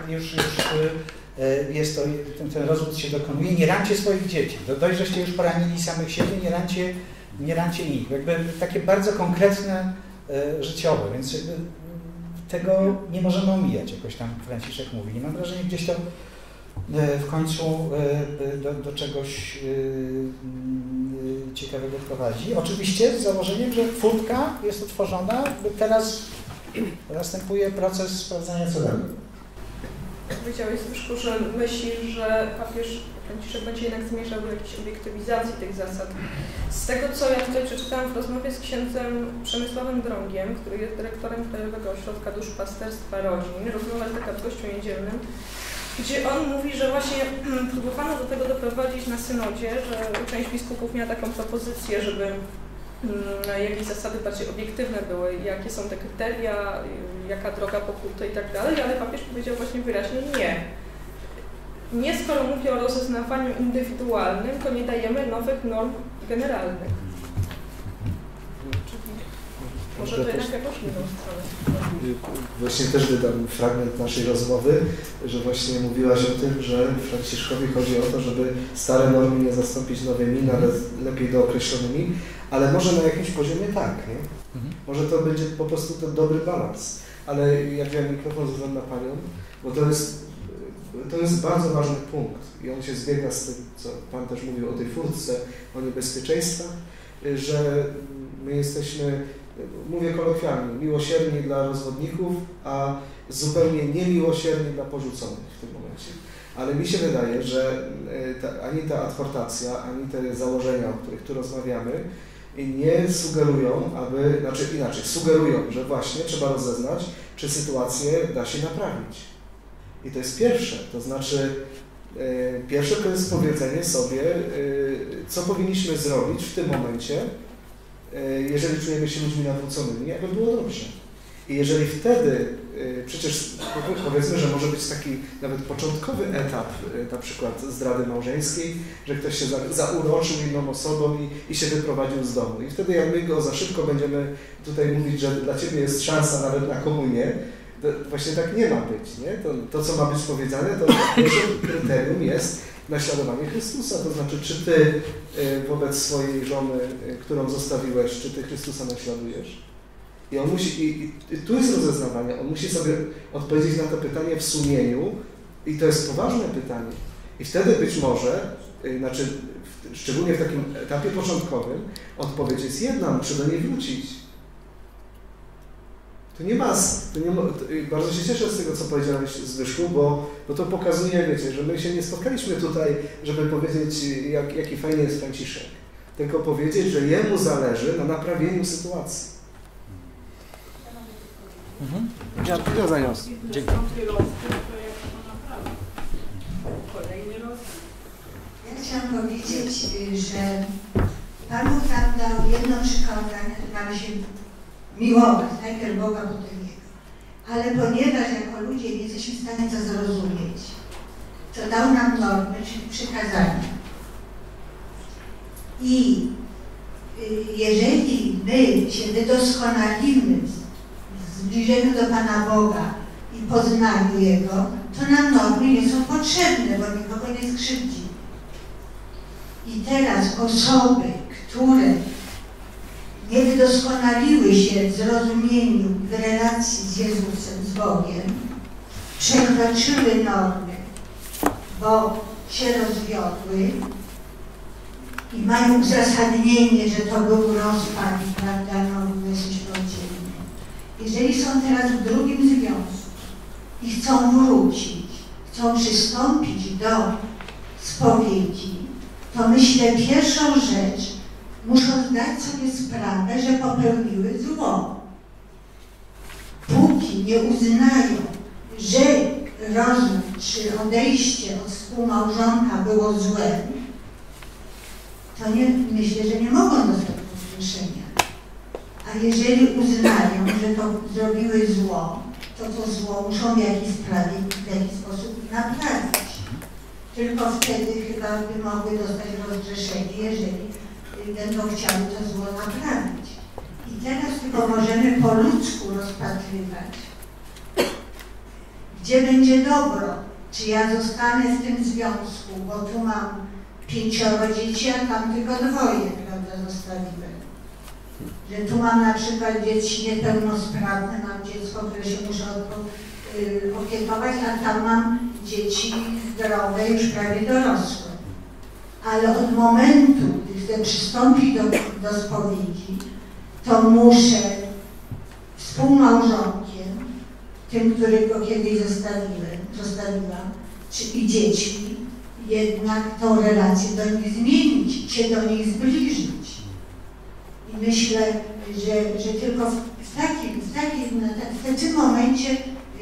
jest to, ten rozwód się dokonuje. Nie rancie swoich dzieci. Dość, żeście już poranili samych siebie, nie rancie ich. Jakby takie bardzo konkretne, życiowe, więc tego nie możemy omijać, jakoś tam Franciszek mówi. I mam wrażenie, gdzieś to w końcu do czegoś ciekawego prowadzi. Oczywiście z założeniem, że furtka jest otworzona, bo teraz następuje proces sprawdzania cudowego. Powiedziałeś, Zbyszku, że myśli, że papież Franciszek będzie jednak zmierzał do jakiejś obiektywizacji tych zasad. Z tego, co ja tutaj przeczytałam w rozmowie z księdzem Przemysławem Drągiem, który jest dyrektorem Krajowego Ośrodka Duszpasterstwa Rodzin, rozmowa jest taka w Gościu Niedzielnym, gdzie on mówi, że właśnie próbowano do tego doprowadzić na synodzie, że część biskupów miała taką propozycję, żeby jakieś zasady bardziej obiektywne były, jakie są te kryteria, jaka droga pokuty i tak dalej, ale papież powiedział właśnie wyraźnie nie. Nie, skoro mówi o rozeznawaniu indywidualnym, to nie dajemy nowych norm generalnych. Może to jednak jakąś inną stronę. Właśnie też dodam fragment naszej rozmowy, że właśnie mówiłaś o tym, że Franciszkowi chodzi o to, żeby stare normy nie zastąpić nowymi, nawet lepiej dookreślonymi, ale może na jakimś poziomie tak, nie? Może to będzie po prostu ten dobry balans. Ale jak wziąłem mikrofon ze względu na Panią, bo to jest bardzo ważny punkt i on się zbiega z tym, co Pan też mówił o tej furtce, o niebezpieczeństwach, że my jesteśmy, mówię kolokwialnie, miłosierni dla rozwodników, a zupełnie niemiłosierni dla porzuconych w tym momencie. Ale mi się wydaje, że ani ta adhortacja, ani te założenia, o których tu rozmawiamy, nie sugerują, sugerują, że właśnie trzeba rozeznać, czy sytuację da się naprawić. I to jest pierwsze, to znaczy pierwsze to jest powiedzenie sobie, co powinniśmy zrobić w tym momencie, jeżeli czujemy się ludźmi nawróconymi, aby było dobrze. I jeżeli wtedy Przecież powiedzmy, że może być taki nawet początkowy etap na przykład zdrady małżeńskiej, że ktoś się zauroczył inną osobą i się wyprowadził z domu. I wtedy jak my go za szybko będziemy tutaj mówić, że dla Ciebie jest szansa nawet na komunię, to właśnie tak nie ma być. Nie? To co ma być powiedziane, to pierwszym kryterium jest naśladowanie Chrystusa. To znaczy, czy Ty wobec swojej żony, którą zostawiłeś, czy Ty Chrystusa naśladujesz? I on musi, i tu jest rozeznawanie, on musi sobie odpowiedzieć na to pytanie w sumieniu i to jest poważne pytanie. I wtedy być może, znaczy szczególnie w takim etapie początkowym, odpowiedź jest jedna, muszę do niej wrócić. Bardzo się cieszę z tego, co powiedziałeś, Zbyszku, bo to pokazuje, wiecie, że my się nie spotkaliśmy tutaj, żeby powiedzieć, jaki fajny jest Franciszek, tylko powiedzieć, że jemu zależy na naprawieniu sytuacji. Ja zaniosę. Dziękuję. Ja chciałam powiedzieć, że Pan Bóg nam dał jedno przykazanie, że mamy się miłować, najpierw Boga, potem Jego. Ale ponieważ jako ludzie nie jesteśmy w stanie to zrozumieć, to dał nam normy, czyli przykazania. I jeżeli my się wydoskonalimy w zbliżeniu do Pana Boga i poznaniu Jego, to nam normy nie są potrzebne, bo nikogo nie skrzywdzi. I teraz osoby, które nie wydoskonaliły się w zrozumieniu, w relacji z Jezusem, z Bogiem, przekroczyły normy, bo się rozwiodły i mają uzasadnienie, że to był rozpad, prawda, no jesteśmy oddzielni. Jeżeli są teraz w drugim związku i chcą wrócić, chcą przystąpić do spowiedzi, to myślę, pierwszą rzecz muszą zdać sobie sprawę, że popełniły zło. Póki nie uznają, że rozwód czy odejście od współmałżonka było złe, to myślę, że nie mogą dostać rozgrzeszenia. A jeżeli uznają, że to zrobiły zło, to zło muszą w jakiś sposób naprawić. Tylko wtedy chyba by mogły dostać rozgrzeszenie, jeżeli będą chciały to zło naprawić. I teraz tylko możemy po ludzku rozpatrywać, gdzie będzie dobro. Czy ja zostanę w tym związku, bo tu mam 5 dzieci, a tam tylko 2, prawda, zostawiłem. Że tu mam na przykład dzieci niepełnosprawne, mam dziecko, które się muszę opiekować, a tam mam dzieci zdrowe, już prawie dorosłe. Ale od momentu, gdy chcę przystąpić do spowiedzi, to muszę współmałżonkiem, tym, którego kiedyś zostawiłam, i dziećmi, jednak tą relację do nich zmienić, się do nich zbliżyć. I myślę, że tylko w tym momencie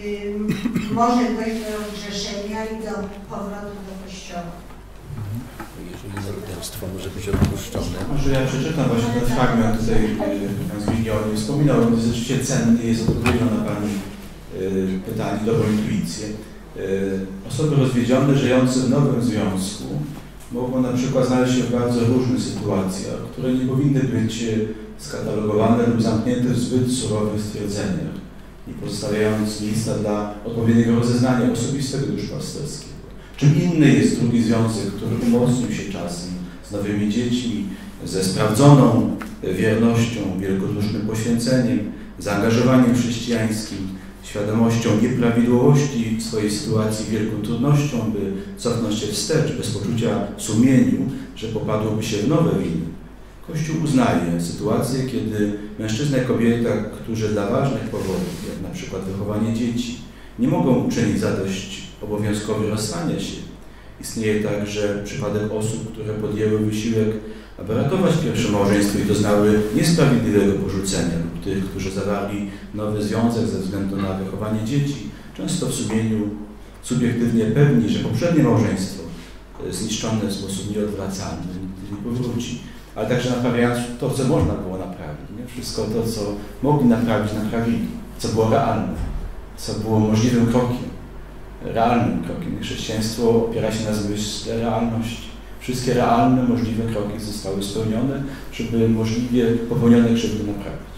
może dojść do rozgrzeszenia i do powrotu do Kościoła. Jeżeli morderstwo może być odpuszczone. Może ja przeczytam właśnie ten fragment tutaj Pan Zbigniew wspominał, on jest rzeczywiście cenny, jest odpowiedzią na Pani pytanie, dobrą intuicję. Osoby rozwiedzione, żyjące w nowym związku mogą na przykład znaleźć się w bardzo różnych sytuacjach, które nie powinny być skatalogowane lub zamknięte w zbyt surowych stwierdzeniach i pozostawiając miejsca dla odpowiedniego rozeznania osobistego duszpasterskiego. Czym inny jest drugi związek, który umocnił się czasem z nowymi dziećmi, ze sprawdzoną wiernością, wielkodusznym poświęceniem, zaangażowaniem chrześcijańskim, świadomością nieprawidłowości swojej sytuacji, wielką trudnością, by cofnąć się wstecz, bez poczucia sumieniu, że popadłoby się w nowe winy. Kościół uznaje sytuację, kiedy mężczyzna i kobieta, którzy dla ważnych powodów, jak na przykład wychowanie dzieci, nie mogą uczynić zadość obowiązkowi rozstania się. Istnieje także przypadek osób, które podjęły wysiłek, aby ratować pierwsze małżeństwo i doznały niesprawiedliwego porzucenia, lub tych, którzy zawarli nowy związek ze względu na wychowanie dzieci, często w sumieniu subiektywnie pewni, że poprzednie małżeństwo zniszczone w sposób nieodwracalny nie powróci, ale także naprawiając to, co można było naprawić. Nie? Wszystko to, co mogli naprawić, naprawili, co było realne. co było możliwym krokiem, realnym krokiem. Chrześcijaństwo opiera się na zmyśle realności. Wszystkie realne, możliwe kroki zostały spełnione, żeby możliwie popełnione grzechy naprawić.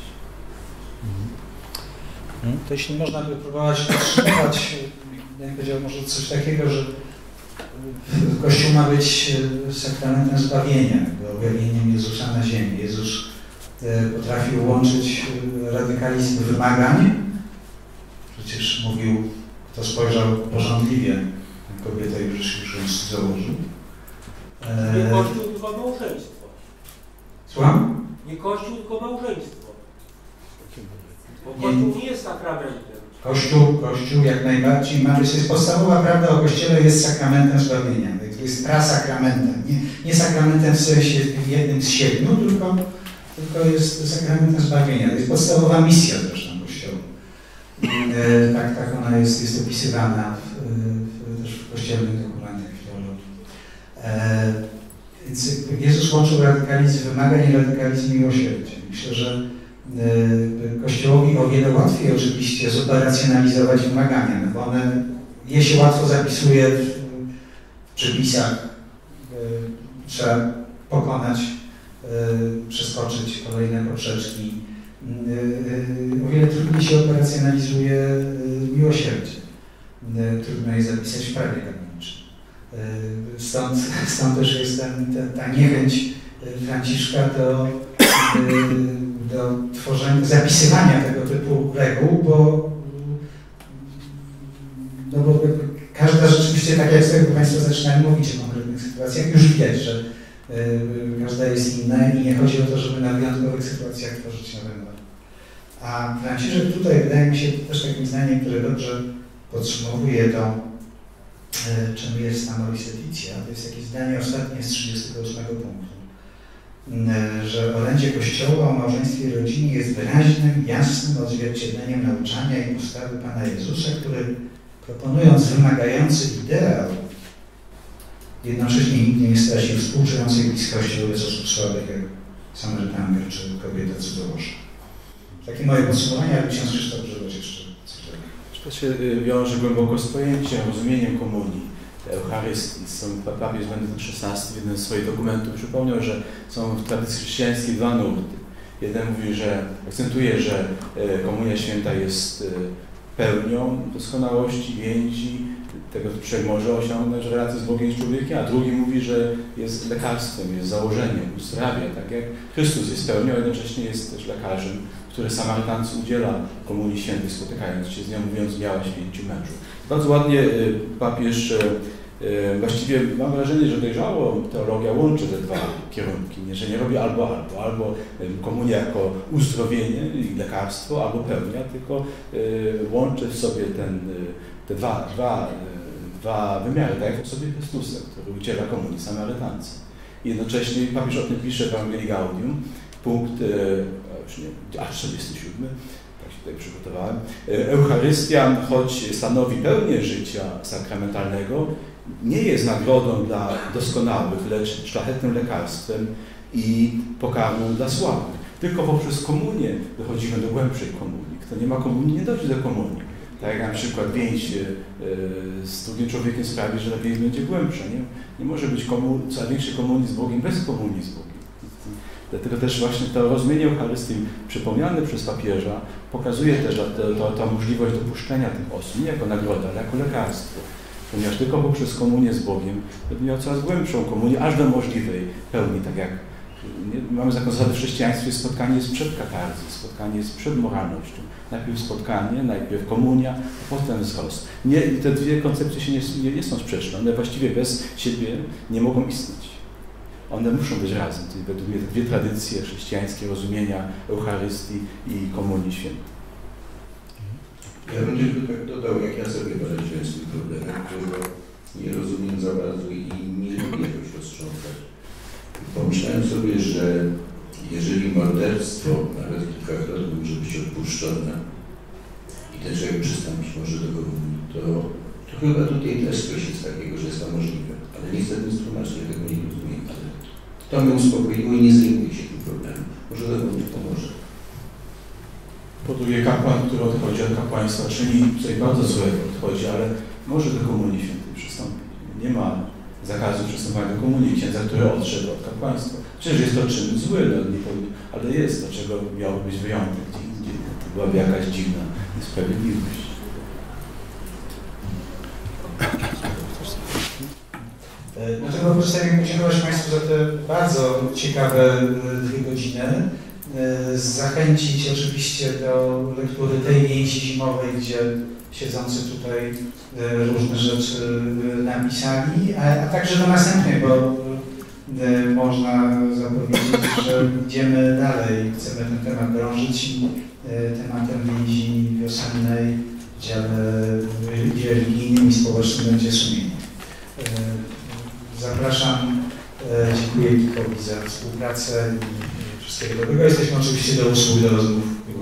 To jeśli można by próbować podtrzymywać, jak powiedział, może coś takiego, że Kościół ma być sakramentem zbawienia, objawieniem Jezusa na ziemi. Jezus potrafił łączyć radykalizm wymagań. Przecież mówił, kto spojrzał pożądliwie, kobieta już założył. Nie Kościół, tylko małżeństwo. Słucham? Nie Kościół, tylko małżeństwo. Bo Kościół nie jest sakramentem. Kościół jak najbardziej ma, to jest podstawowa prawda o Kościele, jest sakramentem zbawienia. Jest prasakramentem. Nie sakramentem w sensie jednym z 7, tylko jest sakramentem zbawienia. To jest podstawowa misja zresztą Kościoła. Tak ona jest opisywana też w kościelnych dokumentach teologii. Więc Jezus łączył radykalizm wymagań i radykalizm miłosierdzia. Myślę, że Kościołowi o wiele łatwiej oczywiście zoperacjonalizować wymagania, no bo je się łatwo zapisuje w przepisach. Trzeba pokonać, przeskoczyć kolejne poprzeczki. O wiele trudniej się operacjonalizuje miłosierdzie. Trudno je zapisać w prawie kanonicznym. Stąd też jest ta niechęć Franciszka do tworzenia, zapisywania tego typu reguł, bo każda rzeczywiście, tak jak sobie Państwo zaczynają mówić o konkretnych sytuacjach, już widać, że każda jest inna i nie chodzi o to, żeby na wyjątkowych sytuacjach tworzyć nowe normy. A Franciszek tutaj wydaje mi się też takim zdaniem, które dobrze podsumowuje to, czym jest amoris laetitia. To jest jakieś zdanie ostatnie z 38 punktu, że orędzie Kościoła o małżeństwie i rodzinie jest wyraźnym, jasnym odzwierciedleniem nauczania i postawy Pana Jezusa, który proponując wymagający ideał, jednocześnie nigdy nie stracił współczującej bliskości wobec osób słabych, jak Samarytanka czy kobieta cudzołóżka. Takie moje podsumowanie, ale ksiądz Krzysztof Grzegorz jeszcze coś takiego. To się wiąże głęboko z pojęciem, rozumieniem komunii, Eucharystii. Papież Benedykt XVI w jednym z swoich dokumentów przypomniał, że są w tradycji chrześcijańskiej dwa nurty. Jeden mówi, że akcentuje, że Komunia Święta jest pełnią doskonałości, więzi, tego, czego może osiągnąć w relacji z Bogiem i człowiekiem, a drugi mówi, że jest lekarstwem, jest założeniem, uzdrawia, tak jak Chrystus jest pełnią, a jednocześnie jest też lekarzem, który Samarytance udziela Komunii Świętej, spotykając się z nią, mówiąc: miałaś 5 mężów. Bardzo ładnie papież, właściwie mam wrażenie, że dojrzało teologia łączy te dwa kierunki, że nie robi albo komunia jako uzdrowienie i lekarstwo, albo pełnia, tylko łączy w sobie te dwa wymiary, tak jak w osobie Chrystusa, który udziela komunii Samarytance. Jednocześnie papież o tym pisze w Ewangelii Gaudium, punkt 47, tak się tutaj przygotowałem. Eucharystia, choć stanowi pełnię życia sakramentalnego, nie jest nagrodą dla doskonałych, lecz szlachetnym lekarstwem i pokarmem dla słabych. Tylko poprzez komunię dochodzimy do głębszej komunii. Kto nie ma komunii, nie dojdzie do komunii. Tak jak na przykład więź z drugim człowiekiem sprawi, że ta więź będzie głębsza. Nie może być coraz większej komunii z Bogiem bez komunii z Bogiem. Dlatego też właśnie to rozumienie Eucharystii przypomniane przez papieża pokazuje też ta możliwość dopuszczenia tych osób nie jako nagroda, ale jako lekarstwo. Ponieważ tylko poprzez komunię z Bogiem będę miał coraz głębszą komunię, aż do możliwej pełni, tak jak mamy taką zasadę w chrześcijaństwie: spotkanie jest przed katarzą, spotkanie jest przed moralnością. Najpierw spotkanie, najpierw komunia, a potem wzrost. Te dwie koncepcje się nie są sprzeczne, one właściwie bez siebie nie mogą istnieć. One muszą być razem. To według mnie te dwie tradycje chrześcijańskie rozumienia Eucharystii i Komunii Świętej. Ja bym tylko tak dodał, jak ja sobie poradziłem z tym problemem, którego nie rozumiem za bardzo i nie lubię jakoś rozstrząsać. Pomyślałem sobie, że jeżeli morderstwo nawet kilkakrotnie może być odpuszczone i ten człowiek przystąpić może do komunii, to chyba tutaj też coś jest takiego, że jest to możliwe. Ale niestety z tłumaczeniem tego nie rozumiem. Ale to mnie uspokoiło i nie zajmuję się tym problemem. Może to komuś pomoże. Po drugie, kapłan, który odchodzi od kapłaństwa, czyni coś bardzo złego, odchodzi, ale może do Komunii Świętej przystąpić. Nie ma zakazu przystąpienia do komunii księdza, który odszedł od kapłaństwa. Przecież jest to czyn zły, ale jest, dlaczego miałby być wyjątek, gdzie indziej byłaby jakaś dziwna niesprawiedliwość. Dlatego pozostawiam podziękować Państwu za te bardzo ciekawe 2 godziny. Zachęcić oczywiście do lektury tej więzi zimowej, gdzie siedzący tutaj różne rzeczy napisali, a także do następnej, bo można zapowiedzieć, że idziemy dalej. Chcemy ten temat drążyć i tematem więzi wiosennej w dziale religijnym i społecznym będzie sumienie. Zapraszam, dziękuję Kikowi za współpracę i wszystkiego dobrego. Jesteśmy oczywiście do usług, do rozmów.